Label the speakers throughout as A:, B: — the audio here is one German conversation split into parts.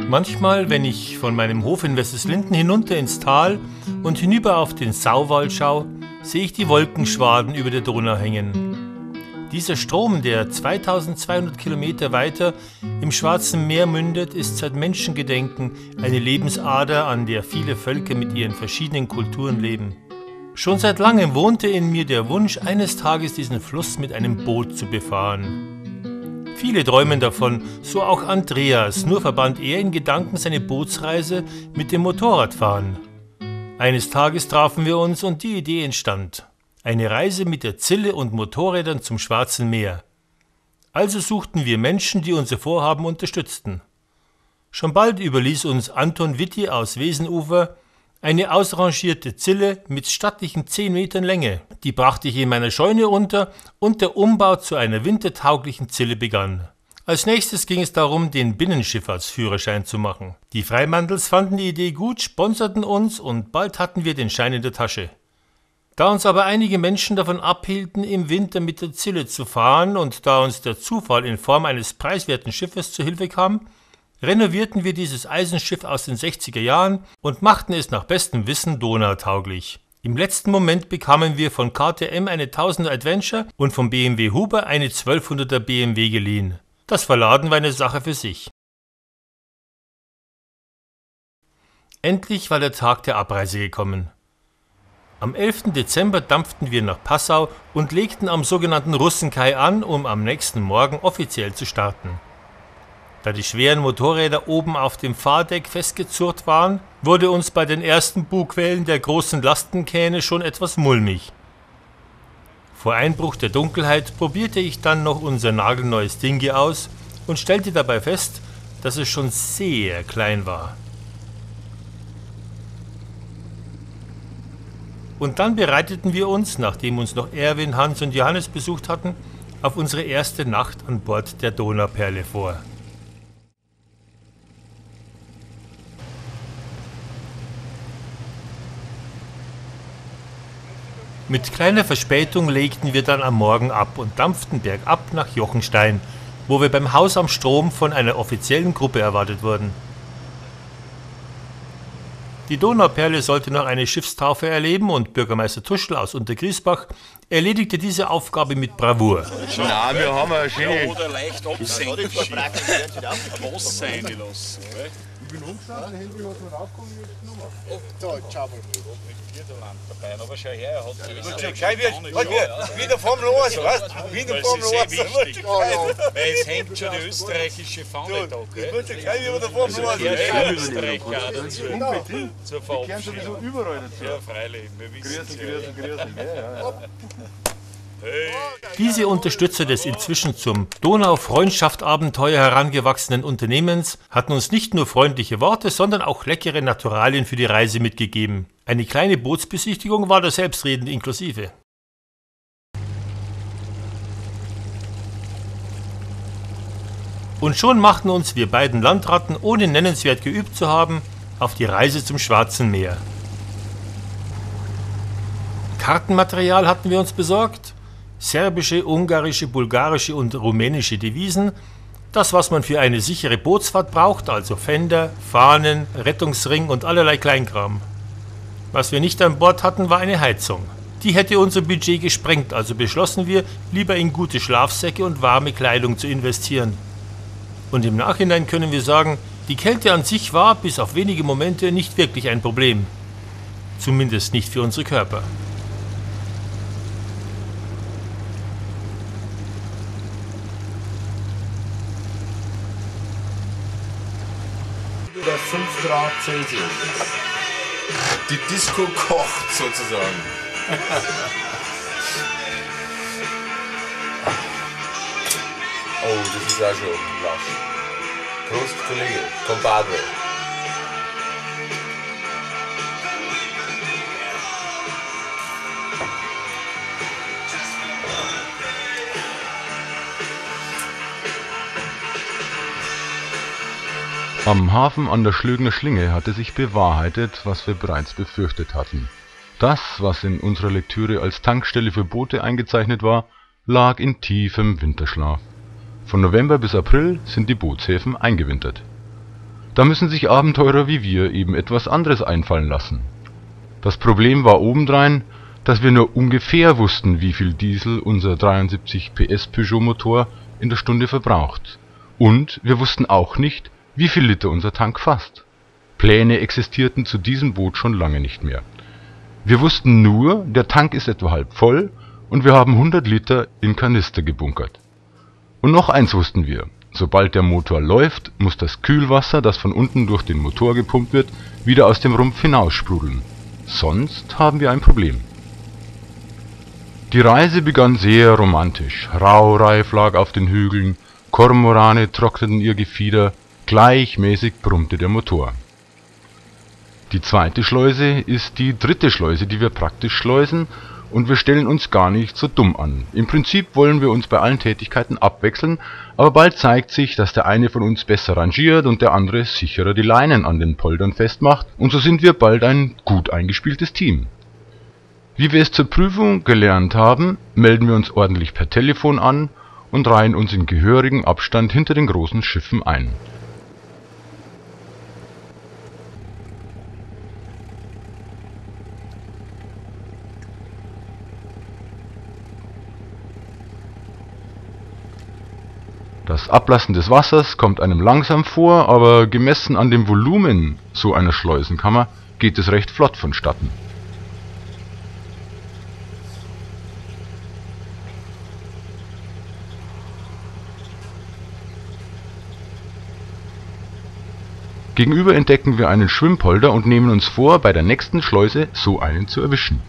A: Manchmal, wenn ich von meinem Hof in Westerslinden hinunter ins Tal und hinüber auf den Sauwald schaue, sehe ich die Wolkenschwaden über der Donau hängen. Dieser Strom, der 2200 Kilometer weiter im Schwarzen Meer mündet, ist seit Menschengedenken eine Lebensader, an der viele Völker mit ihren verschiedenen Kulturen leben. Schon seit langem wohnte in mir der Wunsch, eines Tages diesen Fluss mit einem Boot zu befahren. Viele träumen davon, so auch Andreas, nur verband er in Gedanken seine Bootsreise mit dem Motorradfahren. Eines Tages trafen wir uns und die Idee entstand. Eine Reise mit der Zille und Motorrädern zum Schwarzen Meer. Also suchten wir Menschen, die unser Vorhaben unterstützten. Schon bald überließ uns Anton Witti aus Wesenufer eine ausrangierte Zille mit stattlichen 10 Metern Länge. Die brachte ich in meiner Scheune unter und der Umbau zu einer wintertauglichen Zille begann. Als nächstes ging es darum, den Binnenschifffahrtsführerschein zu machen. Die Freimandels fanden die Idee gut, sponserten uns und bald hatten wir den Schein in der Tasche. Da uns aber einige Menschen davon abhielten, im Winter mit der Zille zu fahren und da uns der Zufall in Form eines preiswerten Schiffes zu Hilfe kam, renovierten wir dieses Eisenschiff aus den 60er Jahren und machten es nach bestem Wissen donautauglich. Im letzten Moment bekamen wir von KTM eine 1000er Adventure und vom BMW Huber eine 1200er BMW geliehen. Das Verladen war eine Sache für sich. Endlich war der Tag der Abreise gekommen. Am 11. Dezember dampften wir nach Passau und legten am sogenannten Russenkai an, um am nächsten Morgen offiziell zu starten. Da die schweren Motorräder oben auf dem Fahrdeck festgezurrt waren, wurde uns bei den ersten Bugwellen der großen Lastenkähne schon etwas mulmig. Vor Einbruch der Dunkelheit probierte ich dann noch unser nagelneues Dingi aus und stellte dabei fest, dass es schon sehr klein war. Und dann bereiteten wir uns, nachdem uns noch Erwin, Hans und Johannes besucht hatten, auf unsere erste Nacht an Bord der Donauperle vor. Mit kleiner Verspätung legten wir dann am Morgen ab und dampften bergab nach Jochenstein, wo wir beim Haus am Strom von einer offiziellen Gruppe erwartet wurden. Die Donauperle sollte noch eine Schiffstaufe erleben und Bürgermeister Tuschl aus Untergriesbach erledigte diese Aufgabe mit Bravour.
B: Nein, wir haben eine schöne...
C: Oder leicht absenken, Wasser reinlassen. Ich bin umgestanden, Henry hat mir raufgekommen, wie ich genommen habe. Da, schau mal. Dabei, aber schau her, er hat sich wieder vom Los, weißt du? Wieder vom Los. Weil es hängt schon die österreichische Fahne da, gell? Ich will wieder vom Los. Österreich auch dazu.
B: Unbedingt.
C: Zur
B: Die kehren sowieso überall dazu.
C: Ja, freilich, wir wissen es.
B: Grüßen, ja.
A: Diese Unterstützer des inzwischen zum Donau-Freundschaft-Abenteuer herangewachsenen Unternehmens hatten uns nicht nur freundliche Worte, sondern auch leckere Naturalien für die Reise mitgegeben. Eine kleine Bootsbesichtigung war da selbstredend inklusive. Und schon machten uns wir beiden Landratten, ohne nennenswert geübt zu haben, auf die Reise zum Schwarzen Meer. Kartenmaterial hatten wir uns besorgt. Serbische, ungarische, bulgarische und rumänische Devisen, das, was man für eine sichere Bootsfahrt braucht, also Fender, Fahnen, Rettungsring und allerlei Kleinkram. Was wir nicht an Bord hatten, war eine Heizung. Die hätte unser Budget gesprengt, also beschlossen wir, lieber in gute Schlafsäcke und warme Kleidung zu investieren. Und im Nachhinein können wir sagen, die Kälte an sich war, bis auf wenige Momente, nicht wirklich ein Problem. Zumindest nicht für unsere Körper.
B: Bei 5 Grad Celsius. Die Disco kocht sozusagen. Oh, das ist auch schon lasch. Prost, Kollege. Compadre.
D: Am Hafen an der Schlögner Schlinge hatte sich bewahrheitet, was wir bereits befürchtet hatten. Das, was in unserer Lektüre als Tankstelle für Boote eingezeichnet war, lag in tiefem Winterschlaf. Von November bis April sind die Bootshäfen eingewintert. Da müssen sich Abenteurer wie wir eben etwas anderes einfallen lassen. Das Problem war obendrein, dass wir nur ungefähr wussten, wie viel Diesel unser 73 PS Peugeot Motor in der Stunde verbraucht. Und wir wussten auch nicht, wie viel Liter unser Tank fasst. Pläne existierten zu diesem Boot schon lange nicht mehr. Wir wussten nur, der Tank ist etwa halb voll und wir haben 100 Liter in Kanister gebunkert. Und noch eins wussten wir: Sobald der Motor läuft, muss das Kühlwasser, das von unten durch den Motor gepumpt wird, wieder aus dem Rumpf hinaussprudeln. Sonst haben wir ein Problem. Die Reise begann sehr romantisch. Raureif lag auf den Hügeln, Kormorane trockneten ihr Gefieder, gleichmäßig brummte der Motor. Die zweite Schleuse ist die dritte Schleuse, die wir praktisch schleusen, und wir stellen uns gar nicht so dumm an. Im Prinzip wollen wir uns bei allen Tätigkeiten abwechseln, aber bald zeigt sich, dass der eine von uns besser rangiert und der andere sicherer die Leinen an den Poldern festmacht, und so sind wir bald ein gut eingespieltes Team. Wie wir es zur Prüfung gelernt haben, melden wir uns ordentlich per Telefon an und reihen uns in gehörigem Abstand hinter den großen Schiffen ein. Das Ablassen des Wassers kommt einem langsam vor, aber gemessen an dem Volumen so einer Schleusenkammer geht es recht flott vonstatten. Gegenüber entdecken wir einen Schwimmpolder und nehmen uns vor, bei der nächsten Schleuse so einen zu erwischen.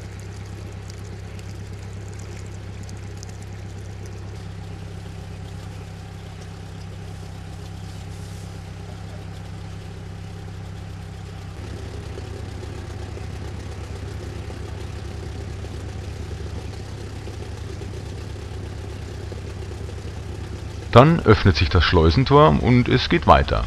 D: Dann öffnet sich das Schleusentor und es geht weiter.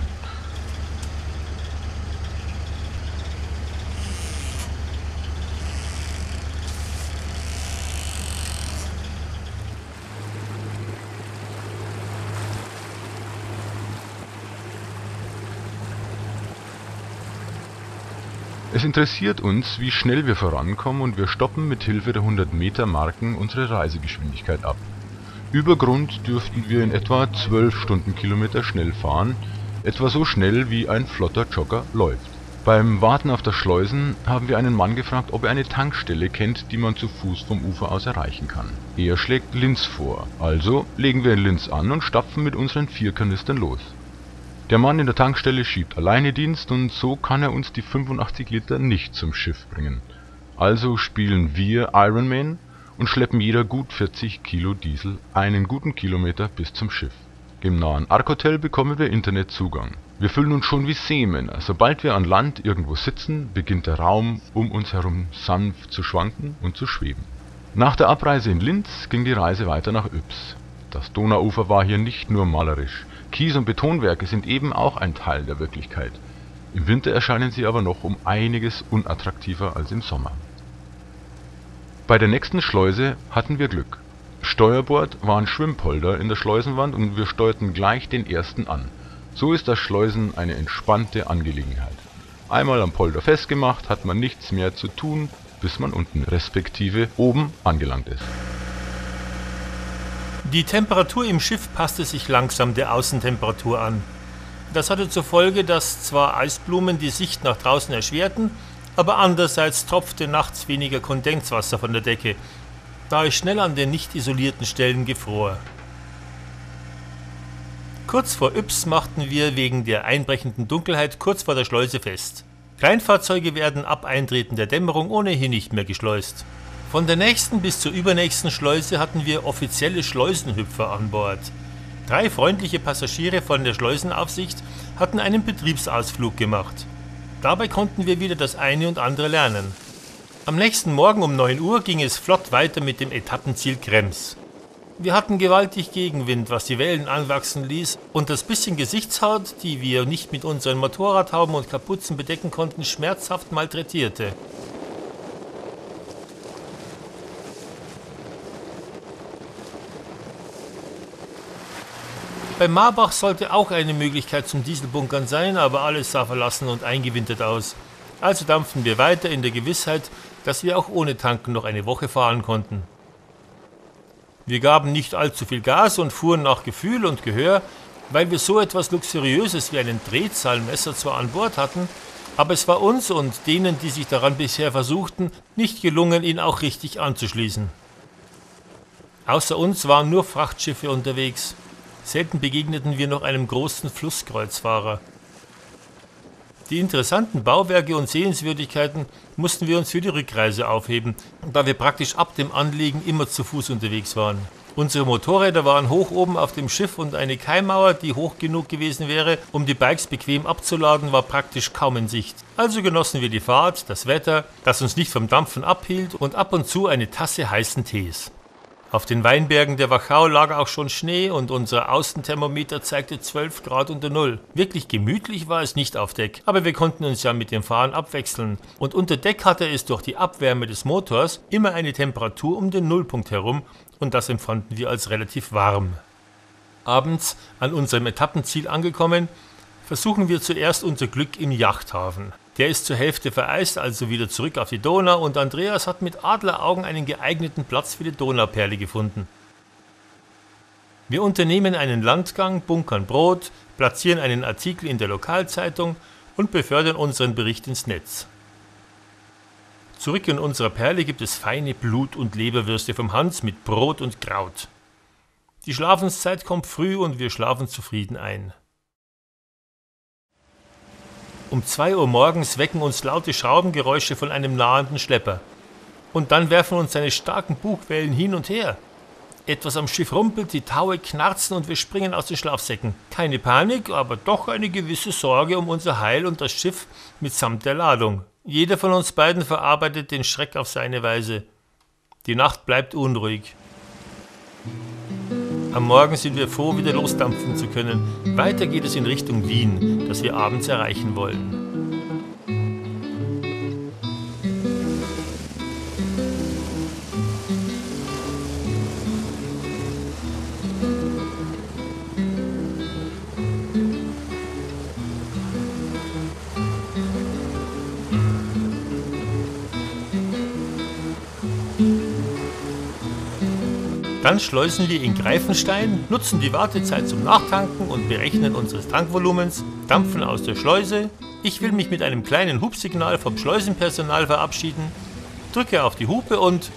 D: Es interessiert uns, wie schnell wir vorankommen, und wir stoppen mit Hilfe der 100-Meter-Marken unsere Reisegeschwindigkeit ab. Über Grund dürften wir in etwa 12 Stundenkilometer schnell fahren, etwa so schnell wie ein flotter Jogger läuft. Beim Warten auf das Schleusen haben wir einen Mann gefragt, ob er eine Tankstelle kennt, die man zu Fuß vom Ufer aus erreichen kann. Er schlägt Linz vor, also legen wir in Linz an und stapfen mit unseren 4 Kanistern los. Der Mann in der Tankstelle schiebt alleine Dienst und so kann er uns die 85 Liter nicht zum Schiff bringen. Also spielen wir Ironman und schleppen jeder gut 40 Kilo Diesel einen guten Kilometer bis zum Schiff. Im nahen Ark-Hotel bekommen wir Internetzugang. Wir fühlen uns schon wie Seemänner. Sobald wir an Land irgendwo sitzen, beginnt der Raum um uns herum sanft zu schwanken und zu schweben. Nach der Abreise in Linz ging die Reise weiter nach Ybbs. Das Donauufer war hier nicht nur malerisch. Kies- und Betonwerke sind eben auch ein Teil der Wirklichkeit. Im Winter erscheinen sie aber noch um einiges unattraktiver als im Sommer. Bei der nächsten Schleuse hatten wir Glück. Steuerbord war ein Schwimmpolder in der Schleusenwand und wir steuerten gleich den ersten an. So ist das Schleusen eine entspannte Angelegenheit. Einmal am Polder festgemacht, hat man nichts mehr zu tun, bis man unten respektive oben angelangt ist.
A: Die Temperatur im Schiff passte sich langsam der Außentemperatur an. Das hatte zur Folge, dass zwar Eisblumen die Sicht nach draußen erschwerten, aber andererseits tropfte nachts weniger Kondenswasser von der Decke, da es schnell an den nicht isolierten Stellen gefror. Kurz vor Ybbs machten wir wegen der einbrechenden Dunkelheit kurz vor der Schleuse fest. Kleinfahrzeuge werden ab Eintreten der Dämmerung ohnehin nicht mehr geschleust. Von der nächsten bis zur übernächsten Schleuse hatten wir offizielle Schleusenhüpfer an Bord. 3 freundliche Passagiere von der Schleusenaufsicht hatten einen Betriebsausflug gemacht. Dabei konnten wir wieder das eine und andere lernen. Am nächsten Morgen um 9 Uhr ging es flott weiter mit dem Etappenziel Krems. Wir hatten gewaltig Gegenwind, was die Wellen anwachsen ließ, und das bisschen Gesichtshaut, die wir nicht mit unseren Motorradhauben und Kapuzen bedecken konnten, schmerzhaft malträtierte. Bei Marbach sollte auch eine Möglichkeit zum Dieselbunkern sein, aber alles sah verlassen und eingewintert aus. Also dampften wir weiter in der Gewissheit, dass wir auch ohne Tanken noch eine Woche fahren konnten. Wir gaben nicht allzu viel Gas und fuhren nach Gefühl und Gehör, weil wir so etwas Luxuriöses wie einen Drehzahlmesser zwar an Bord hatten, aber es war uns und denen, die sich daran bisher versuchten, nicht gelungen, ihn auch richtig anzuschließen. Außer uns waren nur Frachtschiffe unterwegs. Selten begegneten wir noch einem großen Flusskreuzfahrer. Die interessanten Bauwerke und Sehenswürdigkeiten mussten wir uns für die Rückreise aufheben, da wir praktisch ab dem Anlegen immer zu Fuß unterwegs waren. Unsere Motorräder waren hoch oben auf dem Schiff und eine Kaimauer, die hoch genug gewesen wäre, um die Bikes bequem abzuladen, war praktisch kaum in Sicht. Also genossen wir die Fahrt, das Wetter, das uns nicht vom Dampfen abhielt und ab und zu eine Tasse heißen Tees. Auf den Weinbergen der Wachau lag auch schon Schnee und unser Außenthermometer zeigte 12 Grad unter Null. Wirklich gemütlich war es nicht auf Deck, aber wir konnten uns ja mit dem Fahren abwechseln. Und unter Deck hatte es durch die Abwärme des Motors immer eine Temperatur um den Nullpunkt herum und das empfanden wir als relativ warm. Abends, an unserem Etappenziel angekommen, versuchen wir zuerst unser Glück im Yachthafen. Der ist zur Hälfte vereist, also wieder zurück auf die Donau und Andreas hat mit Adleraugen einen geeigneten Platz für die Donauperle gefunden. Wir unternehmen einen Landgang, bunkern Brot, platzieren einen Artikel in der Lokalzeitung und befördern unseren Bericht ins Netz. Zurück in unserer Perle gibt es feine Blut- und Leberwürste vom Hans mit Brot und Kraut. Die Schlafenszeit kommt früh und wir schlafen zufrieden ein. Um 2 Uhr morgens wecken uns laute Schraubengeräusche von einem nahenden Schlepper. Und dann werfen uns seine starken Bugwellen hin und her. Etwas am Schiff rumpelt, die Taue knarzen und wir springen aus den Schlafsäcken. Keine Panik, aber doch eine gewisse Sorge um unser Heil und das Schiff mitsamt der Ladung. Jeder von uns beiden verarbeitet den Schreck auf seine Weise. Die Nacht bleibt unruhig. Am Morgen sind wir froh, wieder losdampfen zu können. Weiter geht es in Richtung Wien, das wir abends erreichen wollen. Dann schleusen wir in Greifenstein, nutzen die Wartezeit zum Nachtanken und Berechnen unseres Tankvolumens, dampfen aus der Schleuse. Ich will mich mit einem kleinen Hupsignal vom Schleusenpersonal verabschieden, drücke auf die Hupe und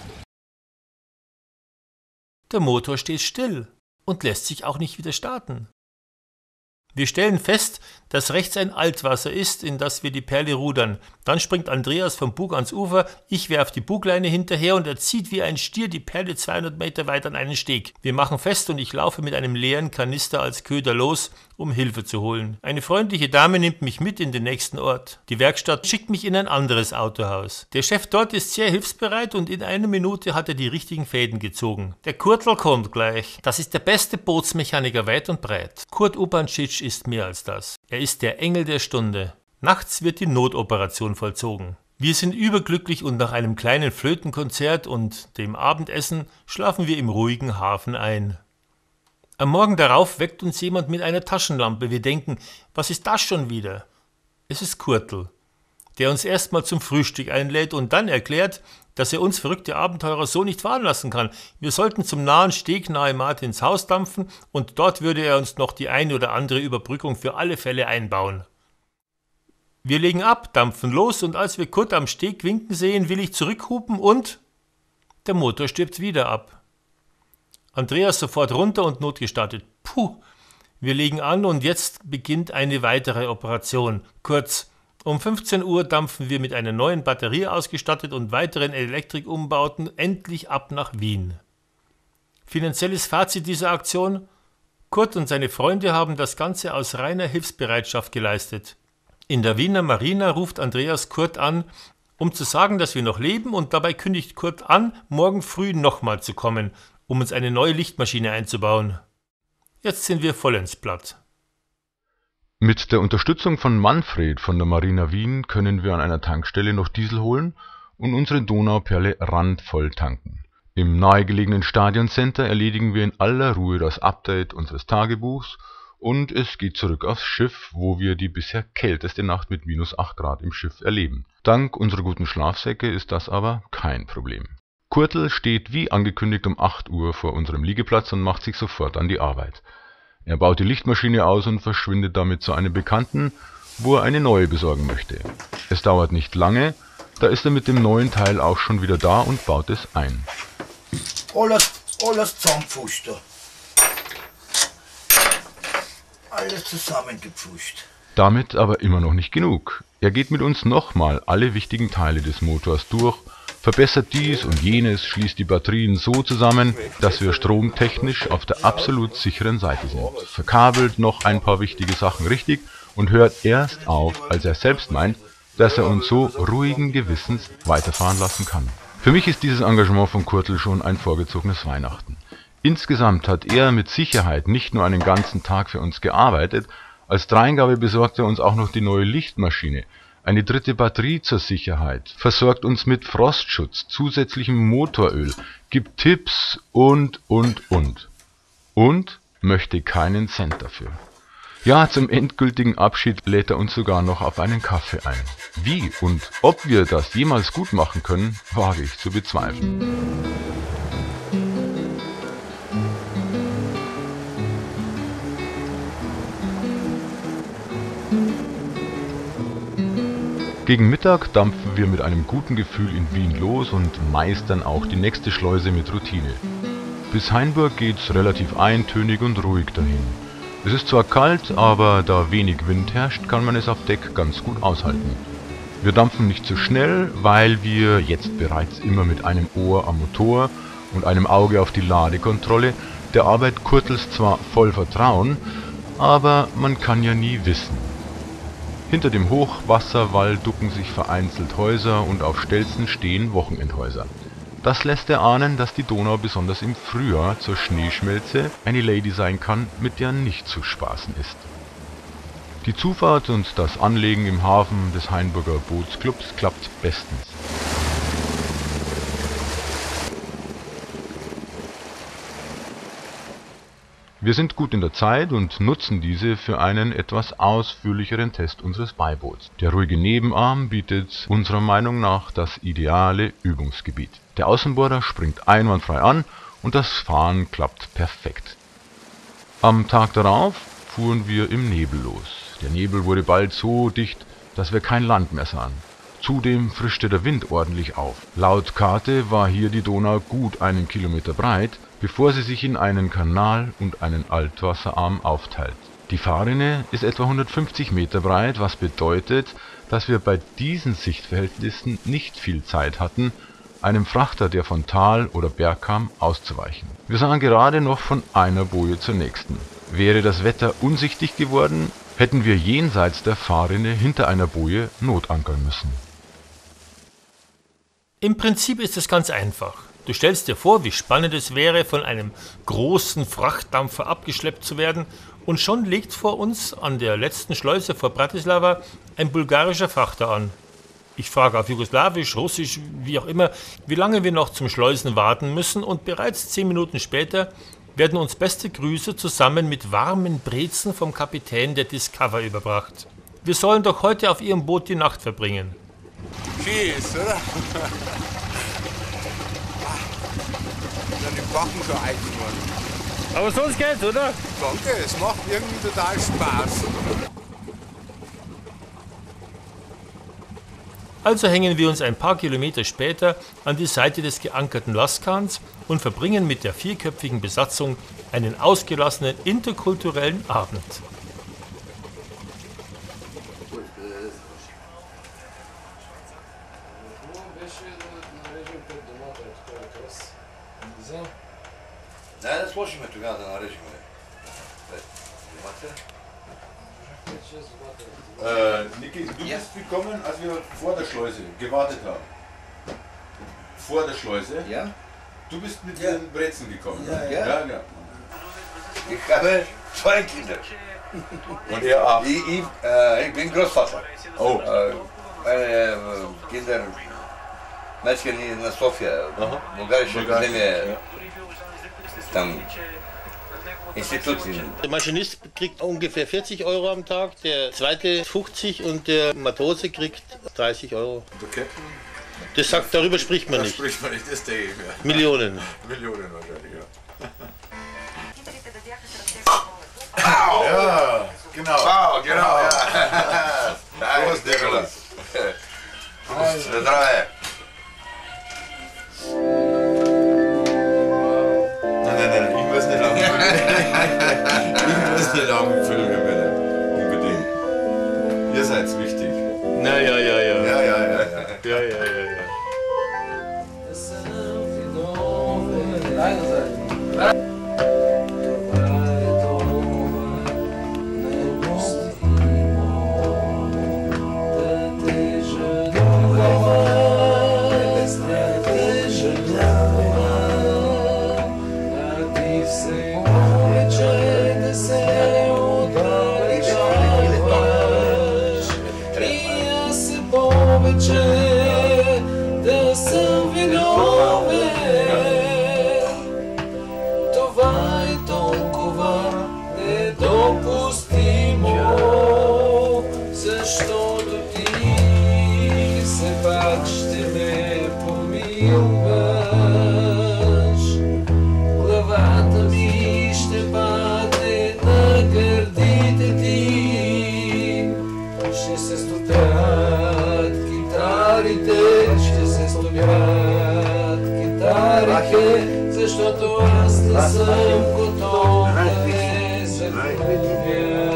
A: der Motor steht still und lässt sich auch nicht wieder starten. Wir stellen fest, dass rechts ein Altwasser ist, in das wir die Perle rudern. Dann springt Andreas vom Bug ans Ufer, ich werfe die Bugleine hinterher und er zieht wie ein Stier die Perle 200 Meter weit an einen Steg. Wir machen fest und ich laufe mit einem leeren Kanister als Köder los, um Hilfe zu holen. Eine freundliche Dame nimmt mich mit in den nächsten Ort. Die Werkstatt schickt mich in ein anderes Autohaus. Der Chef dort ist sehr hilfsbereit und in einer Minute hat er die richtigen Fäden gezogen. Der Kurtl kommt gleich. Das ist der beste Bootsmechaniker weit und breit. Kurt Upancic ist mehr als das. Er ist der Engel der Stunde. Nachts wird die Notoperation vollzogen. Wir sind überglücklich und nach einem kleinen Flötenkonzert und dem Abendessen schlafen wir im ruhigen Hafen ein. Am Morgen darauf weckt uns jemand mit einer Taschenlampe. Wir denken, was ist das schon wieder? Es ist Kurtl, der uns erstmal zum Frühstück einlädt und dann erklärt, dass er uns verrückte Abenteurer so nicht fahren lassen kann. Wir sollten zum nahen Steg nahe Martins Haus dampfen und dort würde er uns noch die eine oder andere Überbrückung für alle Fälle einbauen. Wir legen ab, dampfen los und als wir Kurt am Steg winken sehen, will ich zurückhupen und der Motor stirbt wieder ab. Andreas sofort runter und notgestartet. Puh, wir legen an und jetzt beginnt eine weitere Operation. Kurz, um 15 Uhr dampfen wir mit einer neuen Batterie ausgestattet und weiteren Elektrikumbauten endlich ab nach Wien. Finanzielles Fazit dieser Aktion? Kurt und seine Freunde haben das Ganze aus reiner Hilfsbereitschaft geleistet. In der Wiener Marina ruft Andreas Kurt an, um zu sagen, dass wir noch leben und dabei kündigt Kurt an, morgen früh nochmal zu kommen, um uns eine neue Lichtmaschine einzubauen. Jetzt sind wir vollends platt.
D: Mit der Unterstützung von Manfred von der Marina Wien können wir an einer Tankstelle noch Diesel holen und unsere Donauperle randvoll tanken. Im nahegelegenen Stadioncenter erledigen wir in aller Ruhe das Update unseres Tagebuchs und es geht zurück aufs Schiff, wo wir die bisher kälteste Nacht mit -8 Grad im Schiff erleben. Dank unserer guten Schlafsäcke ist das aber kein Problem. Kurtl steht wie angekündigt um 8 Uhr vor unserem Liegeplatz und macht sich sofort an die Arbeit. Er baut die Lichtmaschine aus und verschwindet damit zu einem Bekannten, wo er eine neue besorgen möchte. Es dauert nicht lange, da ist er mit dem neuen Teil auch schon wieder da und baut es ein.
E: Alles zusammengepfuscht. Alles zusammengepfuscht.
D: Damit aber immer noch nicht genug. Er geht mit uns nochmal alle wichtigen Teile des Motors durch, verbessert dies und jenes, schließt die Batterien so zusammen, dass wir stromtechnisch auf der absolut sicheren Seite sind, verkabelt noch ein paar wichtige Sachen richtig und hört erst auf, als er selbst meint, dass er uns so ruhigen Gewissens weiterfahren lassen kann. Für mich ist dieses Engagement von Kurtl schon ein vorgezogenes Weihnachten. Insgesamt hat er mit Sicherheit nicht nur einen ganzen Tag für uns gearbeitet, als Dreingabe besorgt er uns auch noch die neue Lichtmaschine, eine dritte Batterie zur Sicherheit, versorgt uns mit Frostschutz, zusätzlichem Motoröl, gibt Tipps und möchte keinen Cent dafür. Ja, zum endgültigen Abschied lädt er uns sogar noch auf einen Kaffee ein. Wie und ob wir das jemals gut machen können, wage ich zu bezweifeln. Gegen Mittag dampfen wir mit einem guten Gefühl in Wien los und meistern auch die nächste Schleuse mit Routine. Bis Hainburg geht's relativ eintönig und ruhig dahin. Es ist zwar kalt, aber da wenig Wind herrscht, kann man es auf Deck ganz gut aushalten. Wir dampfen nicht zu schnell, weil wir jetzt bereits immer mit einem Ohr am Motor und einem Auge auf die Ladekontrolle der Arbeit Kurtls zwar voll vertrauen, aber man kann ja nie wissen. Hinter dem Hochwasserwall ducken sich vereinzelt Häuser und auf Stelzen stehen Wochenendhäuser. Das lässt erahnen, dass die Donau besonders im Frühjahr zur Schneeschmelze eine Lady sein kann, mit der nicht zu spaßen ist. Die Zufahrt und das Anlegen im Hafen des Hainburger Bootsclubs klappt bestens. Wir sind gut in der Zeit und nutzen diese für einen etwas ausführlicheren Test unseres Beiboots. Der ruhige Nebenarm bietet unserer Meinung nach das ideale Übungsgebiet. Der Außenborder springt einwandfrei an und das Fahren klappt perfekt. Am Tag darauf fuhren wir im Nebel los. Der Nebel wurde bald so dicht, dass wir kein Land mehr sahen. Zudem frischte der Wind ordentlich auf. Laut Karte war hier die Donau gut 1 Kilometer breit, bevor sie sich in einen Kanal und einen Altwasserarm aufteilt. Die Fahrrinne ist etwa 150 Meter breit, was bedeutet, dass wir bei diesen Sichtverhältnissen nicht viel Zeit hatten, einem Frachter, der von Tal oder Berg kam, auszuweichen. Wir sahen gerade noch von einer Boje zur nächsten. Wäre das Wetter unsichtig geworden, hätten wir jenseits der Fahrrinne hinter einer Boje notankern müssen.
A: Im Prinzip ist es ganz einfach. Du stellst dir vor, wie spannend es wäre, von einem großen Frachtdampfer abgeschleppt zu werden, und schon legt vor uns an der letzten Schleuse vor Bratislava ein bulgarischer Frachter an. Ich frage auf Jugoslawisch, Russisch, wie auch immer, wie lange wir noch zum Schleusen warten müssen, und bereits 10 Minuten später werden uns beste Grüße zusammen mit warmen Brezen vom Kapitän der Discover überbracht. Wir sollen doch heute auf ihrem Boot die Nacht verbringen.
C: Tschüss, oder? Dann im Backen so alt geworden.
A: Aber sonst geht's, oder?
C: Danke, es macht irgendwie total Spaß.
A: Also hängen wir uns ein paar Kilometer später an die Seite des geankerten Laskans und verbringen mit der 4-köpfigen Besatzung einen ausgelassenen interkulturellen Abend.
E: Nein, das wasche ich mir sogar, dann habe ich
B: Niki, du bist gekommen, als wir vor der Schleuse gewartet haben. Vor der Schleuse?
E: Ja.
B: Du bist mit den Brezen gekommen.
E: Ja. Ich habe 2 Kinder.
B: Und er auch?
E: Ich bin Großvater.
B: Oh.
E: Meine Kinder Mečkani na Sofija, Bulgarische Akademie, tam Instituten.
F: Der Maschinist kriegt ungefähr 40 Euro am Tag, der zweite 50 und der Matrose kriegt 30 Euro.
B: Der Captain?
F: Das sagt, darüber spricht man nicht.
B: Spricht man nicht, das ist der eben.
F: Millionen.
B: Millionen wahrscheinlich, ja. Ja, genau.
E: Wow, genau, ja.
B: Prost, Nikolas.
E: Здравия.
B: Nein, ich muss nicht lang filmen. Ich muss nicht lang filmen, bitte. Unbedingt. Ihr seid wichtig.
A: Na ja.
B: Ja.
G: Защото аз не съм готов да не загубя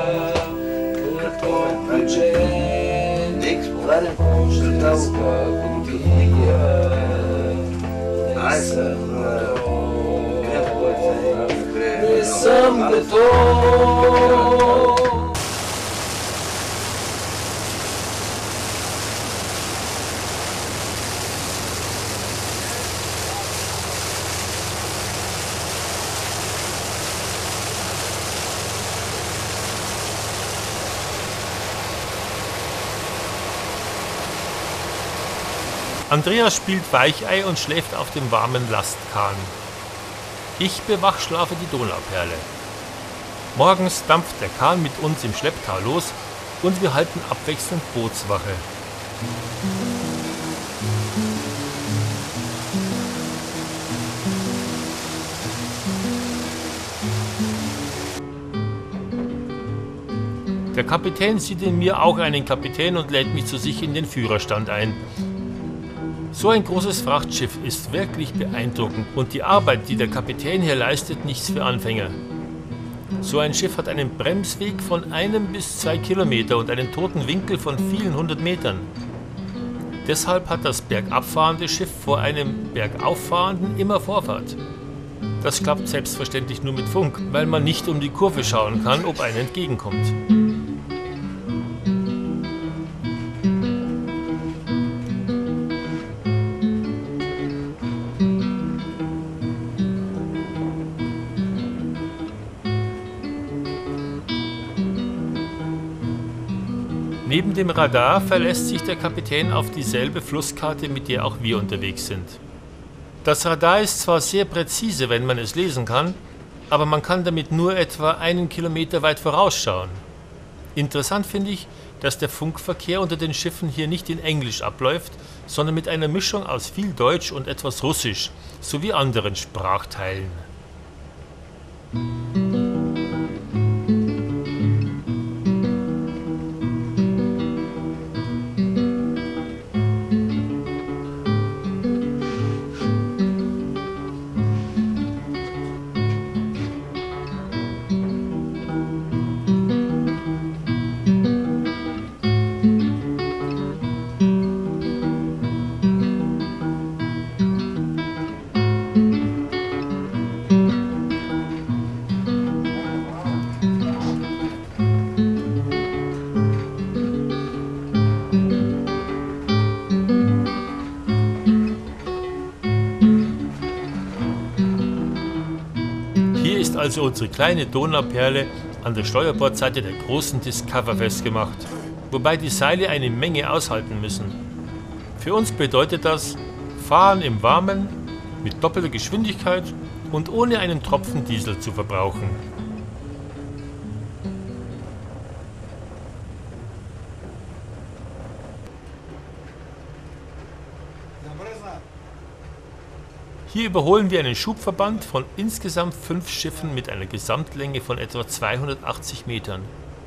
G: като момче, още иска годия. Не съм готов.
A: Andreas spielt Weichei und schläft auf dem warmen Lastkahn. Ich bewachschlafe die Donauperle. Morgens dampft der Kahn mit uns im Schlepptau los und wir halten abwechselnd Bootswache. Der Kapitän sieht in mir auch einen Kapitän und lädt mich zu sich in den Führerstand ein. So ein großes Frachtschiff ist wirklich beeindruckend und die Arbeit, die der Kapitän hier leistet, nichts für Anfänger. So ein Schiff hat einen Bremsweg von 1 bis 2 Kilometer und einen toten Winkel von vielen 100 Metern. Deshalb hat das bergabfahrende Schiff vor einem bergauffahrenden immer Vorfahrt. Das klappt selbstverständlich nur mit Funk, weil man nicht um die Kurve schauen kann, ob einer entgegenkommt. Neben dem Radar verlässt sich der Kapitän auf dieselbe Flusskarte, mit der auch wir unterwegs sind. Das Radar ist zwar sehr präzise, wenn man es lesen kann, aber man kann damit nur etwa 1 Kilometer weit vorausschauen. Interessant finde ich, dass der Funkverkehr unter den Schiffen hier nicht in Englisch abläuft, sondern mit einer Mischung aus viel Deutsch und etwas Russisch, sowie anderen Sprachteilen. Also unsere kleine Donauperle an der Steuerbordseite der großen Discover festgemacht, wobei die Seile eine Menge aushalten müssen. Für uns bedeutet das Fahren im Warmen mit doppelter Geschwindigkeit und ohne einen Tropfen Diesel zu verbrauchen. Hier überholen wir einen Schubverband von insgesamt 5 Schiffen mit einer Gesamtlänge von etwa 280 Metern.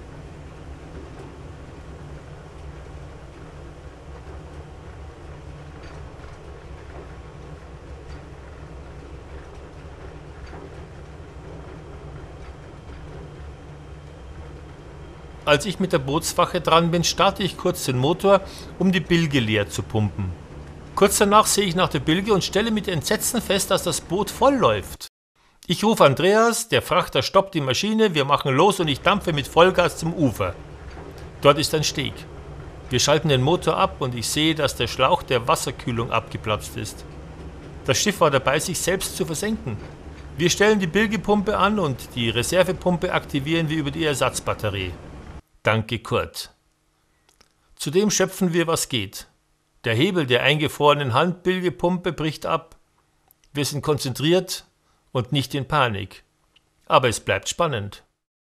A: Als ich mit der Bootswache dran bin, starte ich kurz den Motor, um die Bilge leer zu pumpen. Kurz danach sehe ich nach der Bilge und stelle mit Entsetzen fest, dass das Boot voll läuft. Ich rufe Andreas, der Frachter stoppt die Maschine, wir machen los und ich dampfe mit Vollgas zum Ufer. Dort ist ein Steg. Wir schalten den Motor ab und ich sehe, dass der Schlauch der Wasserkühlung abgeplatzt ist. Das Schiff war dabei, sich selbst zu versenken. Wir stellen die Bilgepumpe an und die Reservepumpe aktivieren wir über die Ersatzbatterie. Danke Kurt. Zudem schöpfen wir, was geht. Der Hebel der eingefrorenen Handbilgepumpe bricht ab. Wir sind konzentriert und nicht in Panik. Aber es bleibt spannend.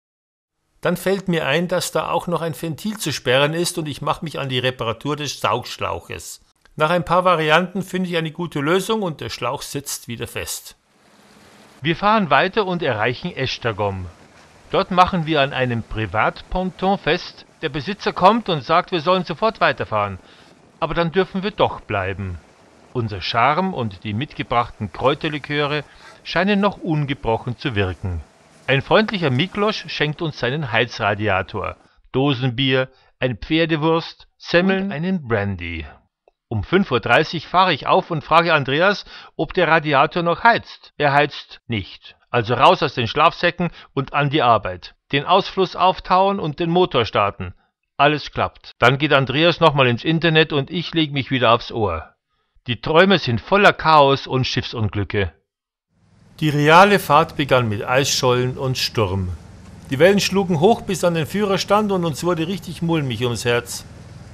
A: Dann fällt mir ein, dass da auch noch ein Ventil zu sperren ist und ich mache mich an die Reparatur des Saugschlauches. Nach ein paar Varianten finde ich eine gute Lösung und der Schlauch sitzt wieder fest. Wir fahren weiter und erreichen Esztergom. Dort machen wir an einem Privatponton fest. Der Besitzer kommt und sagt, wir sollen sofort weiterfahren. Aber dann dürfen wir doch bleiben. Unser Charme und die mitgebrachten Kräuterliköre scheinen noch ungebrochen zu wirken. Ein freundlicher Miklos schenkt uns seinen Heizradiator, Dosenbier, ein Pferdewurst, Semmeln und einen Brandy. Um 5:30 Uhr fahre ich auf und frage Andreas, ob der Radiator noch heizt. Er heizt nicht. Also raus aus den Schlafsäcken und an die Arbeit. Den Ausfluss auftauen und den Motor starten. Alles klappt. Dann geht Andreas nochmal ins Internet und ich lege mich wieder aufs Ohr. Die Träume sind voller Chaos und Schiffsunglücke. Die reale Fahrt begann mit Eisschollen und Sturm. Die Wellen schlugen hoch bis an den Führerstand und uns wurde richtig mulmig ums Herz.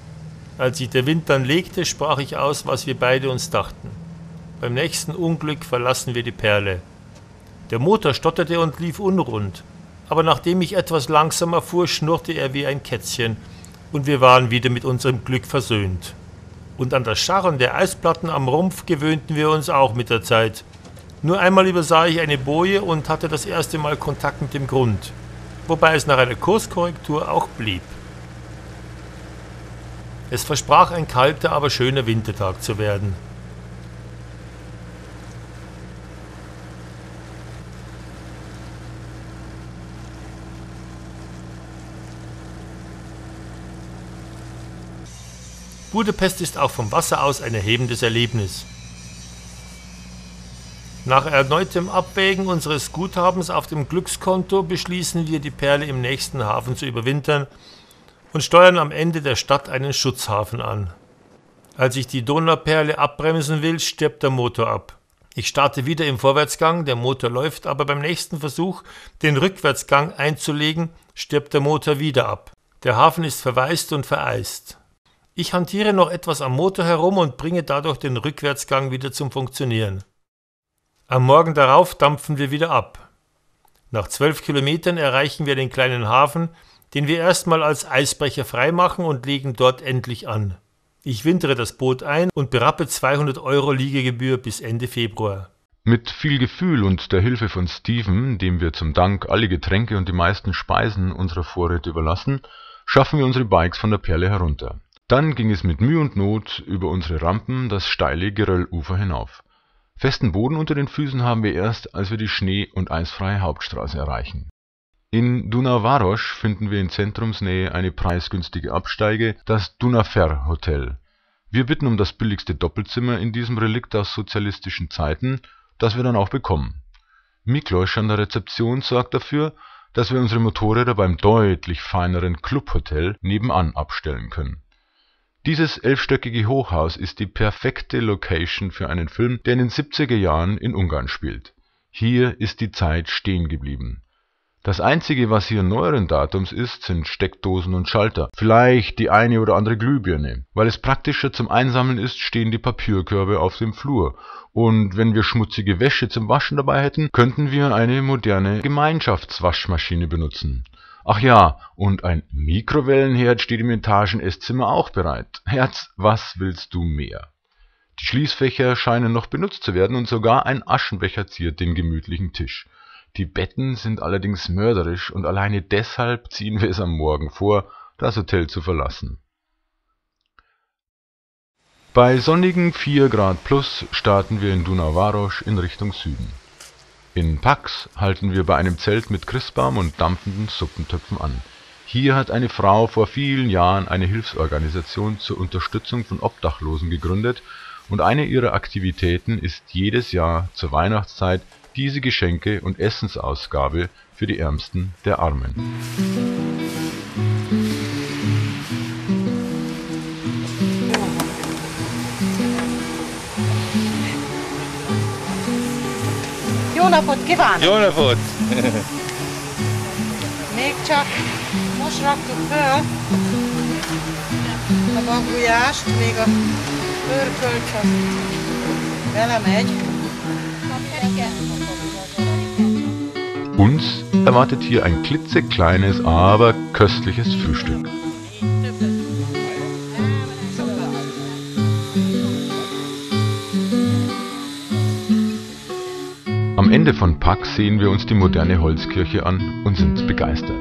A: Als sich der Wind dann legte, sprach ich aus, was wir beide uns dachten. Beim nächsten Unglück verlassen wir die Perle. Der Motor stotterte und lief unrund. Aber nachdem ich etwas langsamer fuhr, schnurrte er wie ein Kätzchen und wir waren wieder mit unserem Glück versöhnt. Und an das Scharren der Eisplatten am Rumpf gewöhnten wir uns auch mit der Zeit. Nur einmal übersah ich eine Boje und hatte das erste Mal Kontakt mit dem Grund, wobei es nach einer Kurskorrektur auch blieb. Es versprach ein kalter, aber schöner Wintertag zu werden. Budapest ist auch vom Wasser aus ein erhebendes Erlebnis. Nach erneutem Abwägen unseres Guthabens auf dem Glückskonto beschließen wir, die Perle im nächsten Hafen zu überwintern und steuern am Ende der Stadt einen Schutzhafen an. Als ich die Donauperle abbremsen will, stirbt der Motor ab. Ich starte wieder im Vorwärtsgang, der Motor läuft, aber beim nächsten Versuch, den Rückwärtsgang einzulegen, stirbt der Motor wieder ab. Der Hafen ist verwaist und vereist. Ich hantiere noch etwas am Motor herum und bringe dadurch den Rückwärtsgang wieder zum Funktionieren. Am Morgen darauf dampfen wir wieder ab. Nach 12 Kilometern erreichen wir den kleinen Hafen, den wir erstmal als Eisbrecher freimachen und legen dort endlich an. Ich wintere das Boot ein und berappe 200 € Liegegebühr bis Ende Februar.
D: Mit viel Gefühl und der Hilfe von Steven, dem wir zum Dank alle Getränke und die meisten Speisen unserer Vorräte überlassen, schaffen wir unsere Bikes von der Perle herunter. Dann ging es mit Mühe und Not über unsere Rampen das steile Geröllufer hinauf. Festen Boden unter den Füßen haben wir erst, als wir die schnee- und eisfreie Hauptstraße erreichen. In Dunavaros finden wir in Zentrumsnähe eine preisgünstige Absteige, das Dunafer Hotel. Wir bitten um das billigste Doppelzimmer in diesem Relikt aus sozialistischen Zeiten, das wir dann auch bekommen. Miklos an der Rezeption sorgt dafür, dass wir unsere Motorräder beim deutlich feineren Clubhotel nebenan abstellen können. Dieses 11-stöckige Hochhaus ist die perfekte Location für einen Film, der in den 70er Jahren in Ungarn spielt. Hier ist die Zeit stehen geblieben. Das einzige, was hier neueren Datums ist, sind Steckdosen und Schalter. Vielleicht die eine oder andere Glühbirne. Weil es praktischer zum Einsammeln ist, stehen die Papierkörbe auf dem Flur. Und wenn wir schmutzige Wäsche zum Waschen dabei hätten, könnten wir eine moderne Gemeinschaftswaschmaschine benutzen. Ach ja, und ein Mikrowellenherd steht im Etagen-Esszimmer auch bereit. Herz, was willst du mehr? Die Schließfächer scheinen noch benutzt zu werden und sogar ein Aschenbecher ziert den gemütlichen Tisch. Die Betten sind allerdings mörderisch und alleine deshalb ziehen wir es am Morgen vor, das Hotel zu verlassen. Bei sonnigen 4 Grad plus starten wir in Dunavaroš in Richtung Süden. In Pax halten wir bei einem Zelt mit Christbaum und dampfenden Suppentöpfen an. Hier hat eine Frau vor vielen Jahren eine Hilfsorganisation zur Unterstützung von Obdachlosen gegründet und eine ihrer Aktivitäten ist jedes Jahr zur Weihnachtszeit diese Geschenke und Essensausgabe für die Ärmsten der Armen.
H: Jó napot kívánok!
F: Jó napot!
H: Még csak most raktuk föl a bagulyást, még a pörkölt az belemegy.
D: Uns erwartet hier ein klitzekleines, aber köstliches Frühstück. Am Ende von Pax sehen wir uns die moderne Holzkirche an und sind begeistert.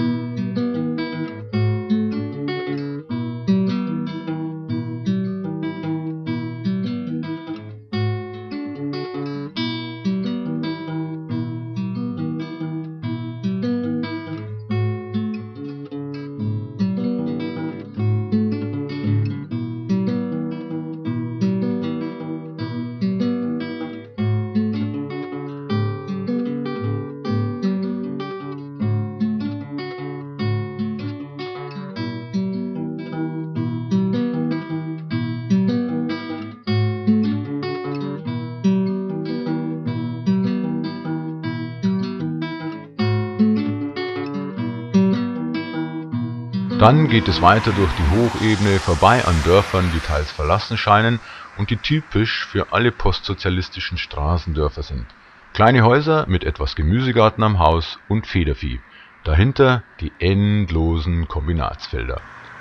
D: Dann geht es weiter durch die Hochebene, vorbei an Dörfern, die teils verlassen scheinen und die typisch für alle postsozialistischen Straßendörfer sind. Kleine Häuser mit etwas Gemüsegarten am Haus und Federvieh. Dahinter die endlosen Kombinatsfelder.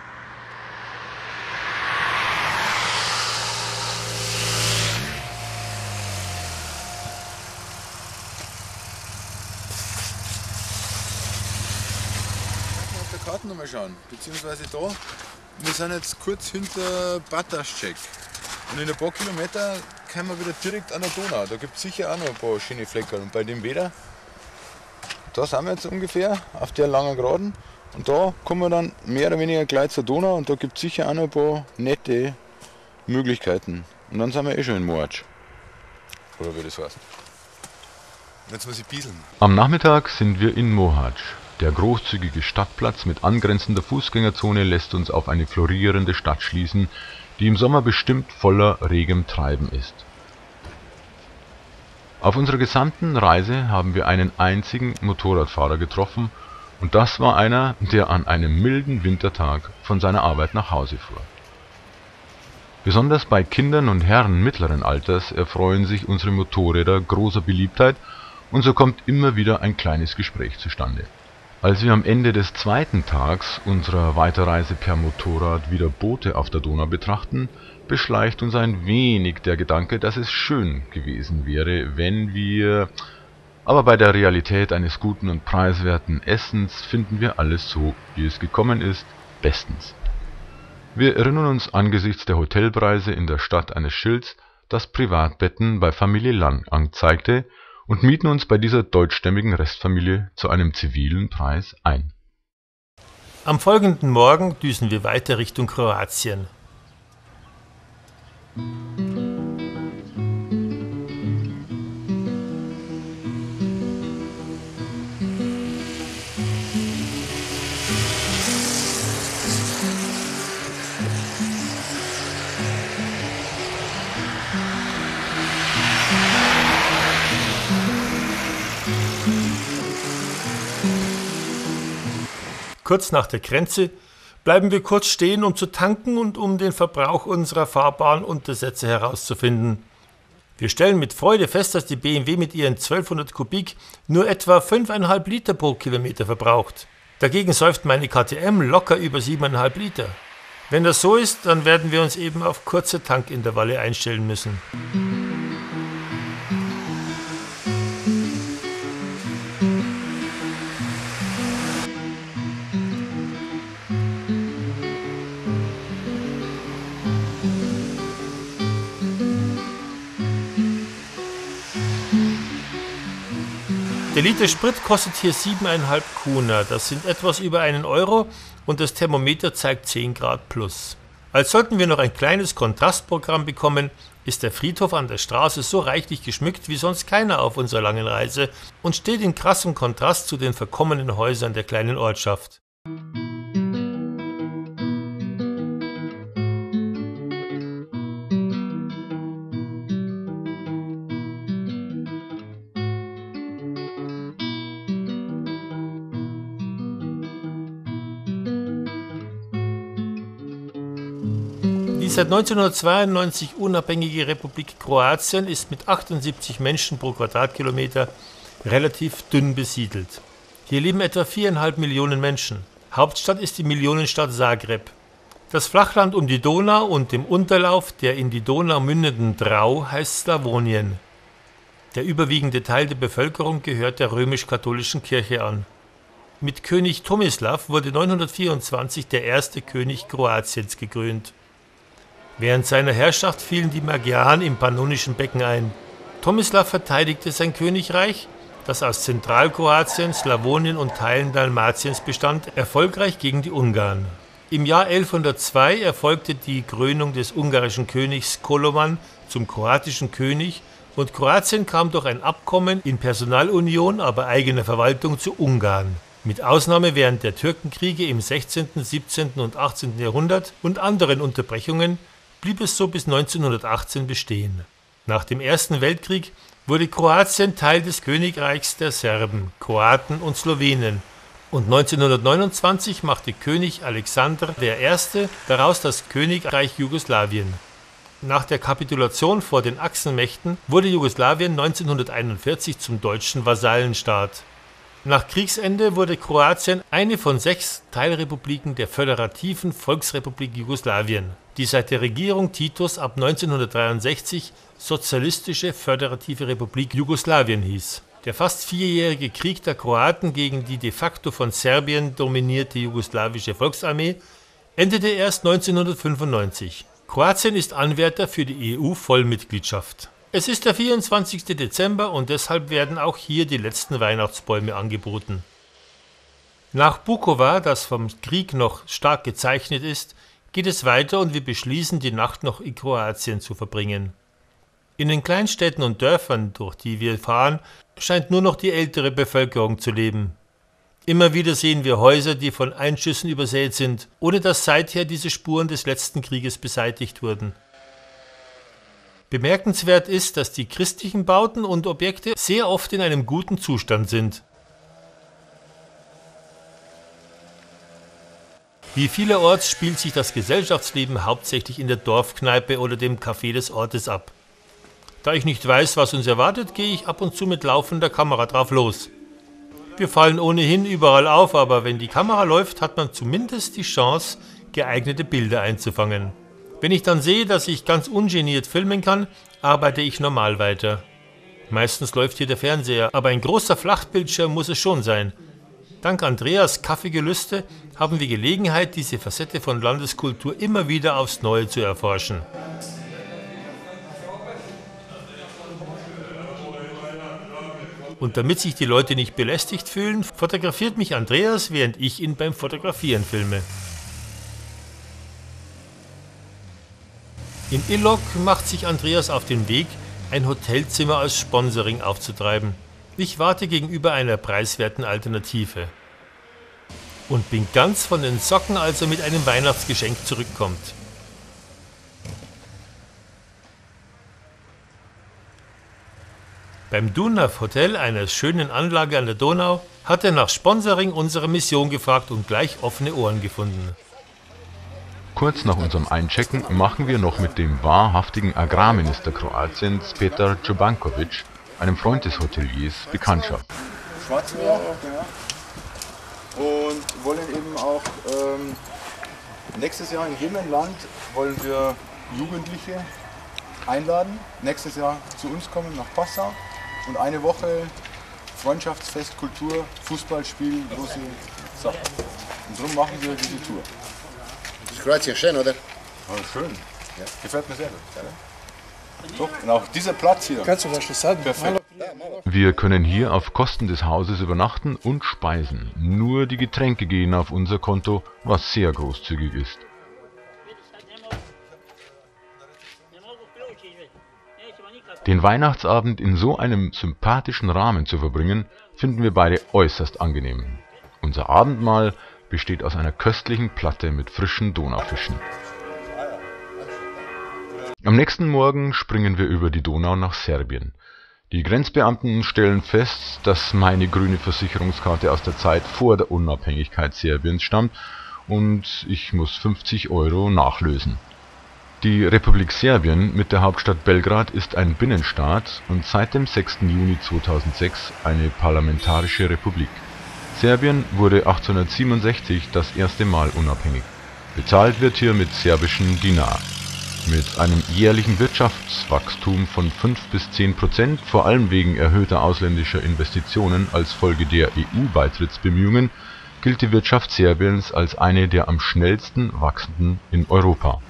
B: Karten nochmal schauen, beziehungsweise da. Wir sind jetzt kurz hinter Bataschek. Und in ein paar Kilometer kommen wir wieder direkt an der Donau. Da gibt es sicher auch noch ein paar schöne Flecken. Und bei dem Wetter, da sind wir jetzt ungefähr auf der langen Geraden. Und da kommen wir dann mehr oder weniger gleich zur Donau. Und da gibt es sicher auch noch ein paar nette Möglichkeiten. Und dann sind wir eh schon in Mohacs. Oder wie das heißt. Jetzt muss ich bieseln.
D: Am Nachmittag sind wir in Mohacs. Der großzügige Stadtplatz mit angrenzender Fußgängerzone lässt uns auf eine florierende Stadt schließen, die im Sommer bestimmt voller regem Treiben ist. Auf unserer gesamten Reise haben wir einen einzigen Motorradfahrer getroffen und das war einer, der an einem milden Wintertag von seiner Arbeit nach Hause fuhr. Besonders bei Kindern und Herren mittleren Alters erfreuen sich unsere Motorräder großer Beliebtheit und so kommt immer wieder ein kleines Gespräch zustande. Als wir am Ende des zweiten Tags unserer Weiterreise per Motorrad wieder Boote auf der Donau betrachten, beschleicht uns ein wenig der Gedanke, dass es schön gewesen wäre, wenn wir... Aber bei der Realität eines guten und preiswerten Essens finden wir alles so, wie es gekommen ist, bestens. Wir erinnern uns angesichts der Hotelpreise in der Stadt eines Schilds, das Privatbetten bei Familie Lang anzeigte, und mieten uns bei dieser deutschstämmigen Restfamilie zu einem zivilen Preis ein.
A: Am folgenden Morgen düsen wir weiter Richtung Kroatien. Kurz nach der Grenze bleiben wir kurz stehen, um zu tanken und um den Verbrauch unserer fahrbaren Untersätze herauszufinden. Wir stellen mit Freude fest, dass die BMW mit ihren 1200 Kubik nur etwa 5,5 Liter pro Kilometer verbraucht. Dagegen säuft meine KTM locker über 7,5 Liter. Wenn das so ist, dann werden wir uns eben auf kurze Tankintervalle einstellen müssen. Der Liter Sprit kostet hier 7,5 Kuna, das sind etwas über 1 Euro und das Thermometer zeigt 10 Grad plus. Als sollten wir noch ein kleines Kontrastprogramm bekommen, ist der Friedhof an der Straße so reichlich geschmückt wie sonst keiner auf unserer langen Reise und steht in krassem Kontrast zu den verkommenen Häusern der kleinen Ortschaft. Die seit 1992 unabhängige Republik Kroatien ist mit 78 Menschen pro Quadratkilometer relativ dünn besiedelt. Hier leben etwa 4,5 Millionen Menschen. Hauptstadt ist die Millionenstadt Zagreb. Das Flachland um die Donau und dem Unterlauf der in die Donau mündenden Drau heißt Slawonien. Der überwiegende Teil der Bevölkerung gehört der römisch-katholischen Kirche an. Mit König Tomislav wurde 924 der erste König Kroatiens gekrönt. Während seiner Herrschaft fielen die Magyaren im Pannonischen Becken ein. Tomislav verteidigte sein Königreich, das aus Zentralkroatien, Slawonien und Teilen Dalmatiens bestand, erfolgreich gegen die Ungarn. Im Jahr 1102 erfolgte die Krönung des ungarischen Königs Koloman zum kroatischen König und Kroatien kam durch ein Abkommen in Personalunion, aber eigener Verwaltung zu Ungarn. Mit Ausnahme während der Türkenkriege im 16., 17. und 18. Jahrhundert und anderen Unterbrechungen blieb es so bis 1918 bestehen. Nach dem Ersten Weltkrieg wurde Kroatien Teil des Königreichs der Serben, Kroaten und Slowenen und 1929 machte König Alexander I. daraus das Königreich Jugoslawien. Nach der Kapitulation vor den Achsenmächten wurde Jugoslawien 1941 zum deutschen Vasallenstaat. Nach Kriegsende wurde Kroatien eine von 6 Teilrepubliken der Föderativen Volksrepublik Jugoslawien, die seit der Regierung Titos ab 1963 Sozialistische Föderative Republik Jugoslawien hieß. Der fast 4-jährige Krieg der Kroaten gegen die de facto von Serbien dominierte jugoslawische Volksarmee endete erst 1995. Kroatien ist Anwärter für die EU-Vollmitgliedschaft. Es ist der 24. Dezember und deshalb werden auch hier die letzten Weihnachtsbäume angeboten. Nach Bukova, das vom Krieg noch stark gezeichnet ist, geht es weiter und wir beschließen, die Nacht noch in Kroatien zu verbringen. In den Kleinstädten und Dörfern, durch die wir fahren, scheint nur noch die ältere Bevölkerung zu leben. Immer wieder sehen wir Häuser, die von Einschüssen übersät sind, ohne dass seither diese Spuren des letzten Krieges beseitigt wurden. Bemerkenswert ist, dass die christlichen Bauten und Objekte sehr oft in einem guten Zustand sind. Wie vielerorts spielt sich das Gesellschaftsleben hauptsächlich in der Dorfkneipe oder dem Café des Ortes ab. Da ich nicht weiß, was uns erwartet, gehe ich ab und zu mit laufender Kamera drauf los. Wir fallen ohnehin überall auf, aber wenn die Kamera läuft, hat man zumindest die Chance, geeignete Bilder einzufangen. Wenn ich dann sehe, dass ich ganz ungeniert filmen kann, arbeite ich normal weiter. Meistens läuft hier der Fernseher, aber ein großer Flachbildschirm muss es schon sein. Dank Andreas Kaffeegelüste haben wir Gelegenheit, diese Facette von Landeskultur immer wieder aufs Neue zu erforschen. Und damit sich die Leute nicht belästigt fühlen, fotografiert mich Andreas, während ich ihn beim Fotografieren filme. In Ilok macht sich Andreas auf den Weg, ein Hotelzimmer als Sponsoring aufzutreiben. Ich warte gegenüber einer preiswerten Alternative. Und bin ganz von den Socken, als er mit einem Weihnachtsgeschenk zurückkommt. Beim Dunav Hotel, einer schönen Anlage an der Donau, hat er nach Sponsoring unserer Mission gefragt und gleich offene Ohren gefunden.
D: Kurz nach unserem Einchecken machen wir noch mit dem wahrhaftigen Agrarminister Kroatiens, Petar Čobanković, einem Freund des Hoteliers, Bekanntschaft.
B: Schwarzmeer, genau. Und wollen eben auch nächstes Jahr in Jemenland wollen wir Jugendliche einladen, nächstes Jahr zu uns kommen nach Passau und eine Woche Freundschaftsfest, Kultur, Fußballspiel, wo sie Sachen. Und darum machen wir diese Tour.
F: Das ist Kroatien schön, oder?
B: Oh, schön. Ja, gefällt mir sehr gut. Ja. Doch, und auch dieser Platz hier.
I: Kannst du was sagen?
B: Perfekt.
D: Wir können hier auf Kosten des Hauses übernachten und speisen. Nur die Getränke gehen auf unser Konto, was sehr großzügig ist. Den Weihnachtsabend in so einem sympathischen Rahmen zu verbringen, finden wir beide äußerst angenehm. Unser Abendmahl besteht aus einer köstlichen Platte mit frischen Donaufischen. Am nächsten Morgen springen wir über die Donau nach Serbien. Die Grenzbeamten stellen fest, dass meine grüne Versicherungskarte aus der Zeit vor der Unabhängigkeit Serbiens stammt und ich muss 50 € nachlösen. Die Republik Serbien mit der Hauptstadt Belgrad ist ein Binnenstaat und seit dem 6. Juni 2006 eine parlamentarische Republik. Serbien wurde 1867 das erste Mal unabhängig. Bezahlt wird hier mit serbischen Dinar. Mit einem jährlichen Wirtschaftswachstum von 5 bis 10%, vor allem wegen erhöhter ausländischer Investitionen als Folge der EU-Beitrittsbemühungen, gilt die Wirtschaft Serbiens als eine der am schnellsten wachsenden in Europa.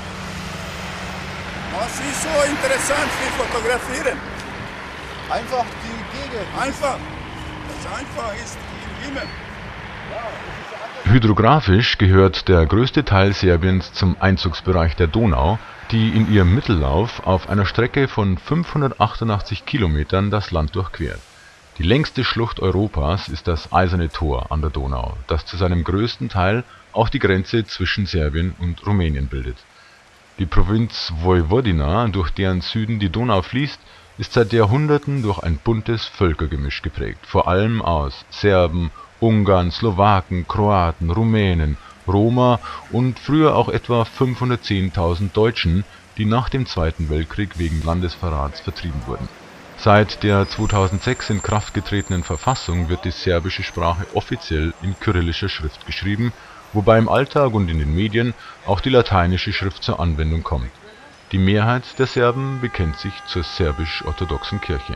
C: Was ist so interessant wie fotografieren?
B: Einfach die Gegend.
C: Einfach. Das einfach ist im Himmel.
D: Hydrografisch gehört der größte Teil Serbiens zum Einzugsbereich der Donau, die in ihrem Mittellauf auf einer Strecke von 588 Kilometern das Land durchquert. Die längste Schlucht Europas ist das Eiserne Tor an der Donau, das zu seinem größten Teil auch die Grenze zwischen Serbien und Rumänien bildet. Die Provinz Vojvodina, durch deren Süden die Donau fließt, ist seit Jahrhunderten durch ein buntes Völkergemisch geprägt, vor allem aus Serben, Ungarn, Slowaken, Kroaten, Rumänen, Roma und früher auch etwa 510.000 Deutschen, die nach dem Zweiten Weltkrieg wegen Landesverrats vertrieben wurden. Seit der 2006 in Kraft getretenen Verfassung wird die serbische Sprache offiziell in kyrillischer Schrift geschrieben, wobei im Alltag und in den Medien auch die lateinische Schrift zur Anwendung kommt. Die Mehrheit der Serben bekennt sich zur serbisch-orthodoxen Kirche.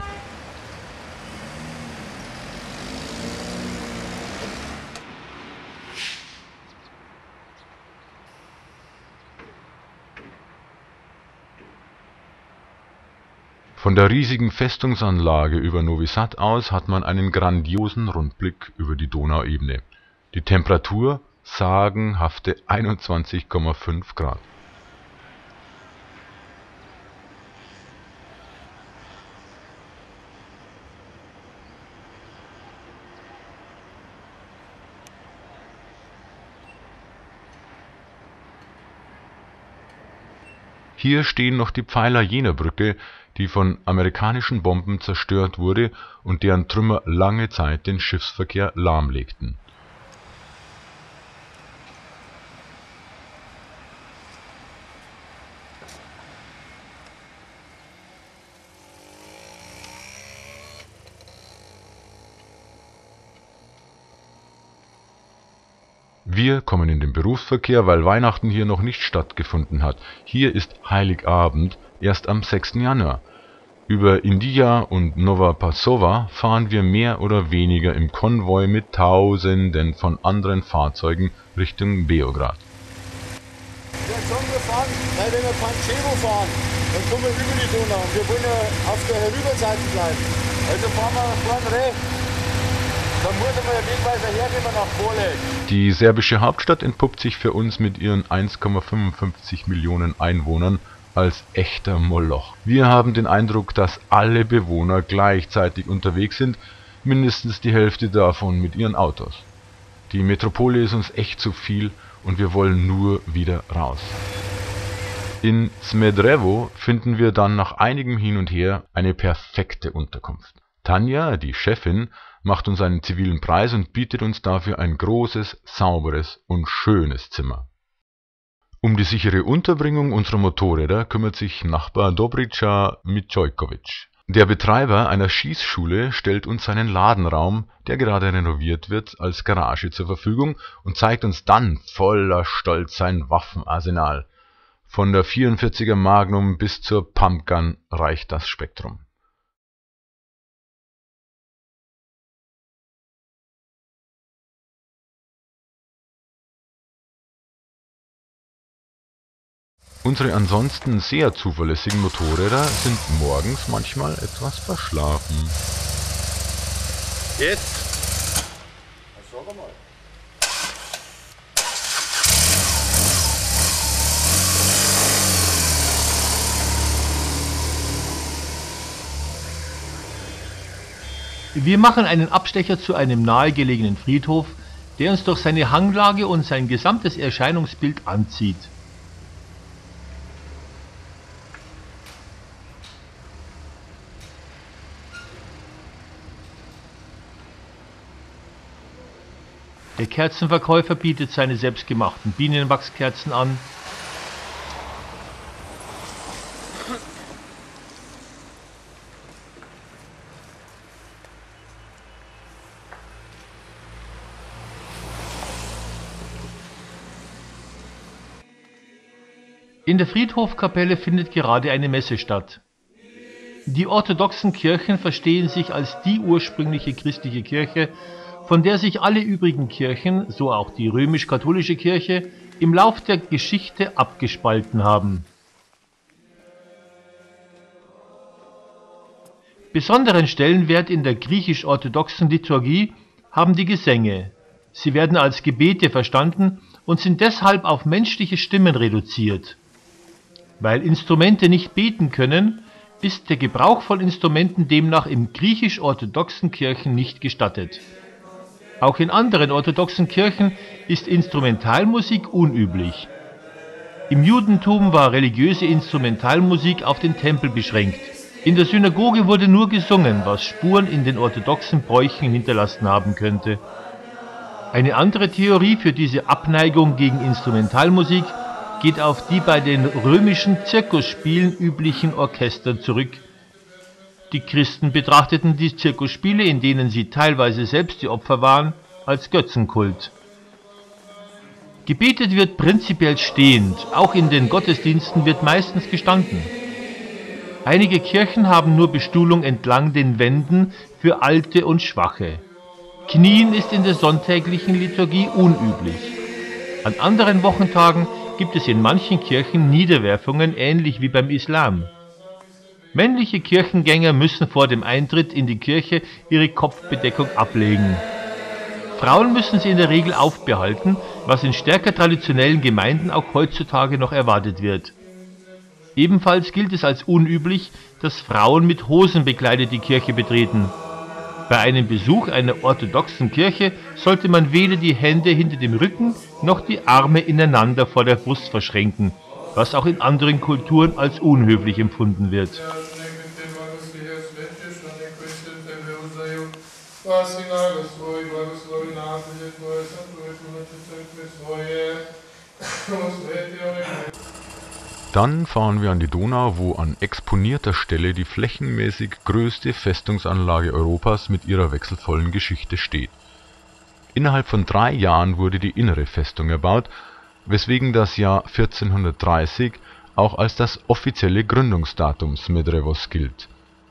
D: Von der riesigen Festungsanlage über Novi Sad aus hat man einen grandiosen Rundblick über die Donauebene. Die Temperatur sagenhafte 21,5 Grad. Hier stehen noch die Pfeiler jener Brücke, die von amerikanischen Bomben zerstört wurde und deren Trümmer lange Zeit den Schiffsverkehr lahmlegten. Wir kommen in den Berufsverkehr, weil Weihnachten hier noch nicht stattgefunden hat. Hier ist Heiligabend erst am 6. Januar. Über India und Nova Pasova fahren wir mehr oder weniger im Konvoi mit Tausenden von anderen Fahrzeugen Richtung Beograd.
C: Jetzt sollen wir fahren, weil wenn wir Pančevo fahren, dann kommen wir über die Donau. Wir wollen ja auf der Herüberseite bleiben. Also fahren wir vorne rechts. Dann muss man ja wegweise hergehen nach Pole.
D: Die serbische Hauptstadt entpuppt sich für uns mit ihren 1,55 Millionen Einwohnern als echter Moloch. Wir haben den Eindruck, dass alle Bewohner gleichzeitig unterwegs sind, mindestens die Hälfte davon mit ihren Autos. Die Metropole ist uns echt zu viel und wir wollen nur wieder raus. In Smederevo finden wir dann nach einigem Hin und Her eine perfekte Unterkunft. Tanja, die Chefin, macht uns einen zivilen Preis und bietet uns dafür ein großes, sauberes und schönes Zimmer. Um die sichere Unterbringung unserer Motorräder kümmert sich Nachbar Dobrica Micojkovic. Der Betreiber einer Schießschule stellt uns seinen Ladenraum, der gerade renoviert wird, als Garage zur Verfügung und zeigt uns dann voller Stolz sein Waffenarsenal. Von der 44er Magnum bis zur Pumpgun reicht das Spektrum. Unsere ansonsten sehr zuverlässigen Motorräder sind morgens manchmal etwas verschlafen.
F: Jetzt?
C: Sag einmal.
A: Wir machen einen Abstecher zu einem nahegelegenen Friedhof, der uns durch seine Hanglage und sein gesamtes Erscheinungsbild anzieht. Der Kerzenverkäufer bietet seine selbstgemachten Bienenwachskerzen an. In der Friedhofkapelle findet gerade eine Messe statt. Die orthodoxen Kirchen verstehen sich als die ursprüngliche christliche Kirche, von der sich alle übrigen Kirchen, so auch die römisch-katholische Kirche, im Lauf der Geschichte abgespalten haben. Besonderen Stellenwert in der griechisch-orthodoxen Liturgie haben die Gesänge. Sie werden als Gebete verstanden und sind deshalb auf menschliche Stimmen reduziert. Weil Instrumente nicht beten können, ist der Gebrauch von Instrumenten demnach in griechisch-orthodoxen Kirchen nicht gestattet. Auch in anderen orthodoxen Kirchen ist Instrumentalmusik unüblich. Im Judentum war religiöse Instrumentalmusik auf den Tempel beschränkt. In der Synagoge wurde nur gesungen, was Spuren in den orthodoxen Bräuchen hinterlassen haben könnte. Eine andere Theorie für diese Abneigung gegen Instrumentalmusik geht auf die bei den römischen Zirkusspielen üblichen Orchester zurück. Die Christen betrachteten die Zirkusspiele, in denen sie teilweise selbst die Opfer waren, als Götzenkult. Gebetet wird prinzipiell stehend, auch in den Gottesdiensten wird meistens gestanden. Einige Kirchen haben nur Bestuhlung entlang den Wänden für Alte und Schwache. Knien ist in der sonntäglichen Liturgie unüblich. An anderen Wochentagen gibt es in manchen Kirchen Niederwerfungen, ähnlich wie beim Islam. Männliche Kirchengänger müssen vor dem Eintritt in die Kirche ihre Kopfbedeckung ablegen. Frauen müssen sie in der Regel aufbehalten, was in stärker traditionellen Gemeinden auch heutzutage noch erwartet wird. Ebenfalls gilt es als unüblich, dass Frauen mit Hosen bekleidet die Kirche betreten. Bei einem Besuch einer orthodoxen Kirche sollte man weder die Hände hinter dem Rücken noch die Arme ineinander vor der Brust verschränken, was auch in anderen Kulturen als unhöflich empfunden wird.
D: Dann fahren wir an die Donau, wo an exponierter Stelle die flächenmäßig größte Festungsanlage Europas mit ihrer wechselvollen Geschichte steht. Innerhalb von 3 Jahren wurde die innere Festung erbaut, weswegen das Jahr 1430 auch als das offizielle Gründungsdatum Smedrevos gilt.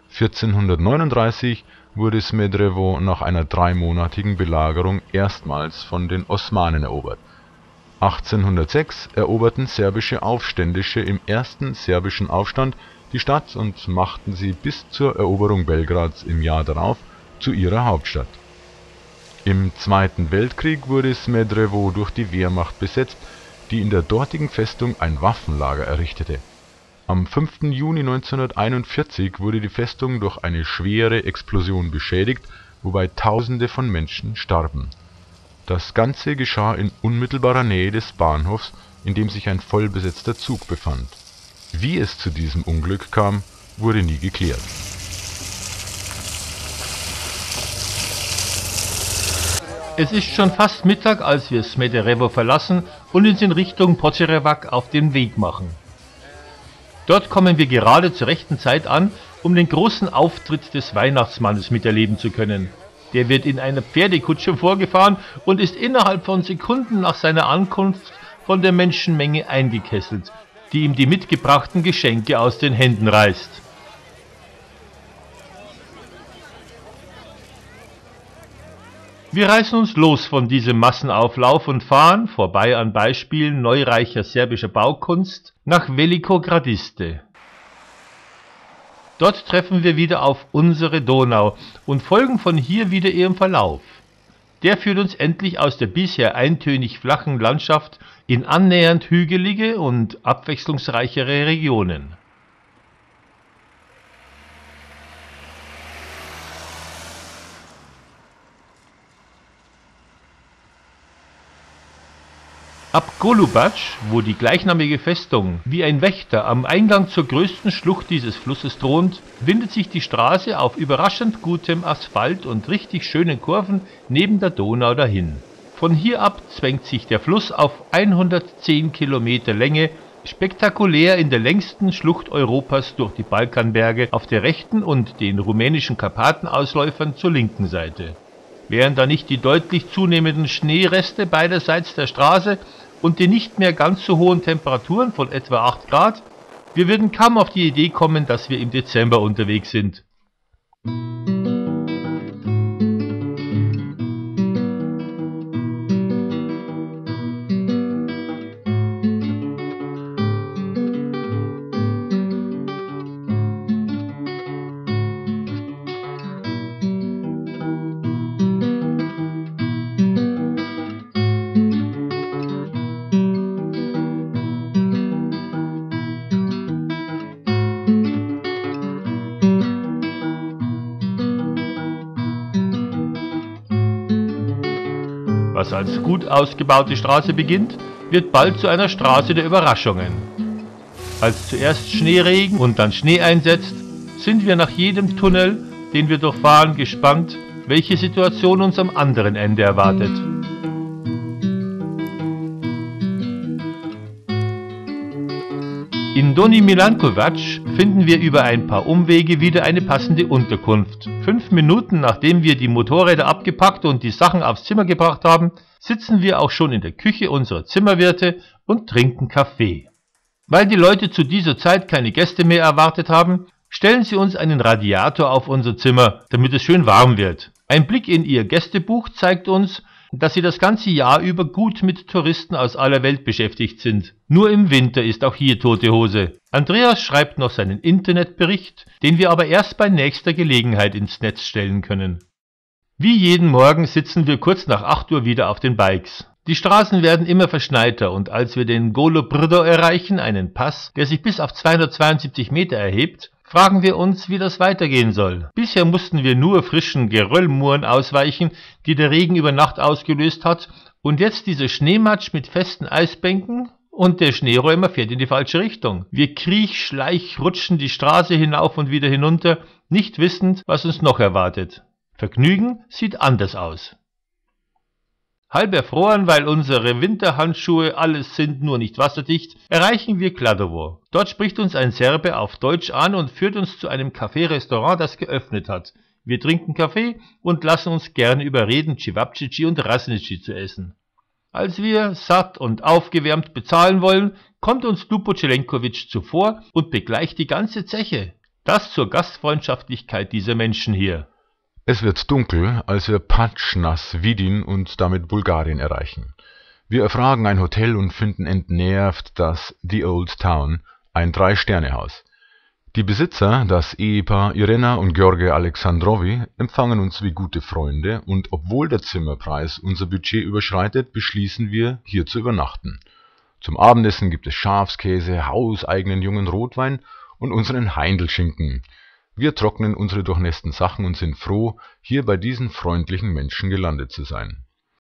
D: 1439 wurde Smedrevo nach einer 3-monatigen Belagerung erstmals von den Osmanen erobert. 1806 eroberten serbische Aufständische im ersten serbischen Aufstand die Stadt und machten sie bis zur Eroberung Belgrads im Jahr darauf zu ihrer Hauptstadt. Im Zweiten Weltkrieg wurde Smedrevo durch die Wehrmacht besetzt, die in der dortigen Festung ein Waffenlager errichtete. Am 5. Juni 1941 wurde die Festung durch eine schwere Explosion beschädigt, wobei Tausende von Menschen starben. Das Ganze geschah in unmittelbarer Nähe des Bahnhofs, in dem sich ein vollbesetzter Zug befand. Wie es zu diesem Unglück kam, wurde nie geklärt.
A: Es ist schon fast Mittag, als wir Smederevo verlassen und uns in Richtung Požarevac auf den Weg machen. Dort kommen wir gerade zur rechten Zeit an, um den großen Auftritt des Weihnachtsmannes miterleben zu können. Der wird in einer Pferdekutsche vorgefahren und ist innerhalb von Sekunden nach seiner Ankunft von der Menschenmenge eingekesselt, die ihm die mitgebrachten Geschenke aus den Händen reißt. Wir reißen uns los von diesem Massenauflauf und fahren, vorbei an Beispielen neureicher serbischer Baukunst, nach Veliko Gradište. Dort treffen wir wieder auf unsere Donau und folgen von hier wieder ihrem Verlauf. Der führt uns endlich aus der bisher eintönig flachen Landschaft in annähernd hügelige und abwechslungsreichere Regionen. Ab Golubac, wo die gleichnamige Festung wie ein Wächter am Eingang zur größten Schlucht dieses Flusses thront, windet sich die Straße auf überraschend gutem Asphalt und richtig schönen Kurven neben der Donau dahin. Von hier ab zwängt sich der Fluss auf 110 Kilometer Länge spektakulär in der längsten Schlucht Europas durch die Balkanberge auf der rechten und den rumänischen Karpatenausläufern zur linken Seite. Wären da nicht die deutlich zunehmenden Schneereste beiderseits der Straße und die nicht mehr ganz so hohen Temperaturen von etwa 8 Grad, wir würden kaum auf die Idee kommen, dass wir im Dezember unterwegs sind. Was als gut ausgebaute Straße beginnt, wird bald zu einer Straße der Überraschungen. Als zuerst Schneeregen und dann Schnee einsetzt, sind wir nach jedem Tunnel, den wir durchfahren, gespannt, welche Situation uns am anderen Ende erwartet. In Donji Milankovac finden wir über ein paar Umwege wieder eine passende Unterkunft. 5 Minuten nachdem wir die Motorräder abgepackt und die Sachen aufs Zimmer gebracht haben, sitzen wir auch schon in der Küche unserer Zimmerwirte und trinken Kaffee. Weil die Leute zu dieser Zeit keine Gäste mehr erwartet haben, stellen sie uns einen Radiator auf unser Zimmer, damit es schön warm wird. Ein Blick in ihr Gästebuch zeigt uns, dass sie das ganze Jahr über gut mit Touristen aus aller Welt beschäftigt sind. Nur im Winter ist auch hier tote Hose. Andreas schreibt noch seinen Internetbericht, den wir aber erst bei nächster Gelegenheit ins Netz stellen können. Wie jeden Morgen sitzen wir kurz nach 8 Uhr wieder auf den Bikes. Die Straßen werden immer verschneiter und als wir den Golo Brdo erreichen, einen Pass, der sich bis auf 272 Meter erhebt, fragen wir uns, wie das weitergehen soll. Bisher mussten wir nur frischen Geröllmuren ausweichen, die der Regen über Nacht ausgelöst hat, und jetzt dieser Schneematsch mit festen Eisbänken und der Schneeräumer fährt in die falsche Richtung. Wir rutschen die Straße hinauf und wieder hinunter, nicht wissend, was uns noch erwartet. Vergnügen sieht anders aus. Halb erfroren, weil unsere Winterhandschuhe alles sind, nur nicht wasserdicht, erreichen wir Kladovo. Dort spricht uns ein Serbe auf Deutsch an und führt uns zu einem Café-Restaurant, das geöffnet hat. Wir trinken Kaffee und lassen uns gerne überreden, Cevapcici und Rasnici zu essen. Als wir satt und aufgewärmt bezahlen wollen, kommt uns Lupo Celenkovic zuvor und begleicht die ganze Zeche. Das zur Gastfreundschaftlichkeit dieser Menschen hier.
D: Es wird dunkel, als wir Patschnas Vidin und damit Bulgarien erreichen. Wir erfragen ein Hotel und finden entnervt das The Old Town, ein 3-Sterne-Haus. Die Besitzer, das Ehepaar Irena und Georgi Alexandrovi, empfangen uns wie gute Freunde und obwohl der Zimmerpreis unser Budget überschreitet, beschließen wir, hier zu übernachten. Zum Abendessen gibt es Schafskäse, hauseigenen jungen Rotwein und unseren Heindelschinken. Wir trocknen unsere durchnässten Sachen und sind froh, hier bei diesen freundlichen Menschen gelandet zu sein.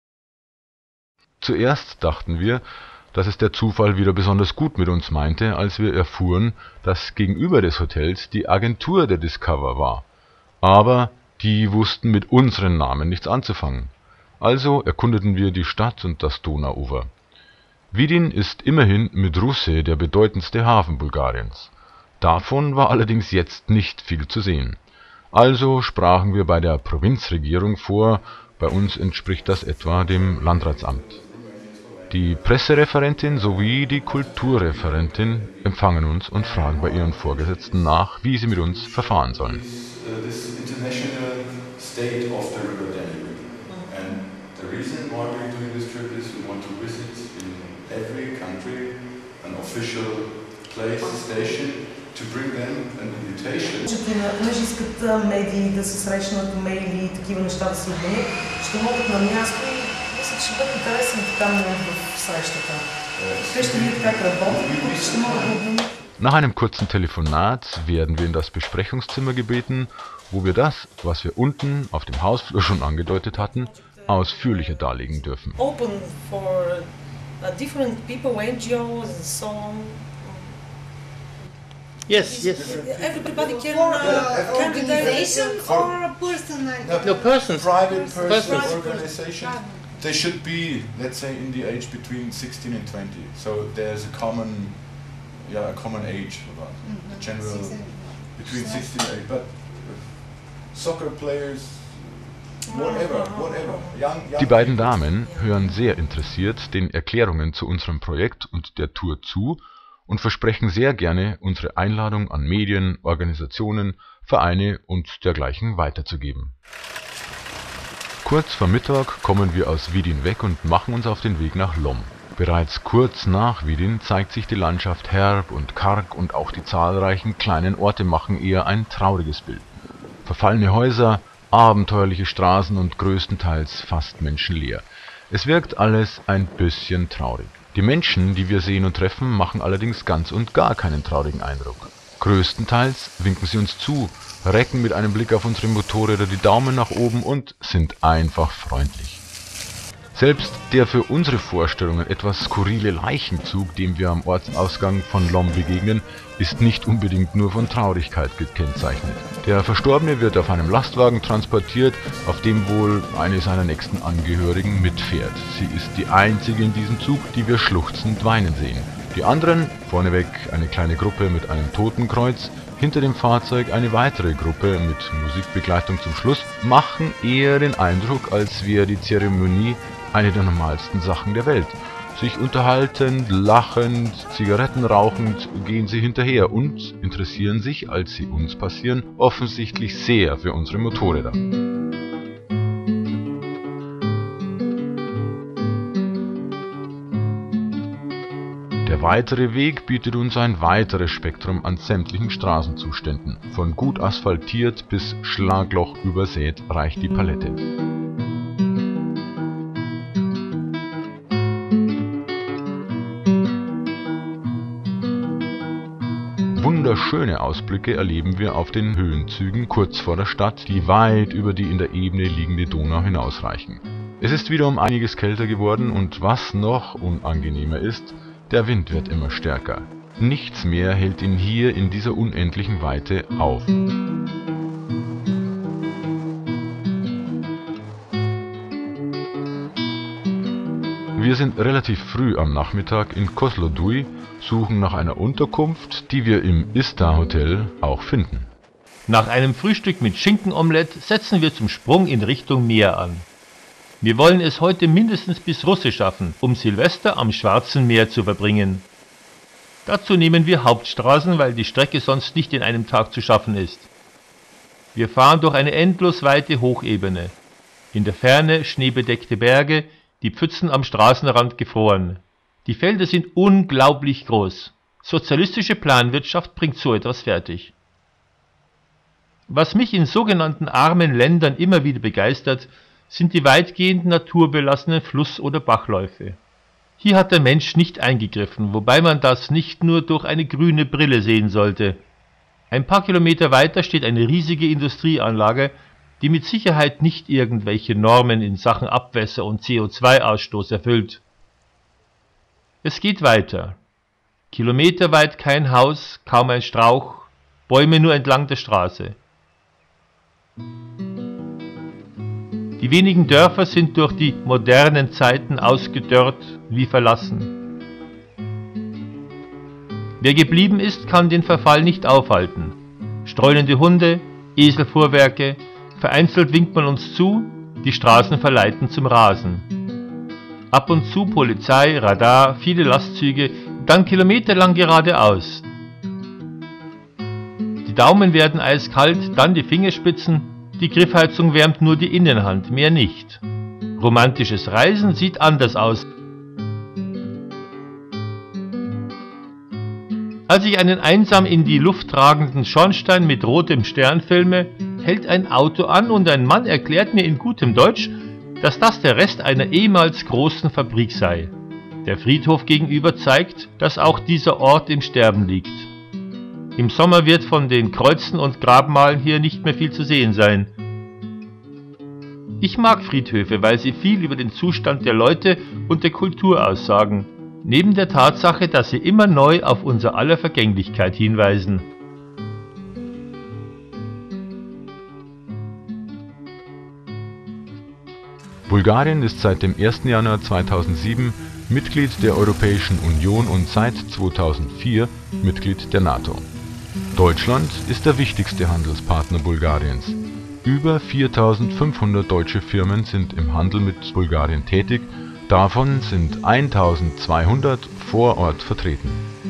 D: Zuerst dachten wir, dass es der Zufall wieder besonders gut mit uns meinte, als wir erfuhren, dass gegenüber des Hotels die Agentur der Discover war. Aber die wussten mit unseren Namen nichts anzufangen. Also erkundeten wir die Stadt und das Donauufer. Vidin ist immerhin mit Russe der bedeutendste Hafen Bulgariens. Davon war allerdings jetzt nicht viel zu sehen. Also sprachen wir bei der Provinzregierung vor, bei uns entspricht das etwa dem Landratsamt. Die Pressereferentin sowie die Kulturreferentin empfangen uns und fragen bei ihren Vorgesetzten nach, wie sie mit uns verfahren sollen.
I: Понеже искат медии да се срещнат, имейли и такива неща да се обменят, ще могат на място и мисля, че ще бъде интересен така момент в срещата. Те ще видят как работят и ще могат да обменят.
D: Nach einem kurzen Telefonat werden wir in das Besprechungszimmer gebeten, wo wir das, was wir unten auf dem Hausflur schon angedeutet hatten, ausführlicher darlegen dürfen.
I: Open for different people, NGOs and so on.
F: Yes.
I: Everybody can
B: organization
I: or personal.
F: No, persons.
B: Private organization. They should be, let's say, in the age between 16 and 20. So there's a common age about general between 16 and 8. But soccer players, whatever. Young
D: Die beiden Damen hören sehr interessiert den Erklärungen zu unserem Projekt und der Tour zu und versprechen sehr gerne, unsere Einladung an Medien, Organisationen, Vereine und dergleichen weiterzugeben. Kurz vor Mittag kommen wir aus Vidin weg und machen uns auf den Weg nach Lom. Bereits kurz nach Vidin zeigt sich die Landschaft herb und karg und auch die zahlreichen kleinen Orte machen eher ein trauriges Bild. Verfallene Häuser, abenteuerliche Straßen und größtenteils fast menschenleer. Es wirkt alles ein bisschen traurig. Die Menschen, die wir sehen und treffen, machen allerdings ganz und gar keinen traurigen Eindruck. Größtenteils winken sie uns zu, recken mit einem Blick auf unsere Motorräder die Daumen nach oben und sind einfach freundlich. Selbst der für unsere Vorstellungen etwas skurrile Leichenzug, dem wir am Ortsausgang von Lom begegnen, ist nicht unbedingt nur von Traurigkeit gekennzeichnet. Der Verstorbene wird auf einem Lastwagen transportiert, auf dem wohl eine seiner nächsten Angehörigen mitfährt. Sie ist die einzige in diesem Zug, die wir schluchzend weinen sehen. Die anderen, vorneweg eine kleine Gruppe mit einem Totenkreuz, hinter dem Fahrzeug eine weitere Gruppe mit Musikbegleitung zum Schluss, machen eher den Eindruck, als wäre die Zeremonie eine der normalsten Sachen der Welt. Sich unterhaltend, lachend, Zigaretten rauchend gehen sie hinterher und interessieren sich, als sie uns passieren, offensichtlich sehr für unsere Motorräder. Der weitere Weg bietet uns ein weiteres Spektrum an sämtlichen Straßenzuständen. Von gut asphaltiert bis Schlagloch übersät reicht die Palette. Wunderschöne Ausblicke erleben wir auf den Höhenzügen kurz vor der Stadt, die weit über die in der Ebene liegende Donau hinausreichen. Es ist wieder um einiges kälter geworden und was noch unangenehmer ist, der Wind wird immer stärker. Nichts mehr hält ihn hier in dieser unendlichen Weite auf. Wir sind relativ früh am Nachmittag in Kozloduj, suchen nach einer Unterkunft, die wir im Ista Hotel auch finden.
A: Nach einem Frühstück mit Schinkenomelett setzen wir zum Sprung in Richtung Meer an. Wir wollen es heute mindestens bis Russe schaffen, um Silvester am Schwarzen Meer zu verbringen. Dazu nehmen wir Hauptstraßen, weil die Strecke sonst nicht in einem Tag zu schaffen ist. Wir fahren durch eine endlos weite Hochebene. In der Ferne schneebedeckte Berge, die Pfützen am Straßenrand gefroren. Die Felder sind unglaublich groß. Sozialistische Planwirtschaft bringt so etwas fertig. Was mich in sogenannten armen Ländern immer wieder begeistert, sind die weitgehend naturbelassenen Fluss- oder Bachläufe. Hier hat der Mensch nicht eingegriffen, wobei man das nicht nur durch eine grüne Brille sehen sollte. Ein paar Kilometer weiter steht eine riesige Industrieanlage, die mit Sicherheit nicht irgendwelche Normen in Sachen Abwässer und CO2-Ausstoß erfüllt. Es geht weiter. Kilometerweit kein Haus, kaum ein Strauch, Bäume nur entlang der Straße. Die wenigen Dörfer sind durch die modernen Zeiten ausgedörrt wie verlassen. Wer geblieben ist, kann den Verfall nicht aufhalten. Streunende Hunde, Eselfuhrwerke, vereinzelt winkt man uns zu, die Straßen verleiten zum Rasen. Ab und zu Polizei, Radar, viele Lastzüge, dann kilometerlang geradeaus. Die Daumen werden eiskalt, dann die Fingerspitzen, die Griffheizung wärmt nur die Innenhand, mehr nicht. Romantisches Reisen sieht anders aus. Als ich einen einsam in die Luft tragenden Schornstein mit rotem Stern filme, hält ein Auto an und ein Mann erklärt mir in gutem Deutsch, dass das der Rest einer ehemals großen Fabrik sei. Der Friedhof gegenüber zeigt, dass auch dieser Ort im Sterben liegt. Im Sommer wird von den Kreuzen und Grabmalen hier nicht mehr viel zu sehen sein. Ich mag Friedhöfe, weil sie viel über den Zustand der Leute und der Kultur aussagen, neben der Tatsache, dass sie immer neu auf unser aller Vergänglichkeit hinweisen.
D: Bulgarien ist seit dem 1. Januar 2007 Mitglied der Europäischen Union und seit 2004 Mitglied der NATO. Deutschland ist der wichtigste Handelspartner Bulgariens. Über 4.500 deutsche Firmen sind im Handel mit Bulgarien tätig, davon sind 1.200 vor Ort vertreten.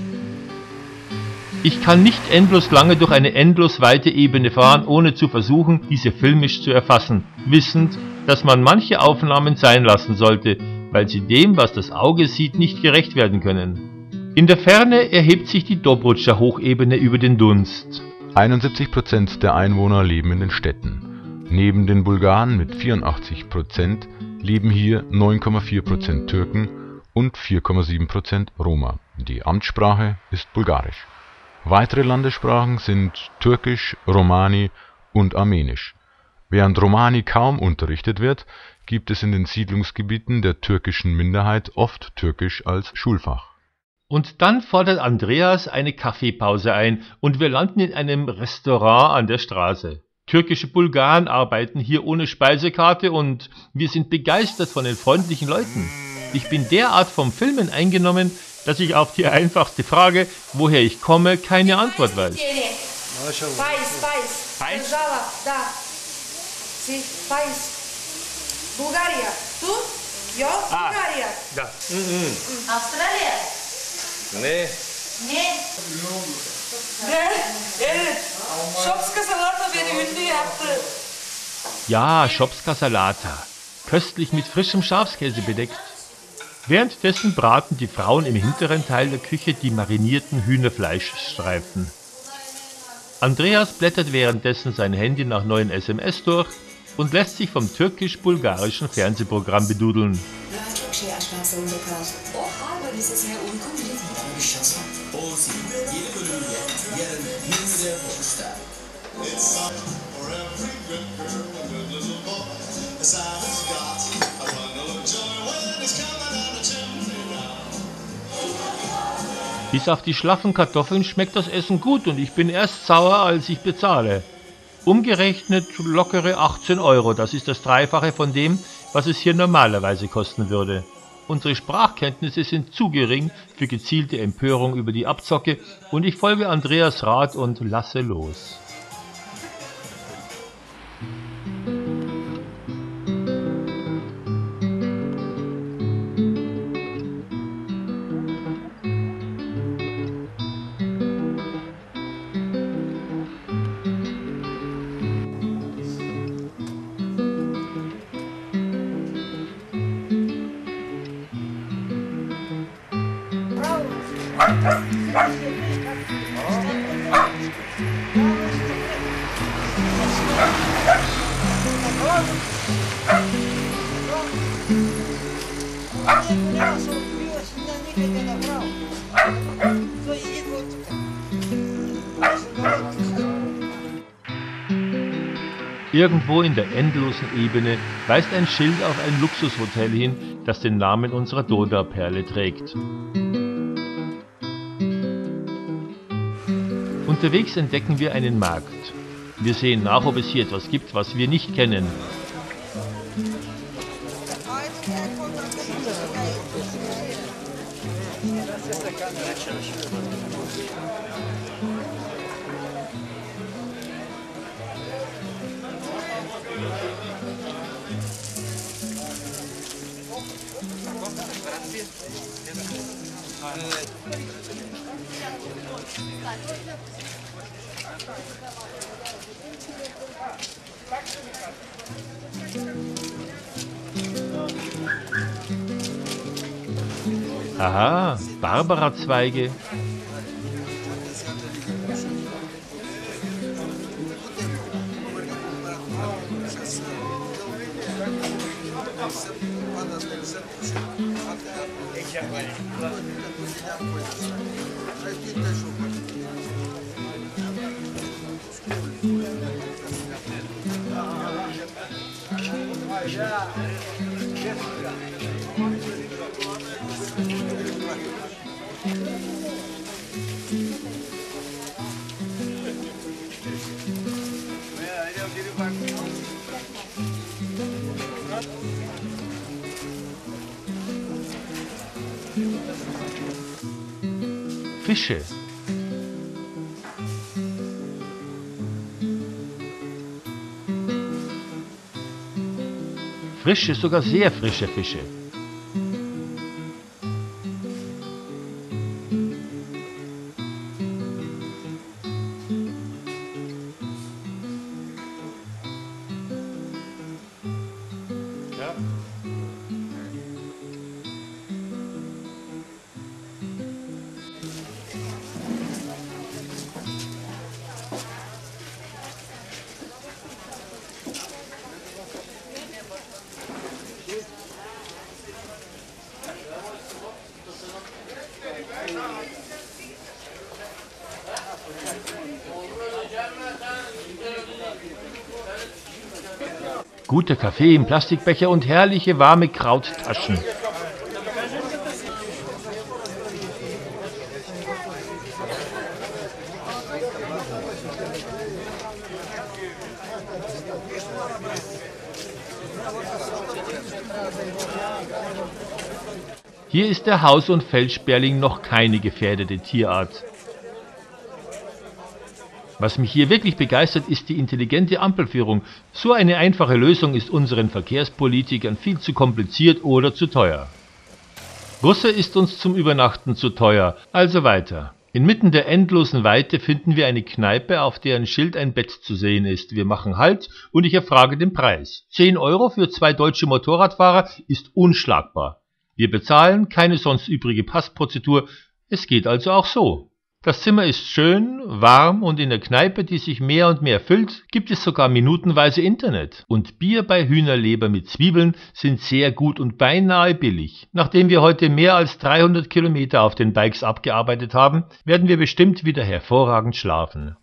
A: Ich kann nicht endlos lange durch eine endlos weite Ebene fahren, ohne zu versuchen, diese filmisch zu erfassen, wissend, dass man manche Aufnahmen sein lassen sollte, weil sie dem, was das Auge sieht, nicht gerecht werden können. In der Ferne erhebt sich die Dobrudscha Hochebene über den Dunst.
D: 71% der Einwohner leben in den Städten. Neben den Bulgaren mit 84% leben hier 9,4% Türken und 4,7% Roma. Die Amtssprache ist Bulgarisch. Weitere Landessprachen sind Türkisch, Romani und Armenisch. Während Romani kaum unterrichtet wird, gibt es in den Siedlungsgebieten der türkischen Minderheit oft Türkisch als Schulfach.
A: Und dann fordert Andreas eine Kaffeepause ein und wir landen in einem Restaurant an der Straße. Türkische Bulgaren arbeiten hier ohne Speisekarte und wir sind begeistert von den freundlichen Leuten. Ich bin derart vom Filmen eingenommen, dass ich auf die einfachste Frage, woher ich komme, keine Antwort weiß.
J: Bulgaria. Tu? Jo? Bulgaria.
C: Da.
J: Австралия?
C: Не.
J: Не. Schopska Salata wäre Hündi hatte.
A: Ja, Schopska Salata. Köstlich mit frischem Schafskäse bedeckt. Währenddessen braten die Frauen im hinteren Teil der Küche die marinierten Hühnerfleischstreifen. Andreas blättert währenddessen sein Handy nach neuen SMS durch und lässt sich vom türkisch-bulgarischen Fernsehprogramm bedudeln. Bis auf die schlaffen Kartoffeln schmeckt das Essen gut und ich bin erst sauer, als ich bezahle. Umgerechnet lockere 18 €, das ist das Dreifache von dem, was es hier normalerweise kosten würde. Unsere Sprachkenntnisse sind zu gering für gezielte Empörung über die Abzocke und ich folge Andreas Rat und lasse los. Irgendwo in der endlosen Ebene weist ein Schild auf ein Luxushotel hin, das den Namen unserer Donauperle trägt. Unterwegs entdecken wir einen Markt. Wir sehen nach, ob es hier etwas gibt, was wir nicht kennen. Aha, Barbara-Zweige. Fische. Frische, sogar sehr frische Fische. Guter Kaffee im Plastikbecher und herrliche warme Krauttaschen. Hier ist der Haus- und Feldsperling noch keine gefährdete Tierart. Was mich hier wirklich begeistert, ist die intelligente Ampelführung. So eine einfache Lösung ist unseren Verkehrspolitikern viel zu kompliziert oder zu teuer. Busse ist uns zum Übernachten zu teuer, also weiter. Inmitten der endlosen Weite finden wir eine Kneipe, auf deren Schild ein Bett zu sehen ist. Wir machen Halt und ich erfrage den Preis. 10 € für 2 deutsche Motorradfahrer ist unschlagbar. Wir bezahlen, keine sonst übrige Passprozedur, es geht also auch so. Das Zimmer ist schön, warm und in der Kneipe, die sich mehr und mehr füllt, gibt es sogar minutenweise Internet. Und Bier bei Hühnerleber mit Zwiebeln sind sehr gut und beinahe billig. Nachdem wir heute mehr als 300 Kilometer auf den Bikes abgearbeitet haben, werden wir bestimmt wieder hervorragend schlafen.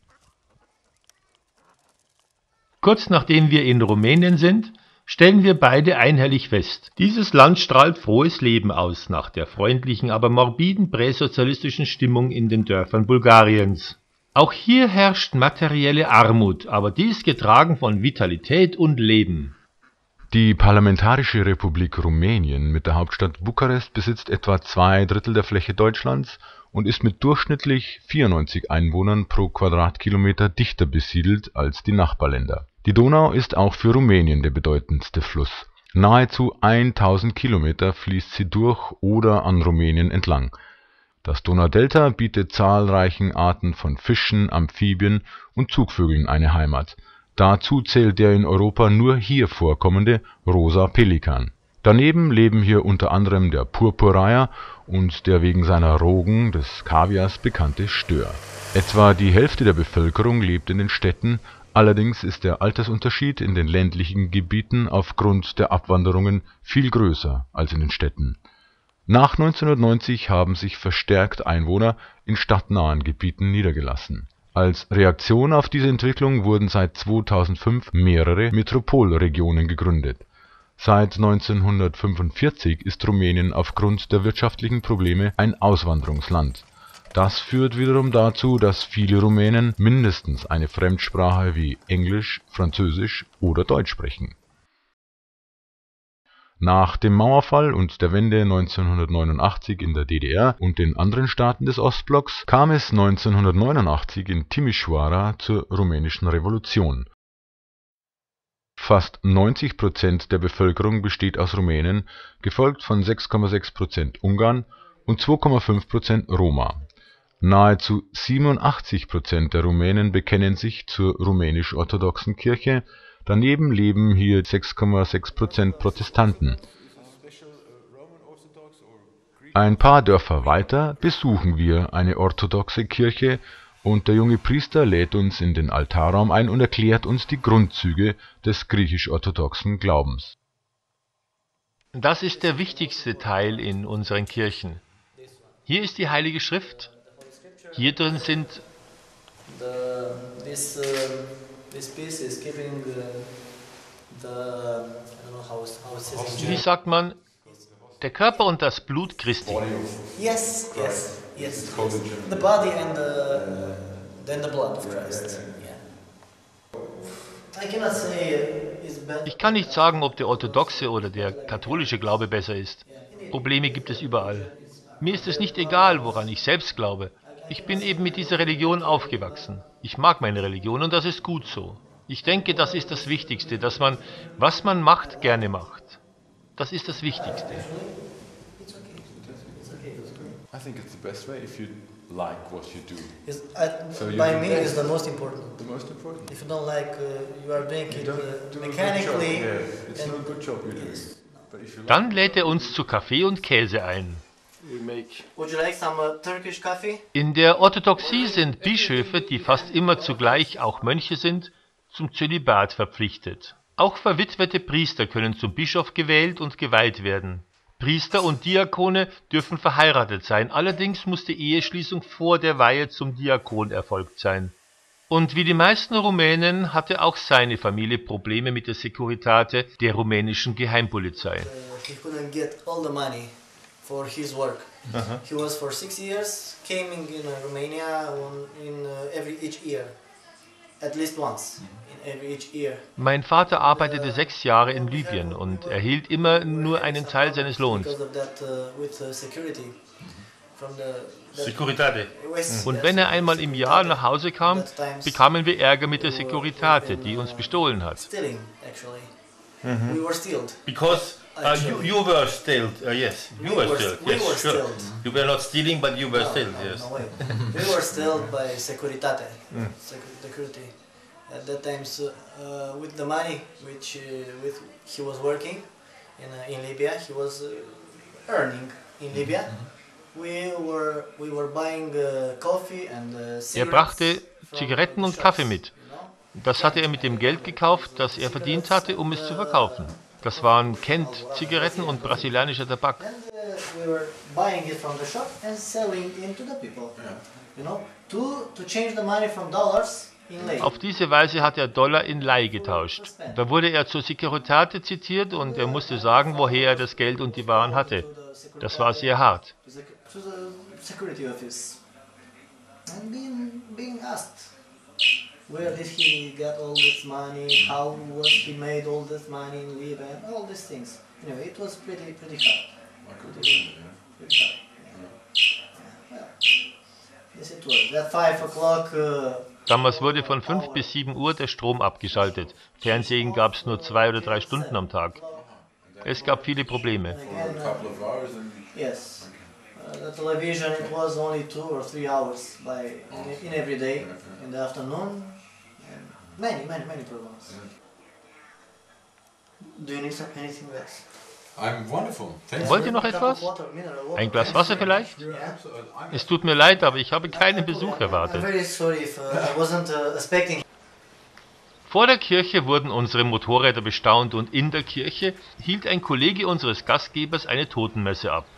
A: Kurz nachdem wir in Rumänien sind, stellen wir beide einhellig fest, dieses Land strahlt frohes Leben aus, nach der freundlichen, aber morbiden präsozialistischen Stimmung in den Dörfern Bulgariens. Auch hier herrscht materielle Armut, aber dies getragen von Vitalität und Leben.
D: Die Parlamentarische Republik Rumänien mit der Hauptstadt Bukarest besitzt etwa 2/3 der Fläche Deutschlands und ist mit durchschnittlich 94 Einwohnern pro Quadratkilometer dichter besiedelt als die Nachbarländer. Die Donau ist auch für Rumänien der bedeutendste Fluss. Nahezu 1000 Kilometer fließt sie durch oder an Rumänien entlang. Das Donaudelta bietet zahlreichen Arten von Fischen, Amphibien und Zugvögeln eine Heimat. Dazu zählt der in Europa nur hier vorkommende Rosa Pelikan. Daneben leben hier unter anderem der Purpurreiher und der wegen seiner Rogen, des Kaviars, bekannte Stör. Etwa die Hälfte der Bevölkerung lebt in den Städten, allerdings ist der Altersunterschied in den ländlichen Gebieten aufgrund der Abwanderungen viel größer als in den Städten. Nach 1990 haben sich verstärkt Einwohner in stadtnahen Gebieten niedergelassen. Als Reaktion auf diese Entwicklung wurden seit 2005 mehrere Metropolregionen gegründet. Seit 1945 ist Rumänien aufgrund der wirtschaftlichen Probleme ein Auswanderungsland. Das führt wiederum dazu, dass viele Rumänen mindestens eine Fremdsprache wie Englisch, Französisch oder Deutsch sprechen. Nach dem Mauerfall und der Wende 1989 in der DDR und den anderen Staaten des Ostblocks kam es 1989 in Timișoara zur Rumänischen Revolution. Fast 90% der Bevölkerung besteht aus Rumänen, gefolgt von 6,6% Ungarn und 2,5% Roma. Nahezu 87% der Rumänen bekennen sich zur rumänisch-orthodoxen Kirche, daneben leben hier 6,6% Protestanten. Ein paar Dörfer weiter besuchen wir eine orthodoxe Kirche und der junge Priester lädt uns in den Altarraum ein und erklärt uns die Grundzüge des griechisch-orthodoxen Glaubens.
A: Das ist der wichtigste Teil in unseren Kirchen. Hier ist die Heilige Schrift. Hier drin sind wie sagt man, der Körper und das Blut Christi.
K: Yes, yes, yes. The body and then the blood of Christ. I cannot say is better.
A: Ich kann nicht sagen, ob der orthodoxe oder der katholische Glaube besser ist. Probleme gibt es überall. Mir ist es nicht egal, woran ich selbst glaube. Ich bin eben mit dieser Religion aufgewachsen. Ich mag meine Religion und das ist gut so. Ich denke, das ist das Wichtigste, dass man, was man macht, gerne macht. Das ist das Wichtigste.
B: I think it's the best way if you like what you do.
K: By me is the most important.
B: The most important.
K: If you don't like, you are doing it mechanically.
B: It's not a good job you do. But if you
A: Dann lädt er uns zu Kaffee und Käse ein.
K: Would you like some Turkish coffee?
A: In der Orthodoxie sind Bischöfe, die fast immer zugleich auch Mönche sind, zum Zölibat verpflichtet. Auch verwitwete Priester können zum Bischof gewählt und geweiht werden. Priester und Diakone dürfen verheiratet sein, allerdings muss die Eheschließung vor der Weihe zum Diakon erfolgt sein. Und wie die meisten Rumänen hatte auch seine Familie Probleme mit der Securitate der rumänischen Geheimpolizei.
K: He couldn't get all the money for his work. He was for 6 years, came in Romania each year, at least once.
A: Mein Vater arbeitete 6 Jahre in Libyen und erhielt immer nur einen Teil seines Lohns. Securitate. Und wenn er einmal im Jahr nach Hause kam, bekamen wir Ärger mit der Securitate, die uns bestohlen hat. Because you were stealed, yes, you were stealed, yes, sure. You were not stealing, but you were stealed, yes.
K: We were stealed by Securitate, security. At that time, with the money which he was working in Libya, he was earning in Libya. We were buying coffee and cigarettes.
A: Er brachte Zigaretten und Kaffee mit. Das hatte er mit dem Geld gekauft, das er verdient hatte, um es zu verkaufen. Das waren Kent-Zigaretten und brasilianischer Tabak.
K: We were buying it from the shop and selling it to the people. You know, to change the money from dollars.
A: Auf diese Weise hat er Dollar in Lei getauscht. Da wurde er zur Securitate zitiert und er musste sagen, woher er das Geld und die Waren hatte. Das war sehr hart.
K: Where did he get all this money? How was he made all this money in Libya? All these things. Anyway, it was pretty hard. Pretty hard. Yeah. Well, yes, it was. At 5 o'clock.
A: Damals wurde von 5 bis 7 Uhr der Strom abgeschaltet. Fernsehen gab es nur 2 oder 3 Stunden am Tag. Es gab viele Probleme.
K: Yes, the television it was only 2 or 3 hours in every day in the afternoon. And many problems. Do you need anything else?
B: I'm wonderful.
A: Wollt ihr noch etwas? Ein Glas Wasser vielleicht? Es tut mir leid, aber ich habe keinen Besuch erwartet. Vor der Kirche wurden unsere Motorräder bestaunt und in der Kirche hielt ein Kollege unseres Gastgebers eine Totenmesse ab.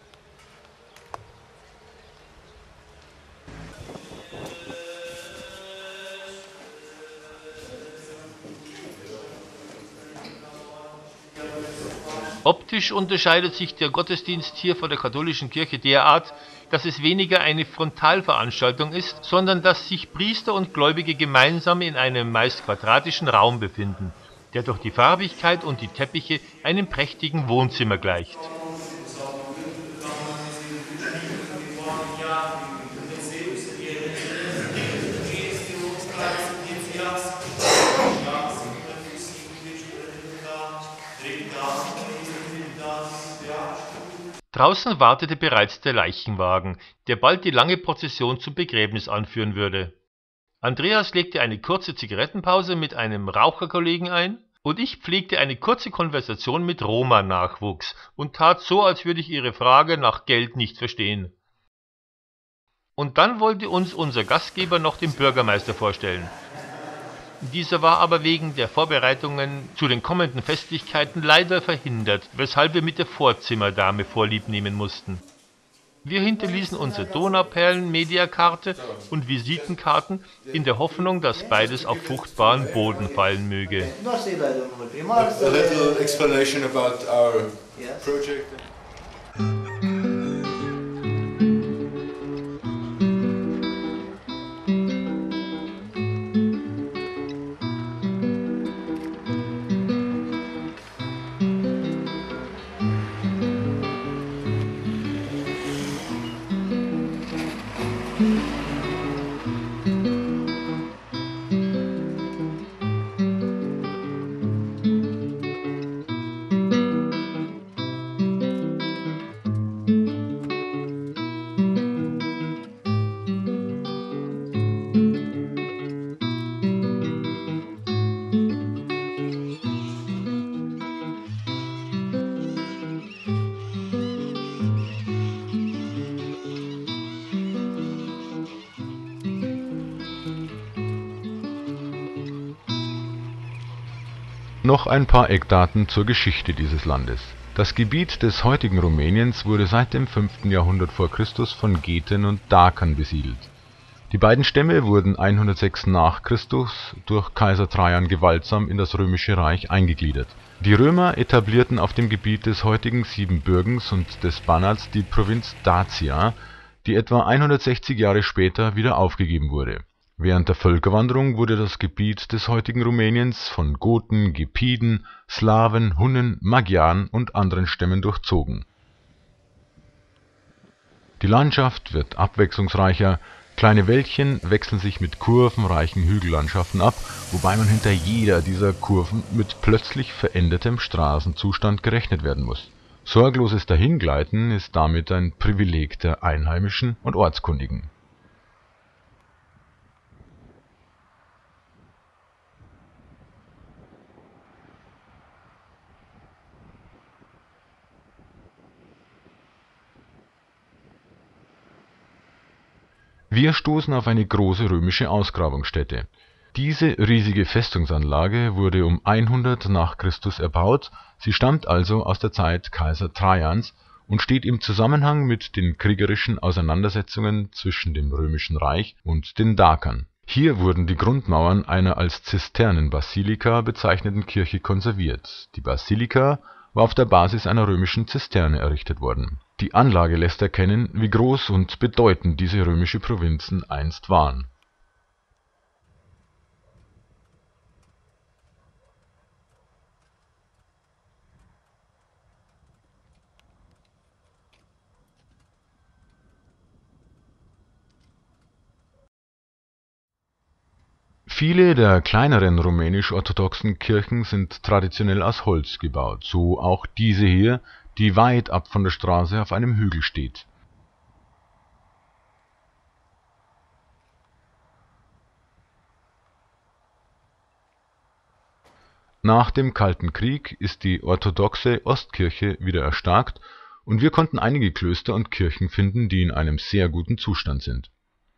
A: Optisch unterscheidet sich der Gottesdienst hier von der katholischen Kirche derart, dass es weniger eine Frontalveranstaltung ist, sondern dass sich Priester und Gläubige gemeinsam in einem meist quadratischen Raum befinden. der durch die Farbigkeit und die Teppiche einem prächtigen Wohnzimmer gleicht. Draußen wartete bereits der Leichenwagen, der bald die lange Prozession zum Begräbnis anführen würde. Andreas legte eine kurze Zigarettenpause mit einem Raucherkollegen ein und ich pflegte eine kurze Konversation mit Roma-Nachwuchs und tat so, als würde ich ihre Frage nach Geld nicht verstehen. Und dann wollte uns unser Gastgeber noch den Bürgermeister vorstellen. Dieser war aber wegen der Vorbereitungen zu den kommenden Festlichkeiten leider verhindert, weshalb wir mit der Vorzimmerdame Vorlieb nehmen mussten. Wir hinterließen unsere Donauperlen-Mediakarte und Visitenkarten in der Hoffnung, dass beides auf fruchtbaren Boden fallen möge.
B: A little explanation about our project.
D: Noch ein paar Eckdaten zur Geschichte dieses Landes. Das Gebiet des heutigen Rumäniens wurde seit dem 5. Jahrhundert vor Christus von Geten und Dakern besiedelt. Die beiden Stämme wurden 106 nach Christus durch Kaiser Trajan gewaltsam in das Römische Reich eingegliedert. Die Römer etablierten auf dem Gebiet des heutigen Siebenbürgens und des Banats die Provinz Dacia, die etwa 160 Jahre später wieder aufgegeben wurde. Während der Völkerwanderung wurde das Gebiet des heutigen Rumäniens von Goten, Gepiden, Slawen, Hunnen, Magyaren und anderen Stämmen durchzogen. Die Landschaft wird abwechslungsreicher, kleine Wäldchen wechseln sich mit kurvenreichen Hügellandschaften ab, wobei man hinter jeder dieser Kurven mit plötzlich verändertem Straßenzustand gerechnet werden muss. Sorgloses Dahingleiten ist damit ein Privileg der Einheimischen und Ortskundigen. Wir stoßen auf eine große römische Ausgrabungsstätte. Diese riesige Festungsanlage wurde um 100 nach Christus erbaut, sie stammt also aus der Zeit Kaiser Trajans und steht im Zusammenhang mit den kriegerischen Auseinandersetzungen zwischen dem Römischen Reich und den Dakern. Hier wurden die Grundmauern einer als Zisternenbasilika bezeichneten Kirche konserviert. Die Basilika war auf der Basis einer römischen Zisterne errichtet worden. Die Anlage lässt erkennen, wie groß und bedeutend diese römische Provinzen einst waren. Viele der kleineren rumänisch-orthodoxen Kirchen sind traditionell aus Holz gebaut, so auch diese hier, die weit ab von der Straße auf einem Hügel steht. Nach dem Kalten Krieg ist die orthodoxe Ostkirche wieder erstarkt und wir konnten einige Klöster und Kirchen finden, die in einem sehr guten Zustand sind.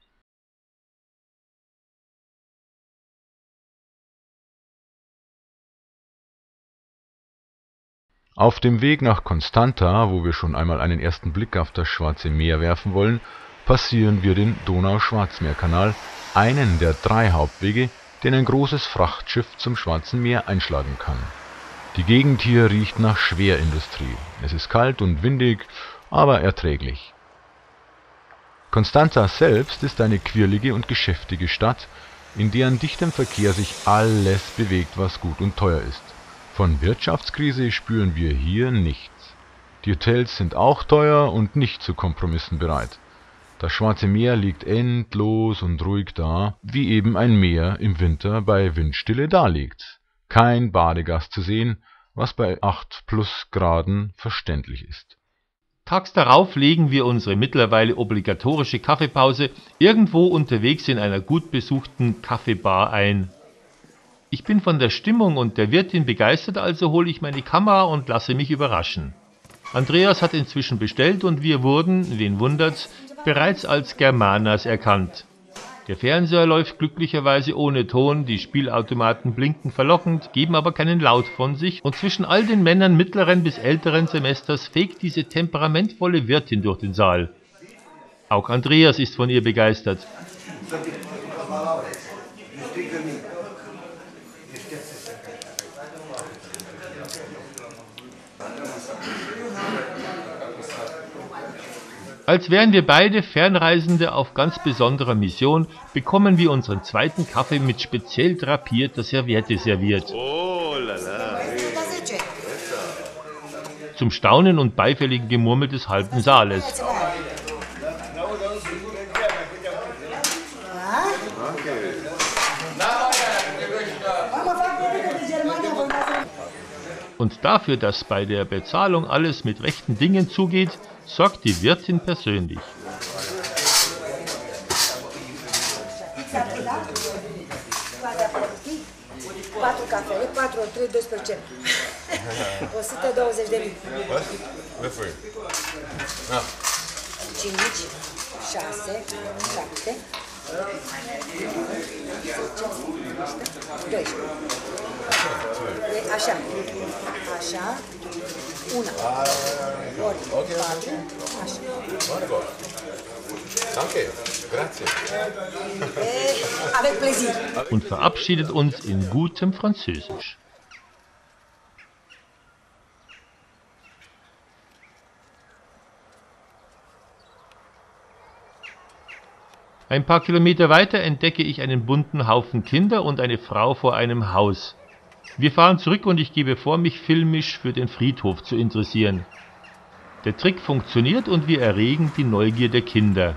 D: Auf dem Weg nach Constanta, wo wir schon einmal einen ersten Blick auf das Schwarze Meer werfen wollen, passieren wir den Donau-Schwarzmeer-Kanal, einen der 3 Hauptwege, den ein großes Frachtschiff zum Schwarzen Meer einschlagen kann. Die Gegend hier riecht nach Schwerindustrie. Es ist kalt und windig, aber erträglich. Constanta selbst ist eine quirlige und geschäftige Stadt, in deren dichtem Verkehr sich alles bewegt, was gut und teuer ist. Von Wirtschaftskrise spüren wir hier nichts. Die Hotels sind auch teuer und nicht zu Kompromissen bereit. Das Schwarze Meer liegt endlos und ruhig da, wie eben ein Meer im Winter bei Windstille daliegt. Kein Badegast zu sehen, was bei 8+ Graden verständlich ist.
A: Tags darauf legen wir unsere mittlerweile obligatorische Kaffeepause irgendwo unterwegs in einer gut besuchten Kaffeebar ein. Ich bin von der Stimmung und der Wirtin begeistert, also hole ich meine Kamera und lasse mich überraschen. Andreas hat inzwischen bestellt und wir wurden, wen wundert's, bereits als Germanas erkannt. Der Fernseher läuft glücklicherweise ohne Ton, die Spielautomaten blinken verlockend, geben aber keinen Laut von sich und zwischen all den Männern mittleren bis älteren Semesters fegt diese temperamentvolle Wirtin durch den Saal. Auch Andreas ist von ihr begeistert. Als wären wir beide Fernreisende auf ganz besonderer Mission, bekommen wir unseren zweiten Kaffee mit speziell drapierter Serviette serviert.
C: Oh la la.
A: Zum Staunen und beifälligen Gemurmel des halben Saales. Und dafür, dass bei der Bezahlung alles mit rechten Dingen zugeht, sorgt die Wirtin persönlich.
L: Așa, așa, una, ori, patru, așa.
B: Danke, grazie.
L: Avec plaisir.
A: Und verabschiedet uns in gutem Französisch. Ein paar Kilometer weiter entdecke ich einen bunten Haufen Kinder und eine Frau vor einem Haus. Wir fahren zurück und ich gebe vor, mich filmisch für den Friedhof zu interessieren. Der Trick funktioniert und wir erregen die Neugier der Kinder.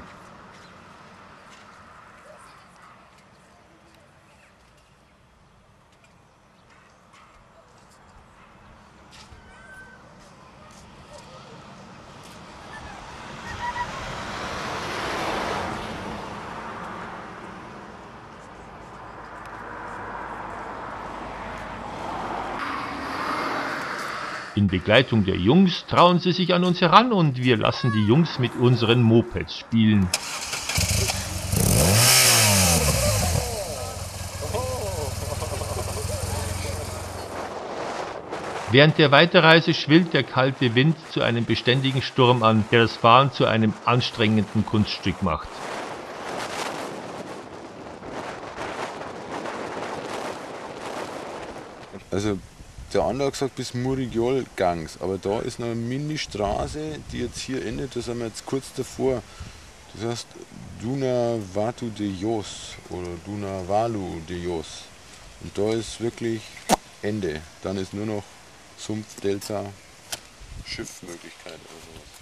A: In Begleitung der Jungs trauen sie sich an uns heran und wir lassen die Jungs mit unseren Mopeds spielen. Während der Weiterreise schwillt der kalte Wind zu einem beständigen Sturm an, der das Fahren zu einem anstrengenden Kunststück macht.
B: Also der Anlage sagt bis Murigiol Gangs, aber da ist noch eine Mini-Straße, die jetzt hier endet, da sind wir jetzt kurz davor. Das heißt Dunavatu de Jos oder Dunavalu de Jos. Und da ist wirklich Ende. Dann ist nur noch Sumpf, Delta, Schiffmöglichkeit oder sowas.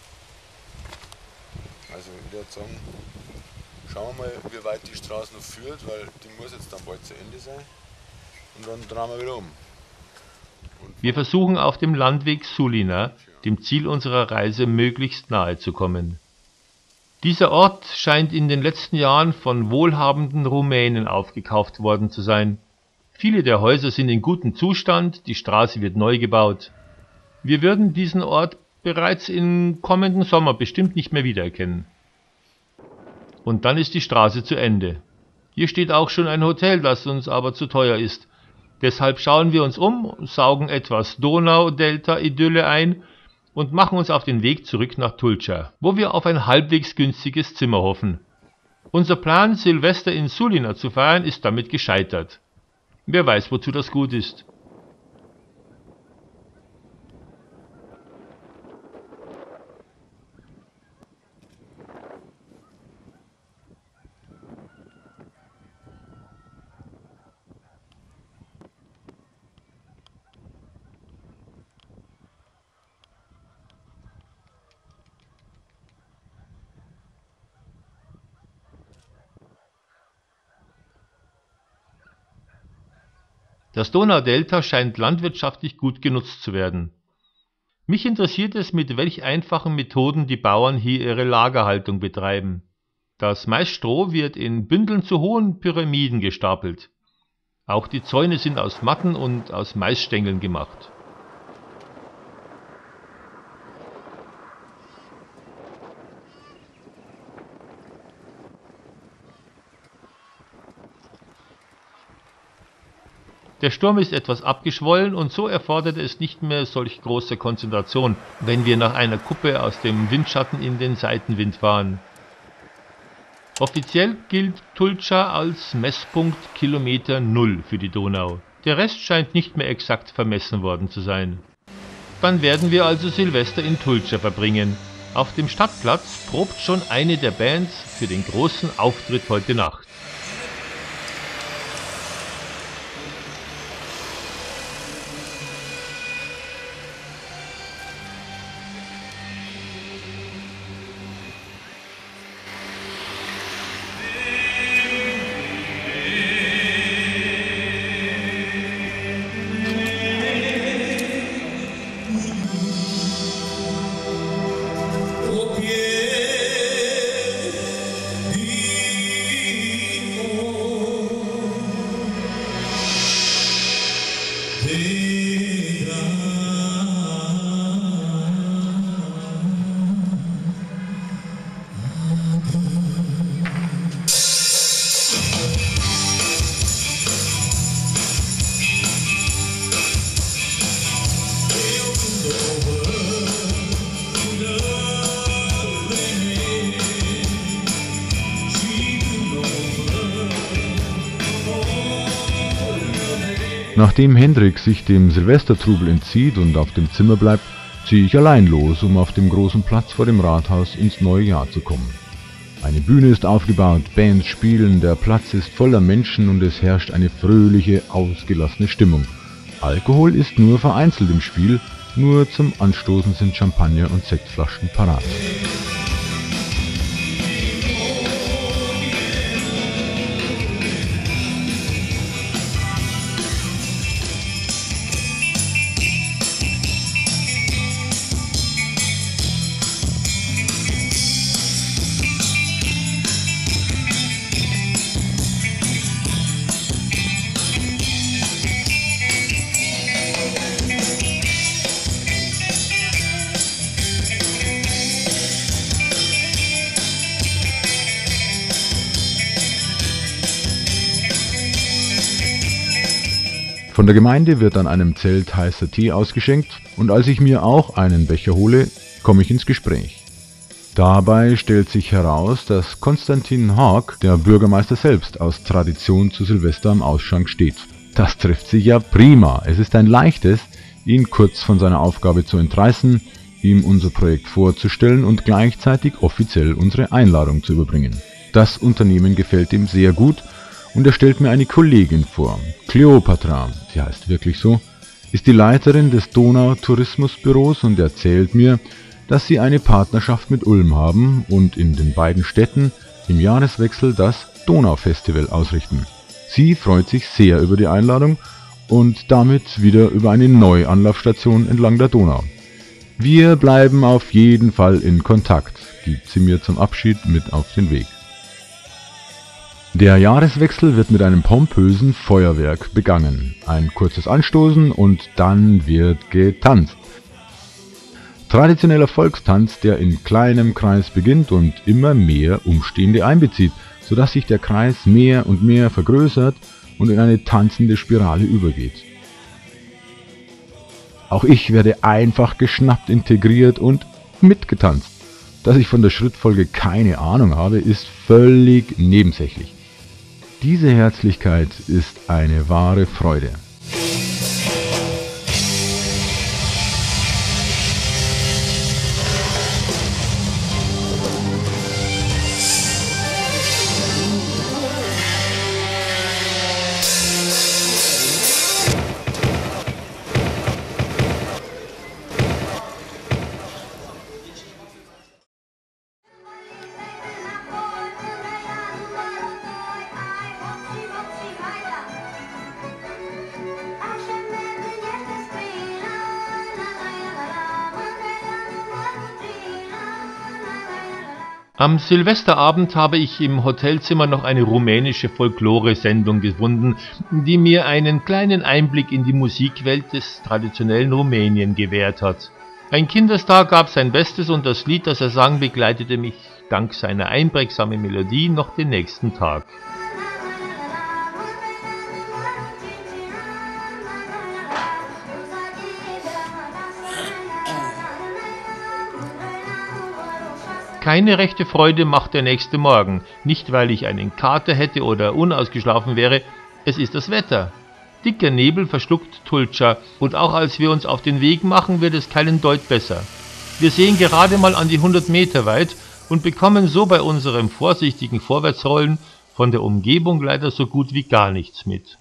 B: Also ich würde sagen, schauen wir mal, wie weit die Straße noch führt, weil die muss jetzt dann bald zu Ende sein. Und dann drehen wir wieder um.
A: Wir versuchen auf dem Landweg Sulina, dem Ziel unserer Reise, möglichst nahe zu kommen. Dieser Ort scheint in den letzten Jahren von wohlhabenden Rumänen aufgekauft worden zu sein. Viele der Häuser sind in gutem Zustand, die Straße wird neu gebaut. Wir würden diesen Ort bereits im kommenden Sommer bestimmt nicht mehr wiedererkennen. Und dann ist die Straße zu Ende. Hier steht auch schon ein Hotel, das uns aber zu teuer ist. Deshalb schauen wir uns um, saugen etwas Donau-Delta-Idylle ein und machen uns auf den Weg zurück nach Tulča, wo wir auf ein halbwegs günstiges Zimmer hoffen. Unser Plan, Silvester in Sulina zu feiern, ist damit gescheitert. Wer weiß, wozu das gut ist. Das Donaudelta scheint landwirtschaftlich gut genutzt zu werden. Mich interessiert es, mit welch einfachen Methoden die Bauern hier ihre Lagerhaltung betreiben. Das Maisstroh wird in Bündeln zu hohen Pyramiden gestapelt. Auch die Zäune sind aus Matten und aus Maisstängeln gemacht. Der Sturm ist etwas abgeschwollen und so erfordert es nicht mehr solch große Konzentration, wenn wir nach einer Kuppe aus dem Windschatten in den Seitenwind fahren. Offiziell gilt Tulča als Messpunkt Kilometer 0 für die Donau. Der Rest scheint nicht mehr exakt vermessen worden zu sein. Dann werden wir also Silvester in Tulča verbringen. Auf dem Stadtplatz probt schon eine der Bands für den großen Auftritt heute Nacht.
D: Nachdem Hendrik sich dem Silvestertrubel entzieht und auf dem Zimmer bleibt, ziehe ich allein los, um auf dem großen Platz vor dem Rathaus ins neue Jahr zu kommen. Eine Bühne ist aufgebaut, Bands spielen, der Platz ist voller Menschen und es herrscht eine fröhliche, ausgelassene Stimmung. Alkohol ist nur vereinzelt im Spiel, nur zum Anstoßen sind Champagner und Sektflaschen parat. Von der Gemeinde wird an einem Zelt heißer Tee ausgeschenkt und als ich mir auch einen Becher hole, komme ich ins Gespräch. Dabei stellt sich heraus, dass Konstantin Haag, der Bürgermeister selbst, aus Tradition zu Silvester am Ausschank steht. Das trifft sich ja prima. Es ist ein leichtes, ihn kurz von seiner Aufgabe zu entreißen, ihm unser Projekt vorzustellen und gleichzeitig offiziell unsere Einladung zu überbringen. Das Unternehmen gefällt ihm sehr gut und er stellt mir eine Kollegin vor. Kleopatra, sie heißt wirklich so, ist die Leiterin des Donau-Tourismusbüros und erzählt mir, dass sie eine Partnerschaft mit Ulm haben und in den beiden Städten im Jahreswechsel das Donaufestival ausrichten. Sie freut sich sehr über die Einladung und damit wieder über eine neue Anlaufstation entlang der Donau. Wir bleiben auf jeden Fall in Kontakt, gibt sie mir zum Abschied mit auf den Weg. Der Jahreswechsel wird mit einem pompösen Feuerwerk begangen. Ein kurzes Anstoßen und dann wird getanzt. Traditioneller Volkstanz, der in kleinem Kreis beginnt und immer mehr Umstehende einbezieht, sodass sich der Kreis mehr und mehr vergrößert und in eine tanzende Spirale übergeht. Auch ich werde einfach geschnappt, integriert und mitgetanzt. Dass ich von der Schrittfolge keine Ahnung habe, ist völlig nebensächlich. Diese Herzlichkeit ist eine wahre Freude.
A: Am Silvesterabend habe ich im Hotelzimmer noch eine rumänische Folklore-Sendung gefunden, die mir einen kleinen Einblick in die Musikwelt des traditionellen Rumänien gewährt hat. Ein Kinderstar gab sein Bestes und das Lied, das er sang, begleitete mich dank seiner einprägsamen Melodie noch den nächsten Tag. Keine rechte Freude macht der nächste Morgen, nicht weil ich einen Kater hätte oder unausgeschlafen wäre, es ist das Wetter. Dicker Nebel verschluckt Tulcha und auch als wir uns auf den Weg machen, wird es keinen Deut besser. Wir sehen gerade mal an die 100 Meter weit und bekommen so bei unserem vorsichtigen Vorwärtsrollen von der Umgebung leider so gut wie gar nichts mit.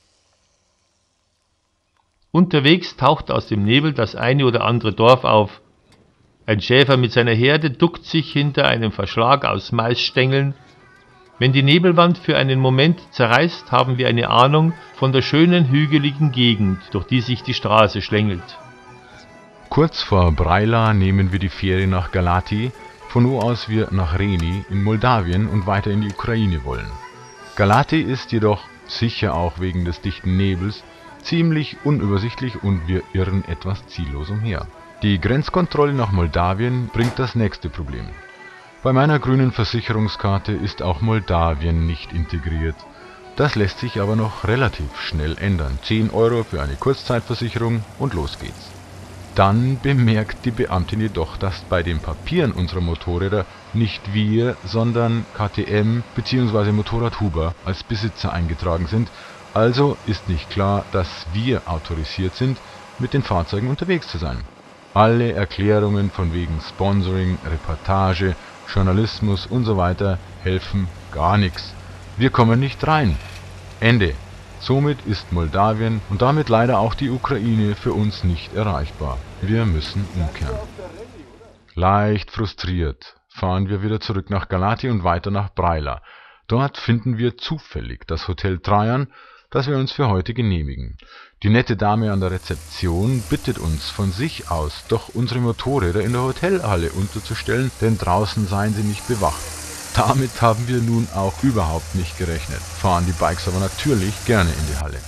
A: Unterwegs taucht aus dem Nebel das eine oder andere Dorf auf. Ein Schäfer mit seiner Herde duckt sich hinter einem Verschlag aus Maisstängeln. Wenn die Nebelwand für einen Moment zerreißt, haben wir eine Ahnung von der schönen hügeligen Gegend, durch die sich die Straße schlängelt.
D: Kurz vor Brăila nehmen wir die Fähre nach Galați, von wo aus wir nach Reni in Moldawien und weiter in die Ukraine wollen. Galați ist jedoch, sicher auch wegen des dichten Nebels, ziemlich unübersichtlich und wir irren etwas ziellos umher. Die Grenzkontrolle nach Moldawien bringt das nächste Problem. Bei meiner grünen Versicherungskarte ist auch Moldawien nicht integriert. Das lässt sich aber noch relativ schnell ändern. 10 € für eine Kurzzeitversicherung und los geht's. Dann bemerkt die Beamtin jedoch, dass bei den Papieren unserer Motorräder nicht wir, sondern KTM bzw. Motorrad Huber als Besitzer eingetragen sind. Also ist nicht klar, dass wir autorisiert sind, mit den Fahrzeugen unterwegs zu sein. Alle Erklärungen von wegen Sponsoring, Reportage, Journalismus und so weiter helfen gar nichts. Wir kommen nicht rein. Ende. Somit ist Moldawien und damit leider auch die Ukraine für uns nicht erreichbar. Wir müssen umkehren. Leicht frustriert fahren wir wieder zurück nach Galați und weiter nach Brăila. Dort finden wir zufällig das Hotel Traian, das wir uns für heute genehmigen. Die nette Dame an der Rezeption bittet uns von sich aus, doch unsere Motorräder in der Hotelhalle unterzustellen, denn draußen seien sie nicht bewacht. Damit haben wir nun auch überhaupt nicht gerechnet, fahren die Bikes aber natürlich gerne in die Halle.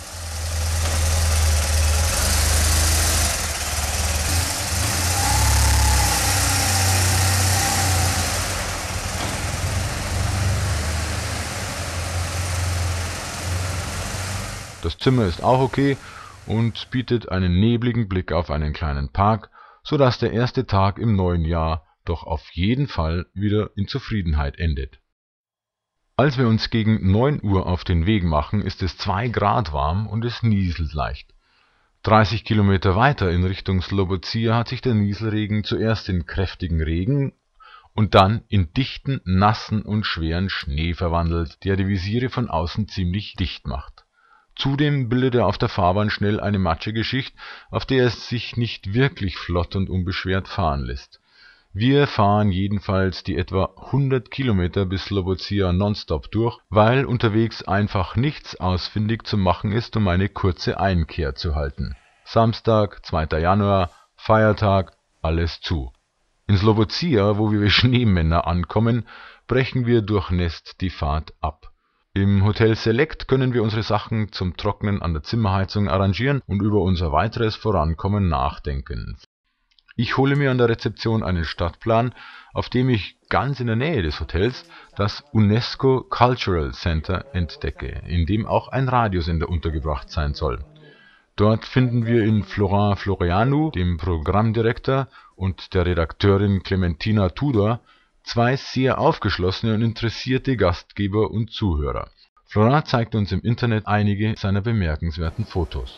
D: Das Zimmer ist auch okay und bietet einen nebligen Blick auf einen kleinen Park, so dass der erste Tag im neuen Jahr doch auf jeden Fall wieder in Zufriedenheit endet. Als wir uns gegen 9 Uhr auf den Weg machen, ist es 2 Grad warm und es nieselt leicht. 30 Kilometer weiter in Richtung Slobozia hat sich der Nieselregen zuerst in kräftigen Regen und dann in dichten, nassen und schweren Schnee verwandelt, der die Visiere von außen ziemlich dicht macht. Zudem bildet er auf der Fahrbahn schnell eine matschige Schicht, auf der es sich nicht wirklich flott und unbeschwert fahren lässt. Wir fahren jedenfalls die etwa 100 Kilometer bis Slobozia nonstop durch, weil unterwegs einfach nichts ausfindig zu machen ist, um eine kurze Einkehr zu halten. Samstag, 2. Januar, Feiertag, alles zu. In Slobozia, wo wir wie Schneemänner ankommen, brechen wir durchnässt die Fahrt ab. Im Hotel Select können wir unsere Sachen zum Trocknen an der Zimmerheizung arrangieren und über unser weiteres Vorankommen nachdenken. Ich hole mir an der Rezeption einen Stadtplan, auf dem ich ganz in der Nähe des Hotels das UNESCO Cultural Center entdecke, in dem auch ein Radiosender untergebracht sein soll. Dort finden wir in Florent Floreanu, dem Programmdirektor, und der Redakteurin Clementina Tudor 2 sehr aufgeschlossene und interessierte Gastgeber und Zuhörer. Florent zeigt uns im Internet einige seiner bemerkenswerten Fotos.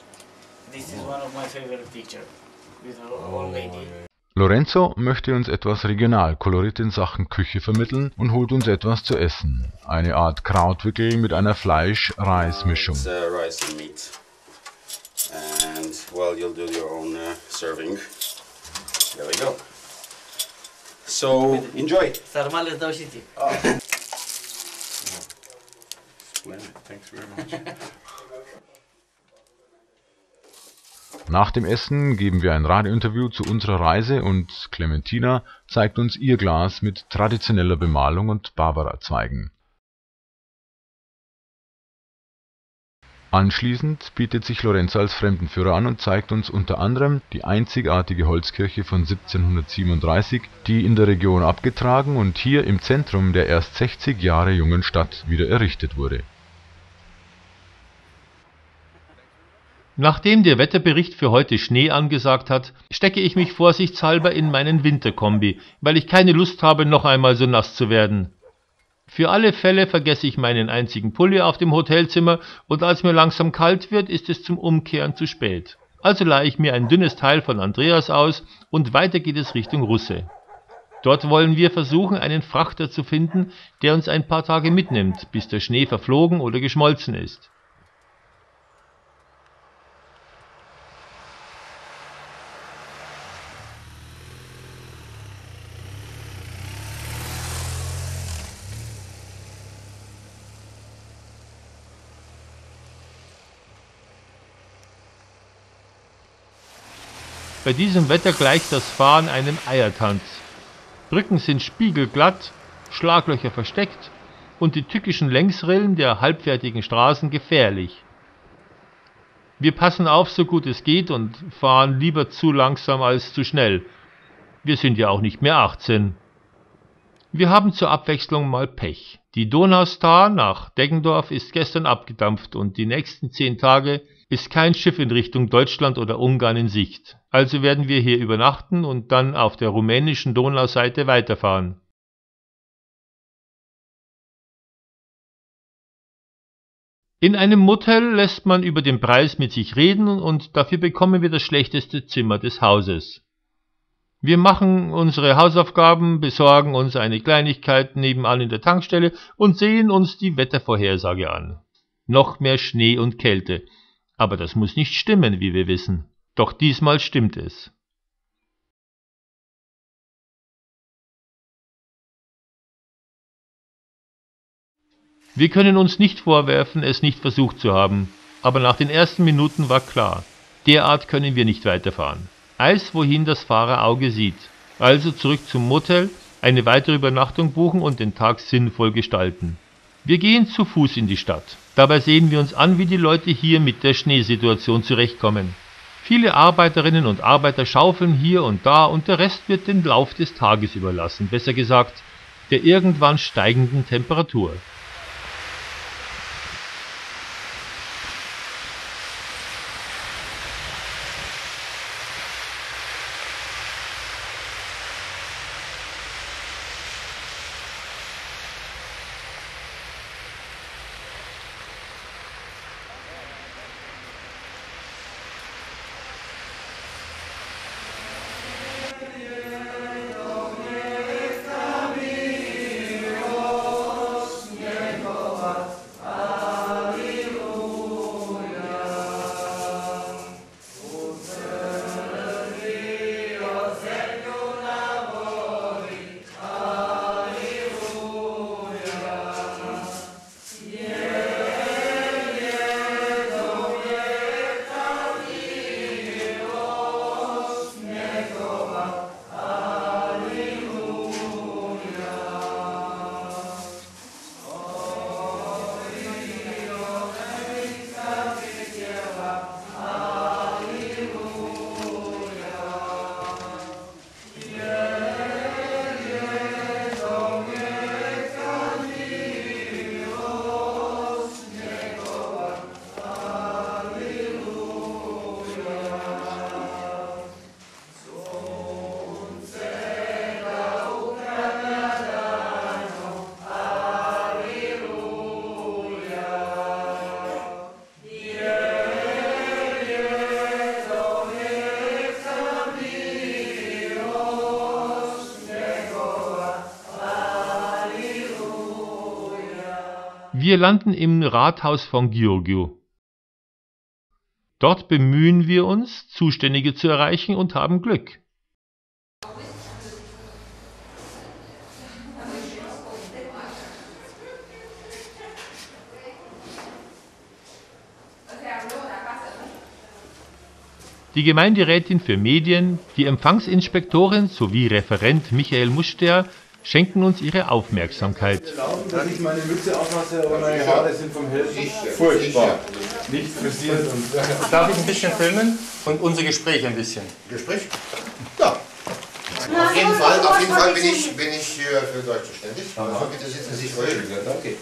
D: Lorenzo möchte uns etwas Regionalkolorit in Sachen Küche vermitteln und holt uns etwas zu essen. Eine Art Krautwickel mit einer Fleisch-Reis-Mischung.
M: Rice and meat. And well, you'll do your own serving. There we go. So, enjoy.
K: Sarmale dau și ție.
M: Splendid, thanks very much.
D: Nach dem Essen geben wir ein Radiointerview zu unserer Reise und Clementina zeigt uns ihr Glas mit traditioneller Bemalung und Barbara-Zweigen. Anschließend bietet sich Lorenzo als Fremdenführer an und zeigt uns unter anderem die einzigartige Holzkirche von 1737, die in der Region abgetragen und hier im Zentrum der erst 60 Jahre jungen Stadt wieder errichtet wurde.
A: Nachdem der Wetterbericht für heute Schnee angesagt hat, stecke ich mich vorsichtshalber in meinen Winterkombi, weil ich keine Lust habe, noch einmal so nass zu werden. Für alle Fälle vergesse ich meinen einzigen Pulli auf dem Hotelzimmer und als mir langsam kalt wird, ist es zum Umkehren zu spät. Also leihe ich mir ein dünnes Teil von Andreas aus und weiter geht es Richtung Russe. Dort wollen wir versuchen, einen Frachter zu finden, der uns ein paar Tage mitnimmt, bis der Schnee verflogen oder geschmolzen ist. Bei diesem Wetter gleicht das Fahren einem Eiertanz. Brücken sind spiegelglatt, Schlaglöcher versteckt und die tückischen Längsrillen der halbfertigen Straßen gefährlich. Wir passen auf, so gut es geht und fahren lieber zu langsam als zu schnell. Wir sind ja auch nicht mehr 18. Wir haben zur Abwechslung mal Pech. Die Donaustar nach Deggendorf ist gestern abgedampft und die nächsten 10 Tage ist kein Schiff in Richtung Deutschland oder Ungarn in Sicht. Also werden wir hier übernachten und dann auf der rumänischen Donauseite weiterfahren. In einem Motel lässt man über den Preis mit sich reden und dafür bekommen wir das schlechteste Zimmer des Hauses. Wir machen unsere Hausaufgaben, besorgen uns eine Kleinigkeit nebenan in der Tankstelle und sehen uns die Wettervorhersage an. Noch mehr Schnee und Kälte. Aber das muss nicht stimmen, wie wir wissen. Doch diesmal stimmt es. Wir können uns nicht vorwerfen, es nicht versucht zu haben. Aber nach den ersten Minuten war klar, derart können wir nicht weiterfahren. Eis, wohin das Fahrerauge sieht. Also zurück zum Motel, eine weitere Übernachtung buchen und den Tag sinnvoll gestalten. Wir gehen zu Fuß in die Stadt. Dabei sehen wir uns an, wie die Leute hier mit der Schneesituation zurechtkommen. Viele Arbeiterinnen und Arbeiter schaufeln hier und da und der Rest wird den Lauf des Tages überlassen, besser gesagt, der irgendwann steigenden Temperatur. Wir landen im Rathaus von Giurgiu. Dort bemühen wir uns, Zuständige zu erreichen und haben Glück. die Gemeinderätin für Medien, die Empfangsinspektorin sowie Referent Michael Muster schenken uns ihre Aufmerksamkeit.
N: Wenn ich meine Mütze aufmache, aber meine Haare sind vom Helfen furchtbar. Nicht frisiert.
A: Darf ich ein bisschen filmen? Und unser Gespräch ein bisschen.
O: Gespräch? Ja. Auf jeden Fall bin ich hier für Deutsch zuständig. Aber bitte sitzen Sie ruhig.
N: Okay.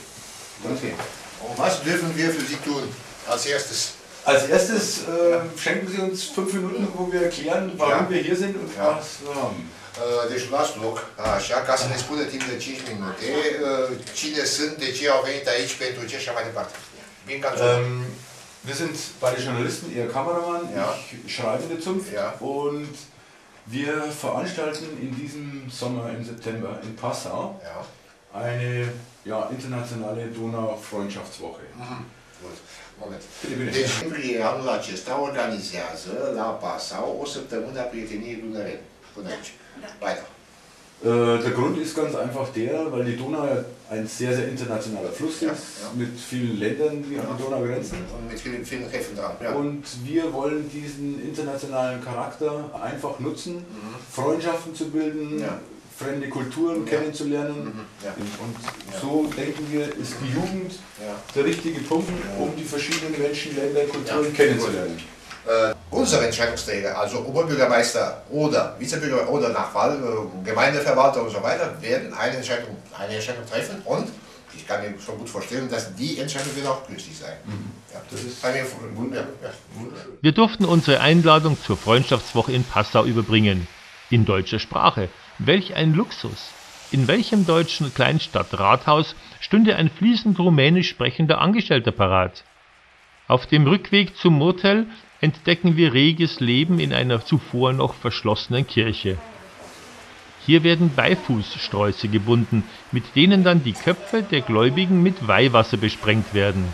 O: Was dürfen wir für Sie tun als erstes?
N: Als erstes schenken Sie uns 5 Minuten, wo wir erklären, warum wir hier sind und was wir haben.
O: Deci luați loc, așa, ca să ne spune timp de 5 minute cine sunt, de ce au venit aici, pentru ce și așa mai departe. Bine că
N: Wir sind beide Journalisten, ihr Kameramann, ich schreibe in der Zunft und wir veranstalten in diesem Sommer, im September, in Passau eine internationale Donau-Freundschaftswoche.
O: Moment. Deci, în anul acesta organizează la Passau o săptămână a prieteniei dunărene. Până aici. Weiter.
N: Der Grund ist ganz einfach der, weil die Donau ein sehr, sehr internationaler Fluss ist, mit vielen Ländern, die an die Donau grenzen.
O: Und mit vielen Häfen dran.
N: Und wir wollen diesen internationalen Charakter einfach nutzen, Freundschaften zu bilden, fremde Kulturen kennenzulernen. Und so denken wir, ist die Jugend der richtige Punkt, um die verschiedenen Menschen, Länder, Kulturen kennenzulernen.
O: Unsere Entscheidungsträger, also Oberbürgermeister oder Vizebürgermeister oder nach Wahl Gemeindeverwalter und so weiter, werden eine Entscheidung treffen und ich kann mir schon gut vorstellen, dass die Entscheidung wird auch günstig sein. Das ist wunderschön.
A: Wir durften unsere Einladung zur Freundschaftswoche in Passau überbringen. In deutscher Sprache. Welch ein Luxus! In welchem deutschen Kleinstadtrathaus stünde ein fließend rumänisch sprechender Angestellter parat? Auf dem Rückweg zum Motel entdecken wir reges Leben in einer zuvor noch verschlossenen Kirche. Hier werden Beifußsträuße gebunden, mit denen dann die Köpfe der Gläubigen mit Weihwasser besprengt werden.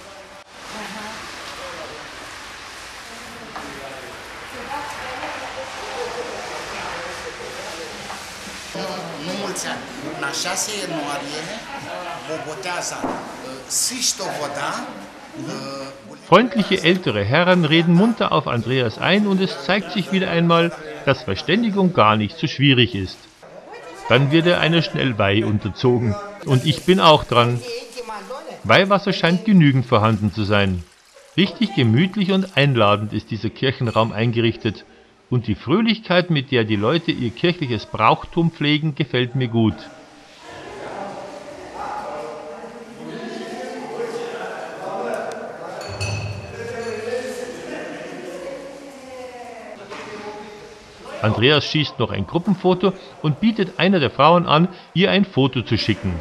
A: Freundliche ältere Herren reden munter auf Andreas ein und es zeigt sich wieder einmal, dass Verständigung gar nicht so schwierig ist. Dann wird er einer Schnellweih unterzogen und ich bin auch dran. Weihwasser scheint genügend vorhanden zu sein. Richtig gemütlich und einladend ist dieser Kirchenraum eingerichtet und die Fröhlichkeit, mit der die Leute ihr kirchliches Brauchtum pflegen, gefällt mir gut. Andreas schießt noch ein Gruppenfoto und bietet einer der Frauen an, ihr ein Foto zu schicken.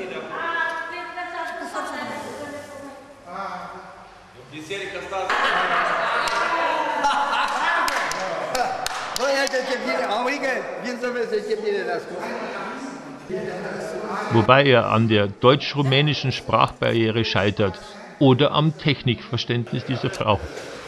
A: Wobei er an der deutsch-rumänischen Sprachbarriere scheitert oder am Technikverständnis dieser Frau.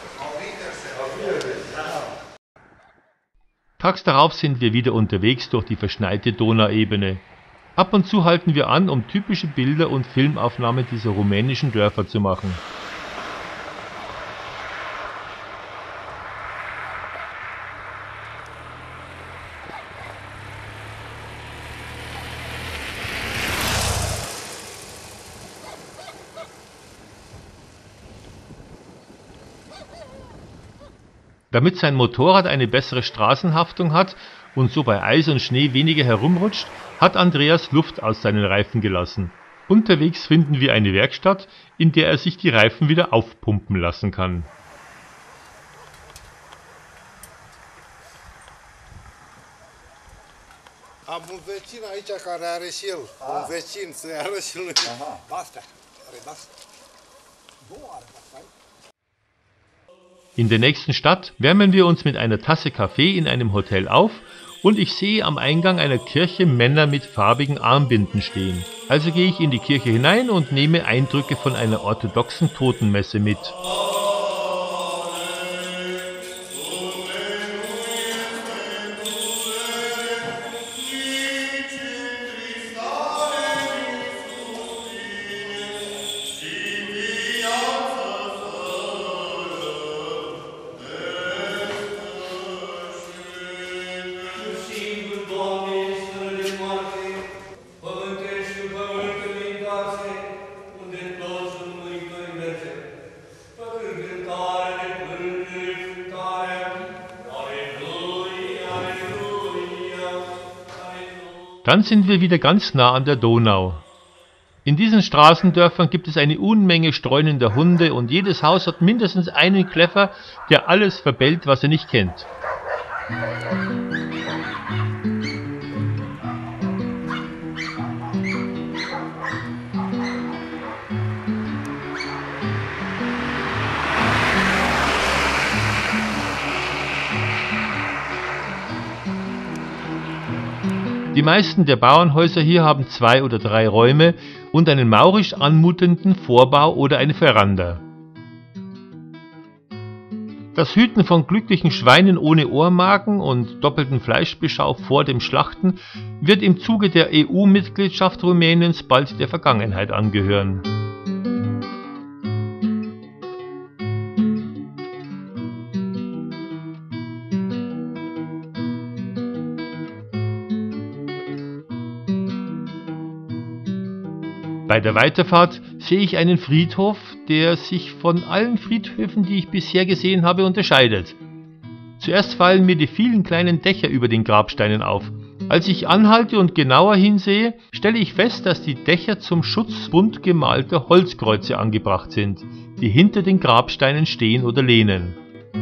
A: Tags darauf sind wir wieder unterwegs durch die verschneite Donauebene. Ab und zu halten wir an, um typische Bilder und Filmaufnahmen dieser rumänischen Dörfer zu machen. Damit sein Motorrad eine bessere Straßenhaftung hat und so bei Eis und Schnee weniger herumrutscht, hat Andreas Luft aus seinen Reifen gelassen. Unterwegs finden wir eine Werkstatt, in der er sich die Reifen wieder aufpumpen lassen kann.
P: Am un vecin aici care are și el, un vecin, să-i arăt și lui. Astea, are de-astea. Două are de-astea.
A: In der nächsten Stadt wärmen wir uns mit einer Tasse Kaffee in einem Hotel auf und ich sehe am Eingang einer Kirche Männer mit farbigen Armbinden stehen. Also gehe ich in die Kirche hinein und nehme Eindrücke von einer orthodoxen Totenmesse mit. Dann sind wir wieder ganz nah an der Donau. In diesen Straßendörfern gibt es eine Unmenge streunender Hunde und jedes Haus hat mindestens einen Kläffer, der alles verbellt, was er nicht kennt. Die meisten der Bauernhäuser hier haben 2 oder 3 Räume und einen maurisch anmutenden Vorbau oder eine Veranda. Das Hüten von glücklichen Schweinen ohne Ohrmarken und doppelten Fleischbeschau vor dem Schlachten wird im Zuge der EU-Mitgliedschaft Rumäniens bald der Vergangenheit angehören. Bei der Weiterfahrt sehe ich einen Friedhof, der sich von allen Friedhöfen, die ich bisher gesehen habe, unterscheidet. Zuerst fallen mir die vielen kleinen Dächer über den Grabsteinen auf. Als ich anhalte und genauer hinsehe, stelle ich fest, dass die Dächer zum Schutz bunt gemalter Holzkreuze angebracht sind, die hinter den Grabsteinen stehen oder lehnen.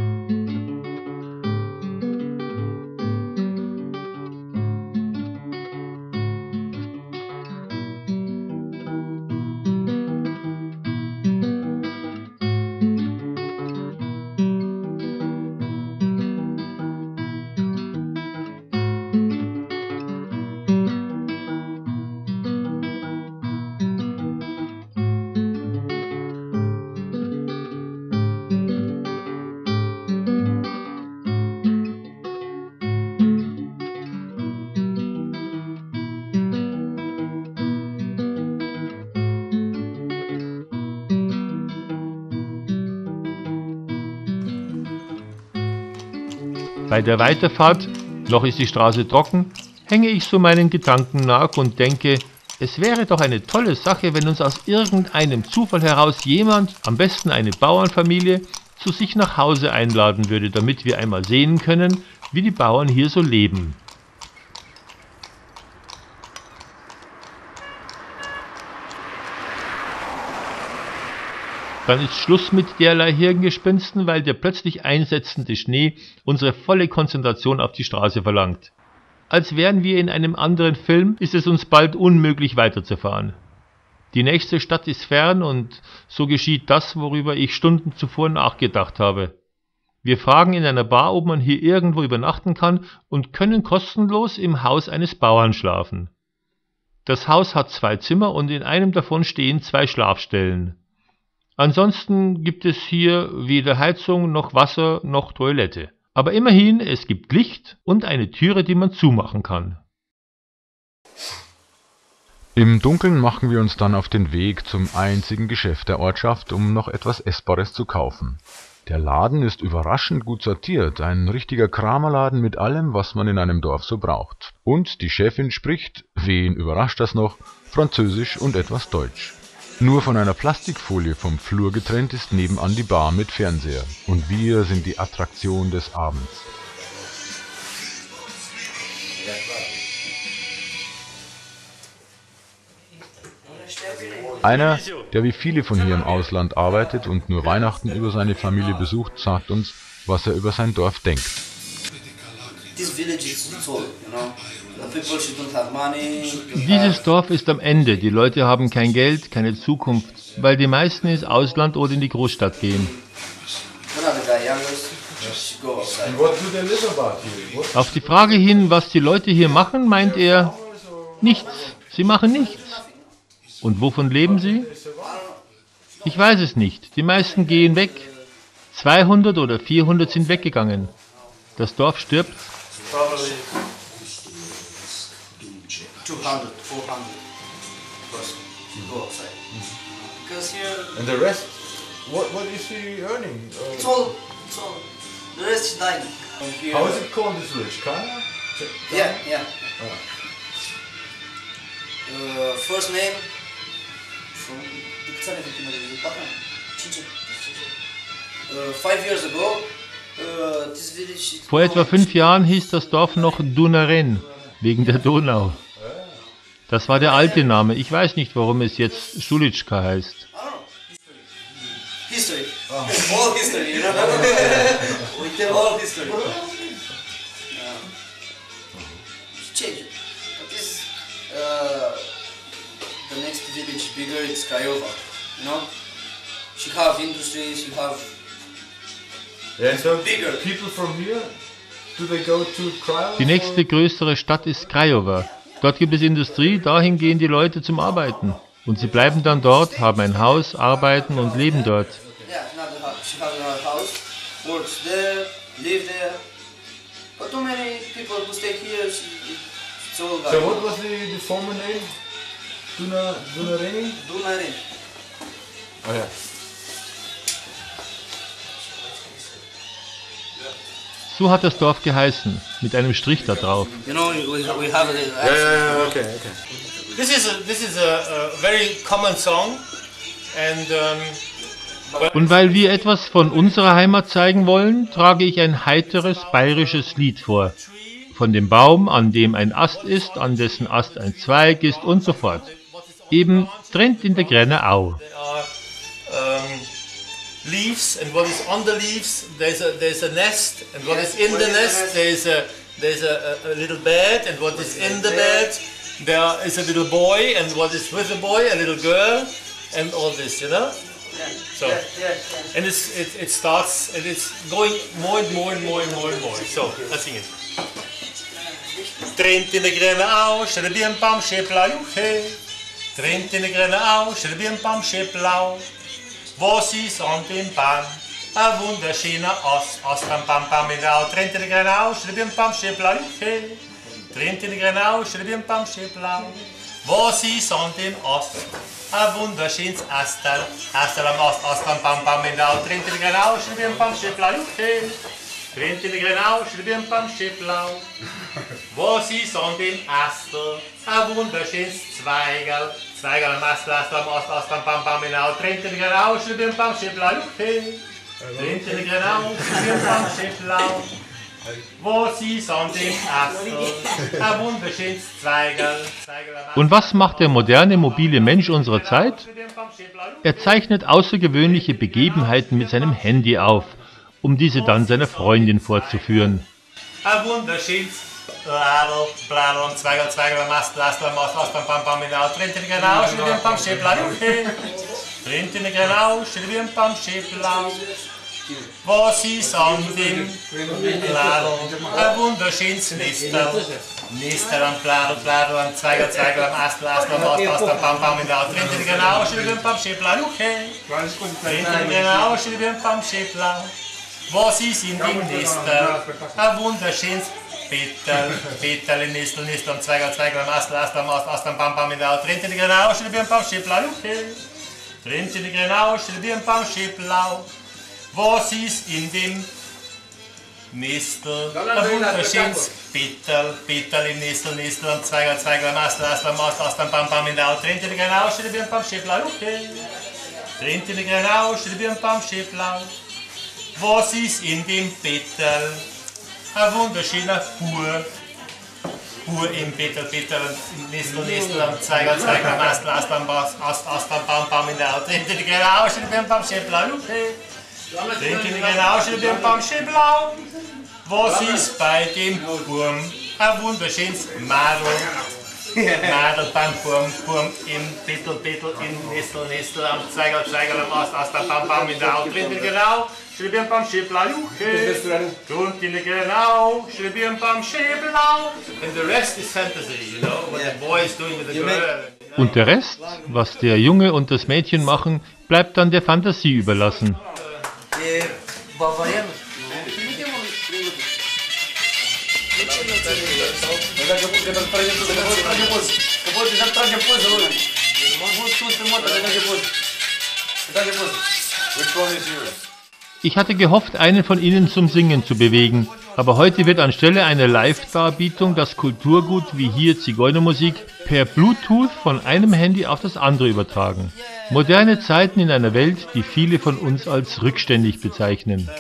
A: Bei der Weiterfahrt, noch ist die Straße trocken, hänge ich so meinen Gedanken nach und denke, es wäre doch eine tolle Sache, wenn uns aus irgendeinem Zufall heraus jemand, am besten eine Bauernfamilie, zu sich nach Hause einladen würde, damit wir einmal sehen können, wie die Bauern hier so leben. Dann ist Schluss mit derlei Hirngespinsten, weil der plötzlich einsetzende Schnee unsere volle Konzentration auf die Straße verlangt. Als wären wir in einem anderen Film, ist es uns bald unmöglich weiterzufahren. Die nächste Stadt ist fern und so geschieht das, worüber ich Stunden zuvor nachgedacht habe. Wir fragen in einer Bar, ob man hier irgendwo übernachten kann und können kostenlos im Haus eines Bauern schlafen. Das Haus hat 2 Zimmer und in einem davon stehen 2 Schlafstellen. Ansonsten gibt es hier weder Heizung noch Wasser noch Toilette. Aber immerhin, es gibt Licht und eine Türe, die man zumachen kann.
D: Im Dunkeln machen wir uns dann auf den Weg zum einzigen Geschäft der Ortschaft, um noch etwas Essbares zu kaufen. Der Laden ist überraschend gut sortiert, ein richtiger Kramerladen mit allem, was man in einem Dorf so braucht. Und die Chefin spricht, wen überrascht das noch, Französisch und etwas Deutsch. Nur von einer Plastikfolie vom Flur getrennt ist nebenan die Bar mit Fernseher. Und wir sind die Attraktion des Abends. Einer, der wie viele von hier im Ausland arbeitet und nur Weihnachten über seine Familie besucht, sagt uns, was er über sein Dorf denkt.
A: Dieses Dorf ist am Ende. Die Leute haben kein Geld, keine Zukunft, weil die meisten ins Ausland oder in die Großstadt gehen. Auf die Frage hin, was die Leute hier machen, meint er, nichts. Sie machen nichts. Und wovon leben sie? Ich weiß es nicht. Die meisten gehen weg. 200 oder 400 sind weggegangen. Das Dorf stirbt.
K: 200, 400 person go outside. Because here.
B: And the rest, what is he earning?
K: It's all. The rest is dying.
B: How is it called, this village? Kana?
K: Yeah. First name from 5 years ago.
A: Vor etwa 5 Jahren hieß das Dorf noch Dunăren, wegen der Donau. Das war der alte Name. Ich weiß nicht, warum es jetzt Stulitschka heißt.
K: History. All history, you know? We tell all history. Change it. But this, the next village bigger, it's Craiova, you know? She have industries, you have bigger.
N: People from here, do they go to Craiova?
A: Die nächste größere Stadt ist Craiova. Dort gibt es Industrie, dahin gehen die Leute zum Arbeiten. Und sie bleiben dann dort, haben ein Haus, arbeiten und leben dort.
K: Yeah, another house. She has another house, works there, live there. But too many people who stay here, it's all guys.
N: So what was the former name? Dunareni?
K: Dunareni.
N: Oh yeah.
A: So hat das Dorf geheißen, mit einem Strich da drauf.
K: You know, we have
N: Yeah, okay.
A: This is a very common song and und weil wir etwas von unserer Heimat zeigen wollen, trage ich ein heiteres bayerisches Lied vor. Von dem Baum, an dem ein Ast ist, an dessen Ast ein Zweig ist und so fort. Eben trennt in der Grenne Au. Leaves and what is on the leaves, there's a nest, and what is in the nest, there's a little bed, and what is in the bed, there is a little boy, and what is with the boy, a little girl, and all this, you know? So, and it starts, and it's going more and more and more and more and more. So, let's sing it. Trennt in der Grenne Au, schrebiam pam scheplau, hey. Trennt in der Grenne Au, schrebiam pam scheplau. Was ist an dem Baum? Ein wunderschöner Ast. Ast am Pam Pam in der Au. Trennt in der Grenne Au, schrebiam pam scheplau, hey. Trennt in der Grenne Au, schrebiam pam scheplau. Was ist an dem Ast? Ein wunderschönes Astal. Astal am Ast. Ast am Pam Pam in der Au. Trennt in der Grenne Au, schrebiam pam scheplau, hey. Trennt in der Grenne Au, schrebiam pam scheplau. Was ist an dem Astel? Ein wunderschönes Zweigerl. Zweigerl am Astel, Astel am Ast, Ast am Pam Pam in der Au. Trennt in der Grenne Au, schrebiam pam scheplau, hey. Trennt in der Grenne Au, schrebiam pam scheplau. Was ist an dem Astel? Ein wunderschönes Zweigerl. Und was macht der moderne, mobile Mensch unserer Zeit? Er zeichnet außergewöhnliche Begebenheiten mit seinem Handy auf, um diese dann seiner Freundin vorzuführen. Ein wunderschönes Bladel, Bladel am Zweigerl, Zweigerl am Astel, Astel am Ast, Ast am Pam Pam in der Au. Trennt in der Grenne Au, schrebiam pam scheplau, hey. Trennt in der Grenne Au, schrebiam pam scheplau. Was ist an dem Bladel? Ein wunderschönes Nestel. Nestel am Bladel, Bladel am Zweigerl, Zweigerl am Astel, Astel am Ast, Ast am Pam Pam in der Au. Trennt in der Grenne Au, schrebiam pam scheplau, hey. Trennt in der Grenne Au, schrebiam pam scheplau. Was ist in dem Nestel? Ein wunderschönes Peterl, Peterl im Nestel, Nestel am Zweigerl, Zweigerl am Astel, Astel am Ast, Ast am Pam Pam in der Au. Trennt in der Grenne Au, schrebiam pam scheplau, hey. Trennt in der Grenne Au, schrebiam pam scheplau. Was ist in dem Nestel? Ein wunderschönes Peterl, Peterl im Nestel, Nestel am Zweigerl, Zweigerl am Astel, Astel am Ast, Ast am Pam Pam in der Au. Trennt in der Grenne Au, schrebiam pam scheplau, okay. Trennt in der Grenne Au, schrebiam pam scheplau. Was ist in dem Peterl? Ein wunderschöner Pur. Pur im Peterl, Peterl im Nestel, Nestel am Zweigerl, Zweigerl am Astel, Ast am Pam Pam in der Au. Trennt in der Grenne Au, schrebiam pam scheplau, okay. Trennt in der Grenne Au, schrebiam pam scheplau. Was ist bei dem Wurm? Ein wunderschönes Madel. Madel beim Wurm im Peterl, Peterl im Nestel, Nestel am Zweigerl, Zweigerl am Ast, Ast am Pam Pam in der Au. Trennt in der Grenne Au, schrebiam pam scheplau, okay. Trennt in der Grenne Au, schrebiam pam scheplau. And the rest is fantasy, you know, what the boy is doing with the girl. Und der Rest, was der Junge und das Mädchen machen, bleibt dann der Fantasie überlassen. Ich hatte gehofft, einen von Ihnen zum Singen zu bewegen, aber heute wird anstelle einer Live-Darbietung das Kulturgut wie hier Zigeunermusik per Bluetooth von einem Handy auf das andere übertragen. Moderne Zeiten in einer Welt, die viele von uns als rückständig bezeichnen.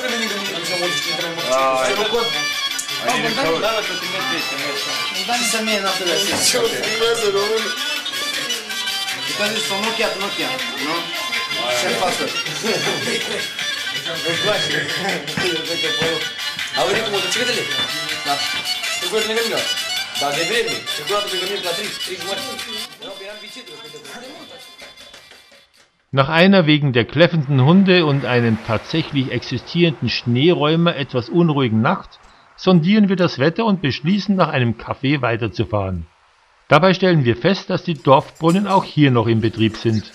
A: Nach einer wegen der kläffenden Hunde und einem tatsächlich existierenden Schneeräumer etwas unruhigen Nacht sondieren wir das Wetter und beschließen, nach einem Kaffee weiterzufahren. Dabei stellen wir fest, dass die Dorfbrunnen auch hier noch in Betrieb sind.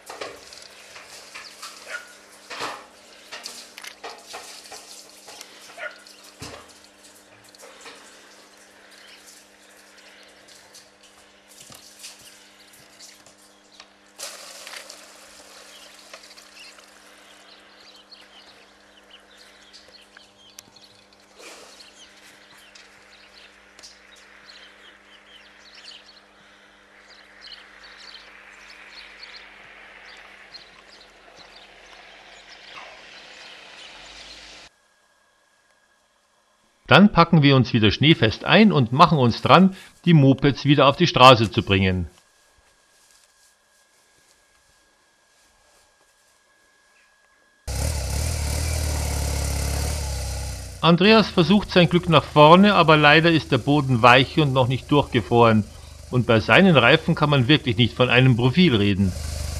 A: Dann packen wir uns wieder schneefest ein und machen uns dran, die Mopeds wieder auf die Straße zu bringen. Andreas versucht sein Glück nach vorne, aber leider ist der Boden weich und noch nicht durchgefroren. Und bei seinen Reifen kann man wirklich nicht von einem Profil reden.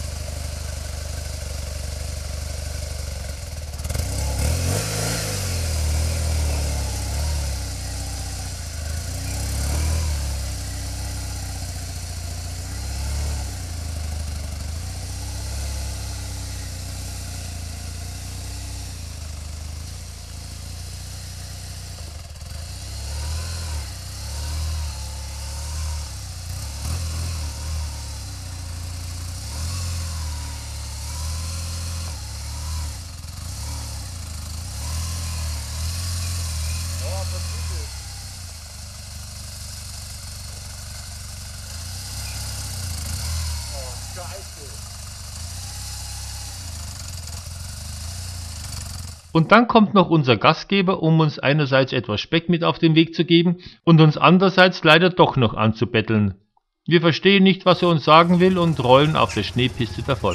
A: Und dann kommt noch unser Gastgeber, um uns einerseits etwas Speck mit auf den Weg zu geben und uns andererseits leider doch noch anzubetteln. Wir verstehen nicht, was er uns sagen will und rollen auf der Schneepiste davon.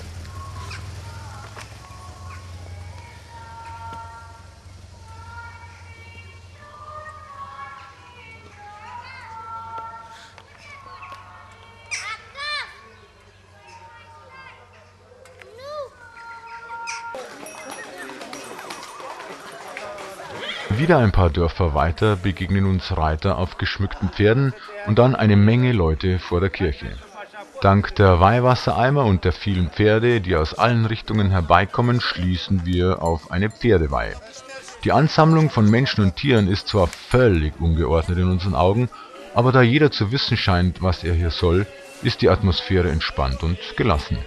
D: Wieder ein paar Dörfer weiter begegnen uns Reiter auf geschmückten Pferden und dann eine Menge Leute vor der Kirche. Dank der Weihwassereimer und der vielen Pferde, die aus allen Richtungen herbeikommen, schließen wir auf eine Pferdeweih. Die Ansammlung von Menschen und Tieren ist zwar völlig ungeordnet in unseren Augen, aber da jeder zu wissen scheint, was er hier soll, ist die Atmosphäre entspannt und gelassen.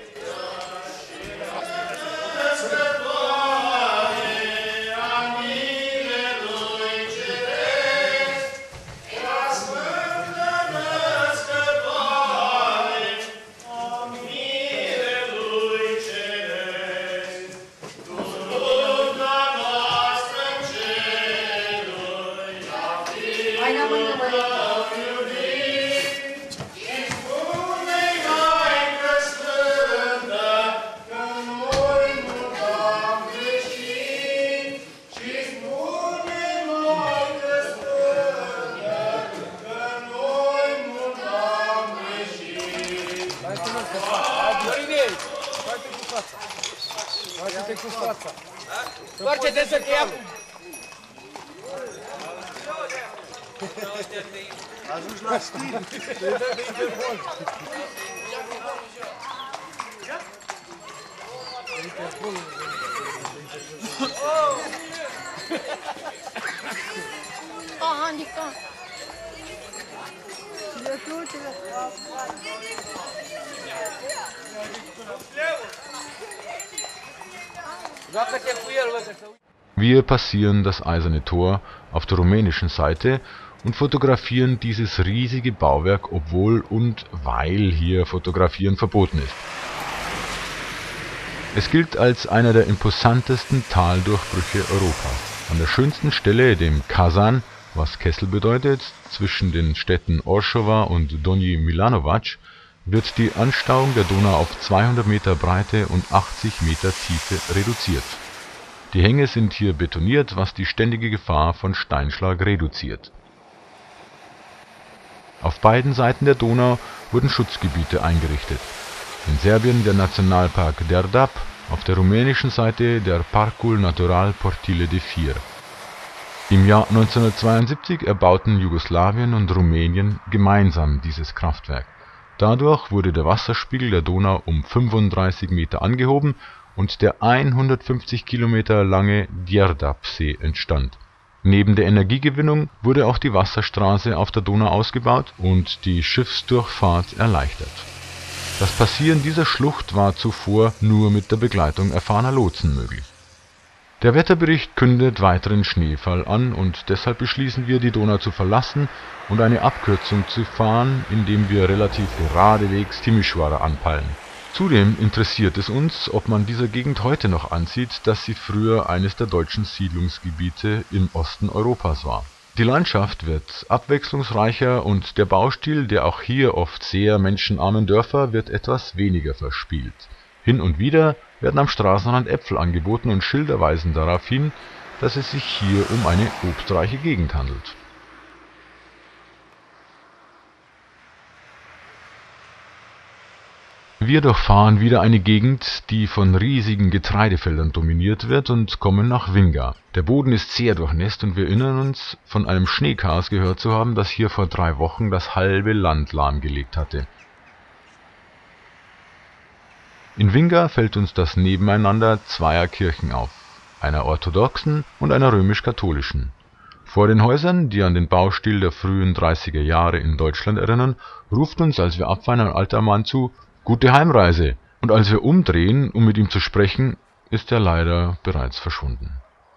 G: Forte dessa tempo.
P: Ajuns lá esquina. Ainda bem que
G: Oh, Andi, komm.
D: Wir passieren das Eiserne Tor auf der rumänischen Seite und fotografieren dieses riesige Bauwerk, obwohl und weil hier Fotografieren verboten ist. Es gilt als einer der imposantesten Taldurchbrüche Europas. An der schönsten Stelle, dem Kazan, was Kessel bedeutet, zwischen den Städten Oršova und Donji Milanovac, wird die Anstauung der Donau auf 200 Meter Breite und 80 Meter Tiefe reduziert. Die Hänge sind hier betoniert, was die ständige Gefahr von Steinschlag reduziert. Auf beiden Seiten der Donau wurden Schutzgebiete eingerichtet. In Serbien der Nationalpark Đerdap, auf der rumänischen Seite der Parcul Natural Portile de Fier. Im Jahr 1972 erbauten Jugoslawien und Rumänien gemeinsam dieses Kraftwerk. Dadurch wurde der Wasserspiegel der Donau um 35 Meter angehoben und der 150 Kilometer lange Đerdap-See entstand. Neben der Energiegewinnung wurde auch die Wasserstraße auf der Donau ausgebaut und die Schiffsdurchfahrt erleichtert. Das Passieren dieser Schlucht war zuvor nur mit der Begleitung erfahrener Lotsen möglich. Der Wetterbericht kündet weiteren Schneefall an und deshalb beschließen wir, die Donau zu verlassen und eine Abkürzung zu fahren, indem wir relativ geradewegs Timișoara anpeilen. Zudem interessiert es uns, ob man dieser Gegend heute noch ansieht, dass sie früher eines der deutschen Siedlungsgebiete im Osten Europas war. Die Landschaft wird abwechslungsreicher und der Baustil der auch hier oft sehr menschenarmen Dörfer wird etwas weniger verspielt. Hin und wieder werden am Straßenrand Äpfel angeboten und Schilder weisen darauf hin, dass es sich hier um eine obstreiche Gegend handelt. Wir durchfahren wieder eine Gegend, die von riesigen Getreidefeldern dominiert wird und kommen nach Vinga. Der Boden ist sehr durchnässt und wir erinnern uns, von einem Schneechaos gehört zu haben, das hier vor 3 Wochen das halbe Land lahmgelegt hatte. In Vinga fällt uns das Nebeneinander zweier Kirchen auf, einer orthodoxen und einer römisch-katholischen. Vor den Häusern, die an den Baustil der frühen 30er Jahre in Deutschland erinnern, ruft uns, als wir abfahren, ein alter Mann zu: »Gute Heimreise«, und als wir umdrehen, um mit ihm zu sprechen, ist er leider bereits verschwunden.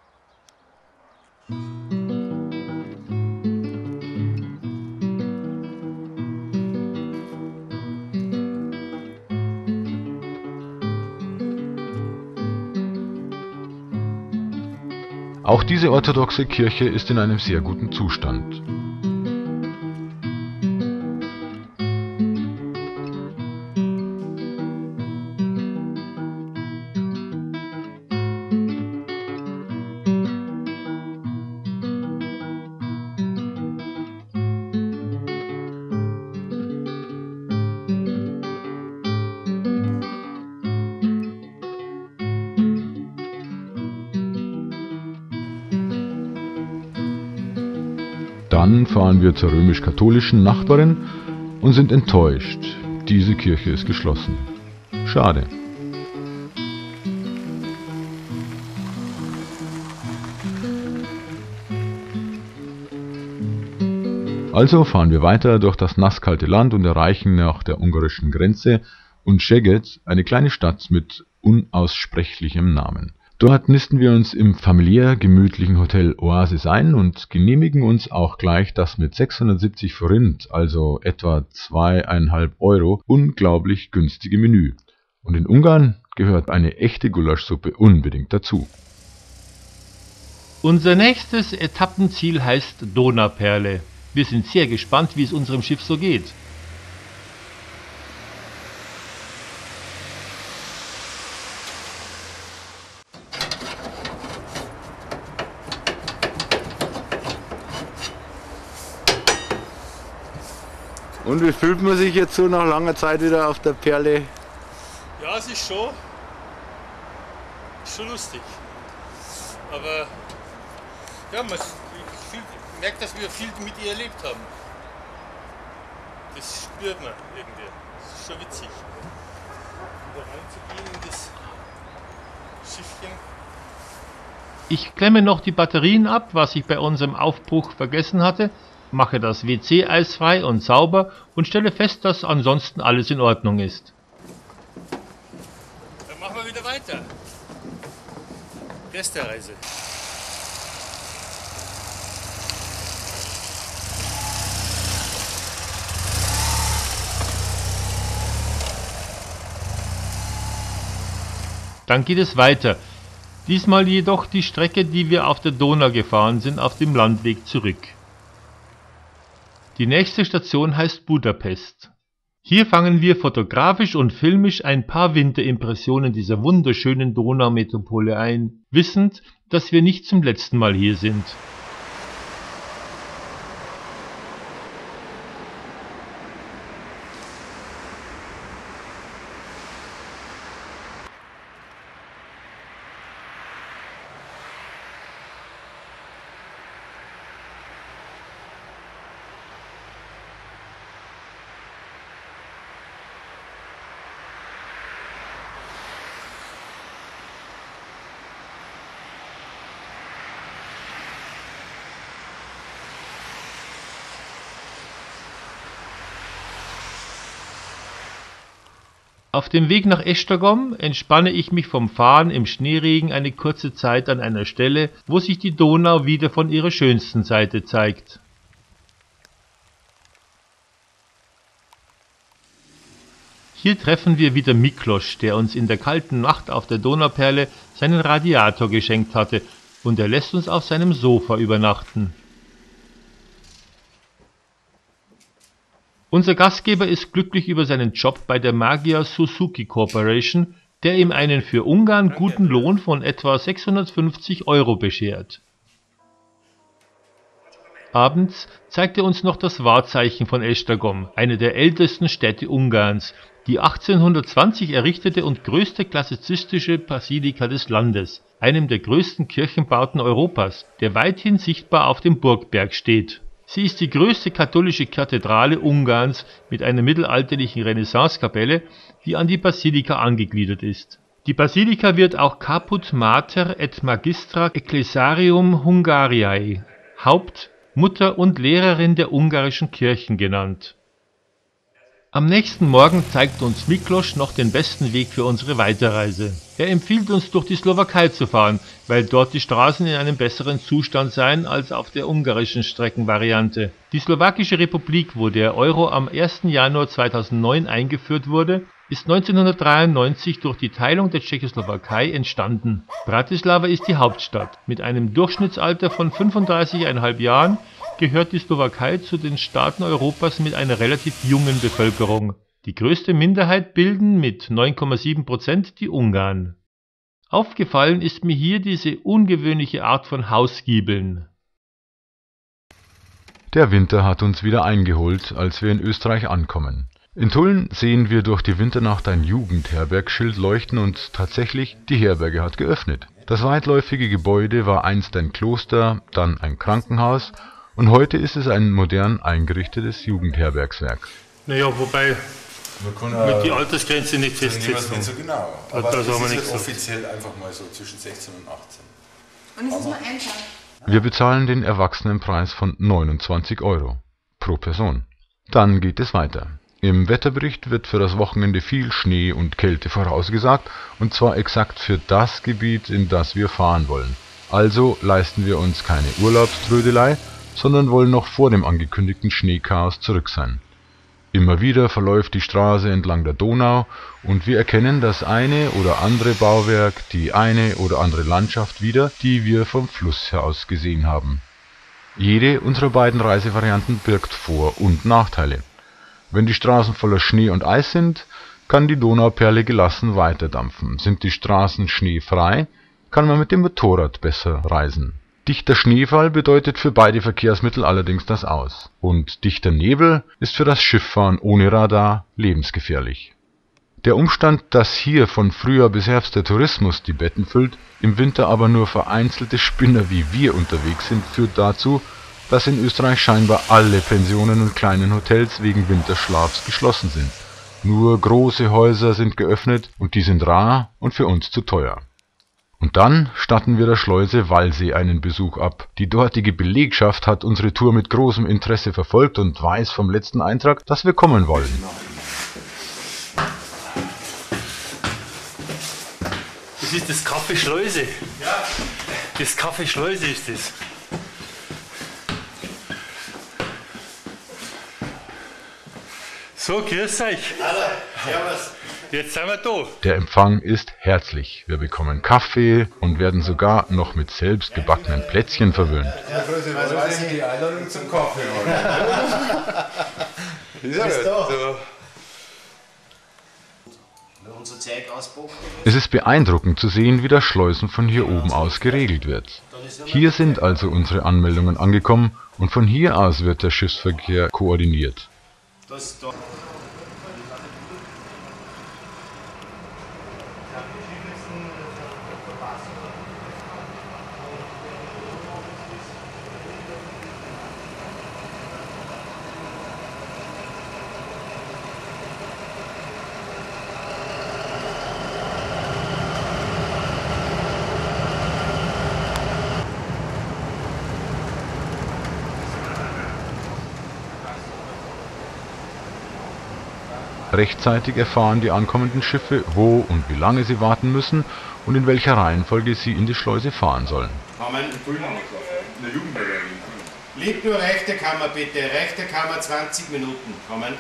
D: Auch diese orthodoxe Kirche ist in einem sehr guten Zustand. Dann fahren wir zur römisch-katholischen Nachbarin und sind enttäuscht. Diese Kirche ist geschlossen. Schade. Also fahren wir weiter durch das nasskalte Land und erreichen nach der ungarischen Grenze und Szeged, eine kleine Stadt mit unaussprechlichem Namen. Dort nisten wir uns im familiär gemütlichen Hotel Oasis ein und genehmigen uns auch gleich das mit 670 Forint, also etwa 2,5 Euro, unglaublich günstige Menü. Und in Ungarn gehört eine echte Gulaschsuppe unbedingt dazu.
A: Unser nächstes Etappenziel heißt Donauperle. Wir sind sehr gespannt, wie es unserem Schiff so geht.
Q: Und wie fühlt man sich jetzt so nach langer Zeit wieder auf der Perle?
A: Ja, es ist schon lustig. Aber ja, man merkt, dass wir viel mit ihr erlebt haben. Das spürt man irgendwie. Das ist schon witzig. Da reinzugehen in das Schiffchen. Ich klemme noch die Batterien ab, was ich bei unserem Aufbruch vergessen hatte. Mache das WC eisfrei und sauber und stelle fest, dass ansonsten alles in Ordnung ist. Dann machen wir wieder weiter. Gästereise. Dann geht es weiter. Diesmal jedoch die Strecke, die wir auf der Donau gefahren sind, auf dem Landweg zurück. Die nächste Station heißt Budapest. Hier fangen wir fotografisch und filmisch ein paar Winterimpressionen dieser wunderschönen Donaumetropole ein, wissend, dass wir nicht zum letzten Mal hier sind. Auf dem Weg nach Esztergom entspanne ich mich vom Fahren im Schneeregen eine kurze Zeit an einer Stelle, wo sich die Donau wieder von ihrer schönsten Seite zeigt. Hier treffen wir wieder Miklos, der uns in der kalten Nacht auf der Donauperle seinen Radiator geschenkt hatte, und er lässt uns auf seinem Sofa übernachten. Unser Gastgeber ist glücklich über seinen Job bei der Magyar Suzuki Corporation, der ihm einen für Ungarn guten Lohn von etwa 650 € beschert. Abends zeigt er uns noch das Wahrzeichen von Esztergom, eine der ältesten Städte Ungarns, die 1820 errichtete und größte klassizistische Basilika des Landes, einem der größten Kirchenbauten Europas, der weithin sichtbar auf dem Burgberg steht. Sie ist die größte katholische Kathedrale Ungarns mit einer mittelalterlichen Renaissancekapelle, die an die Basilika angegliedert ist. Die Basilika wird auch Caput Mater et Magistra Ecclesiarum Hungariae, Haupt-, Mutter und Lehrerin der ungarischen Kirchen genannt. Am nächsten Morgen zeigt uns Miklos noch den besten Weg für unsere Weiterreise. Er empfiehlt uns, durch die Slowakei zu fahren, weil dort die Straßen in einem besseren Zustand seien als auf der ungarischen Streckenvariante. Die Slowakische Republik, wo der Euro am 1. Januar 2009 eingeführt wurde, ist 1993 durch die Teilung der Tschechoslowakei entstanden. Bratislava ist die Hauptstadt. Mit einem Durchschnittsalter von 35,5 Jahren gehört die Slowakei zu den Staaten Europas mit einer relativ jungen Bevölkerung. Die größte Minderheit bilden mit 9,7% die Ungarn. Aufgefallen ist mir hier diese ungewöhnliche Art von Hausgiebeln.
D: Der Winter hat uns wieder eingeholt, als wir in Österreich ankommen. In Tulln sehen wir durch die Winternacht ein Jugendherbergsschild leuchten und tatsächlich, die Herberge hat geöffnet. Das weitläufige Gebäude war einst ein Kloster, dann ein Krankenhaus und heute ist es ein modern eingerichtetes Jugendherbergswerk.
A: Naja, wobei mit die Altersgrenze nicht festsetzen.
B: Nicht so genau, aber das ist jetzt offiziell einfach mal so zwischen 16 und 18.
J: Und es ist nur ein Tag.
D: Wir bezahlen den Erwachsenenpreis von 29 € pro Person. Dann geht es weiter. Im Wetterbericht wird für das Wochenende viel Schnee und Kälte vorausgesagt, und zwar exakt für das Gebiet, in das wir fahren wollen. Also leisten wir uns keine Urlaubströdelei, sondern wollen noch vor dem angekündigten Schneechaos zurück sein. Immer wieder verläuft die Straße entlang der Donau und wir erkennen das eine oder andere Bauwerk, die eine oder andere Landschaft wieder, die wir vom Fluss her aus gesehen haben. Jede unserer beiden Reisevarianten birgt Vor- und Nachteile. Wenn die Straßen voller Schnee und Eis sind, kann die Donauperle gelassen weiterdampfen. Sind die Straßen schneefrei, kann man mit dem Motorrad besser reisen. Dichter Schneefall bedeutet für beide Verkehrsmittel allerdings das Aus. Und dichter Nebel ist für das Schifffahren ohne Radar lebensgefährlich. Der Umstand, dass hier von Frühjahr bis Herbst der Tourismus die Betten füllt, im Winter aber nur vereinzelte Spinner wie wir unterwegs sind, führt dazu, dass in Österreich scheinbar alle Pensionen und kleinen Hotels wegen Winterschlafs geschlossen sind. Nur große Häuser sind geöffnet und die sind rar und für uns zu teuer. Und dann statten wir der Schleuse Wallsee einen Besuch ab. Die dortige Belegschaft hat unsere Tour mit großem Interesse verfolgt und weiß vom letzten Eintrag, dass wir kommen wollen.
A: Das ist das Café Schleuse. Ja. Das Café Schleuse ist das. So, grüß euch.
F: Hallo, servus.
A: Jetzt sind wir da.
D: Der Empfang ist herzlich. Wir bekommen Kaffee und werden sogar noch mit selbstgebackenen Plätzchen verwöhnt.
B: Ja, Grüße, was weiß ich, die Einladung zum Kaffee. Ist ja so.
C: Unser Zeug auspacken.
D: Es ist beeindruckend zu sehen, wie das Schleusen von hier oben aus geregelt wird. Hier sind also unsere Anmeldungen angekommen und von hier aus wird der Schiffsverkehr koordiniert. Rechtzeitig erfahren die ankommenden Schiffe, wo und wie lange sie warten müssen und in welcher Reihenfolge sie in die Schleuse fahren sollen.
C: Liegt nur rechte Kammer bitte, rechte Kammer 20 Minuten. Kommen.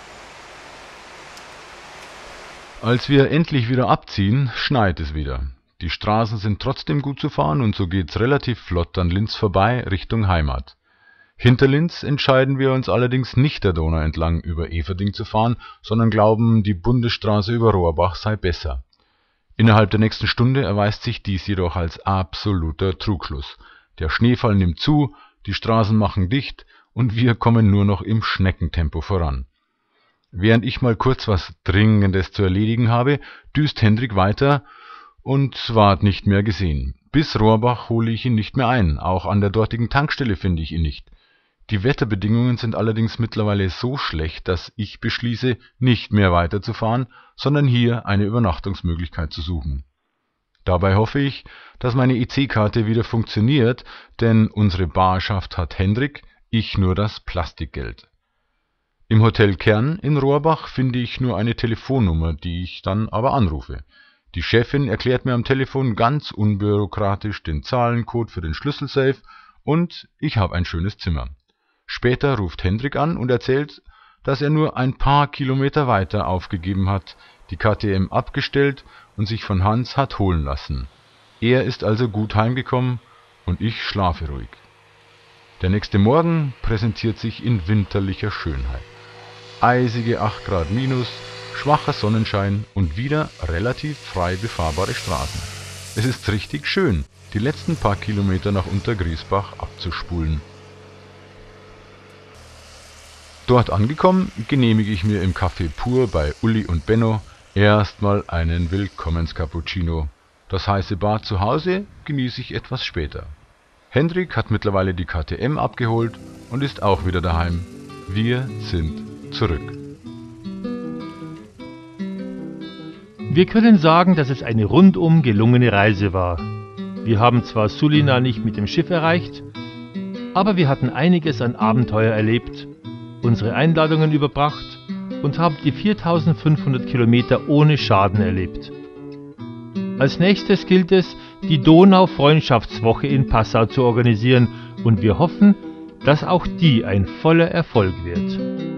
D: Als wir endlich wieder abziehen, schneit es wieder. Die Straßen sind trotzdem gut zu fahren und so geht's relativ flott an Linz vorbei Richtung Heimat. Hinter Linz entscheiden wir uns allerdings nicht der Donau entlang über Eferding zu fahren, sondern glauben, die Bundesstraße über Rohrbach sei besser. Innerhalb der nächsten Stunde erweist sich dies jedoch als absoluter Trugschluss. Der Schneefall nimmt zu, die Straßen machen dicht und wir kommen nur noch im Schneckentempo voran. Während ich mal kurz was Dringendes zu erledigen habe, düst Hendrik weiter und ward nicht mehr gesehen. Bis Rohrbach hole ich ihn nicht mehr ein, auch an der dortigen Tankstelle finde ich ihn nicht. Die Wetterbedingungen sind allerdings mittlerweile so schlecht, dass ich beschließe, nicht mehr weiterzufahren, sondern hier eine Übernachtungsmöglichkeit zu suchen. Dabei hoffe ich, dass meine EC-Karte wieder funktioniert, denn unsere Barschaft hat Hendrik, ich nur das Plastikgeld. Im Hotel Kern in Rohrbach finde ich nur eine Telefonnummer, die ich dann aber anrufe. Die Chefin erklärt mir am Telefon ganz unbürokratisch den Zahlencode für den Schlüsselsafe und ich habe ein schönes Zimmer. Später ruft Hendrik an und erzählt, dass er nur ein paar Kilometer weiter aufgegeben hat, die KTM abgestellt und sich von Hans hat holen lassen. Er ist also gut heimgekommen und ich schlafe ruhig. Der nächste Morgen präsentiert sich in winterlicher Schönheit. Eisige 8 Grad minus, schwacher Sonnenschein und wieder relativ frei befahrbare Straßen. Es ist richtig schön, die letzten paar Kilometer nach Untergriesbach abzuspulen. Dort angekommen, genehmige ich mir im Café Pur bei Uli und Benno erstmal einen Willkommenscappuccino. Das heiße Bad zu Hause genieße ich etwas später. Hendrik hat mittlerweile die KTM abgeholt und ist auch wieder daheim. Wir sind zurück.
A: Wir können sagen, dass es eine rundum gelungene Reise war. Wir haben zwar Sulina nicht mit dem Schiff erreicht, aber wir hatten einiges an Abenteuer erlebt, unsere Einladungen überbracht und haben die 4500 Kilometer ohne Schaden erlebt. Als nächstes gilt es, die Donau-Freundschaftswoche in Passau zu organisieren und wir hoffen, dass auch die ein voller Erfolg wird.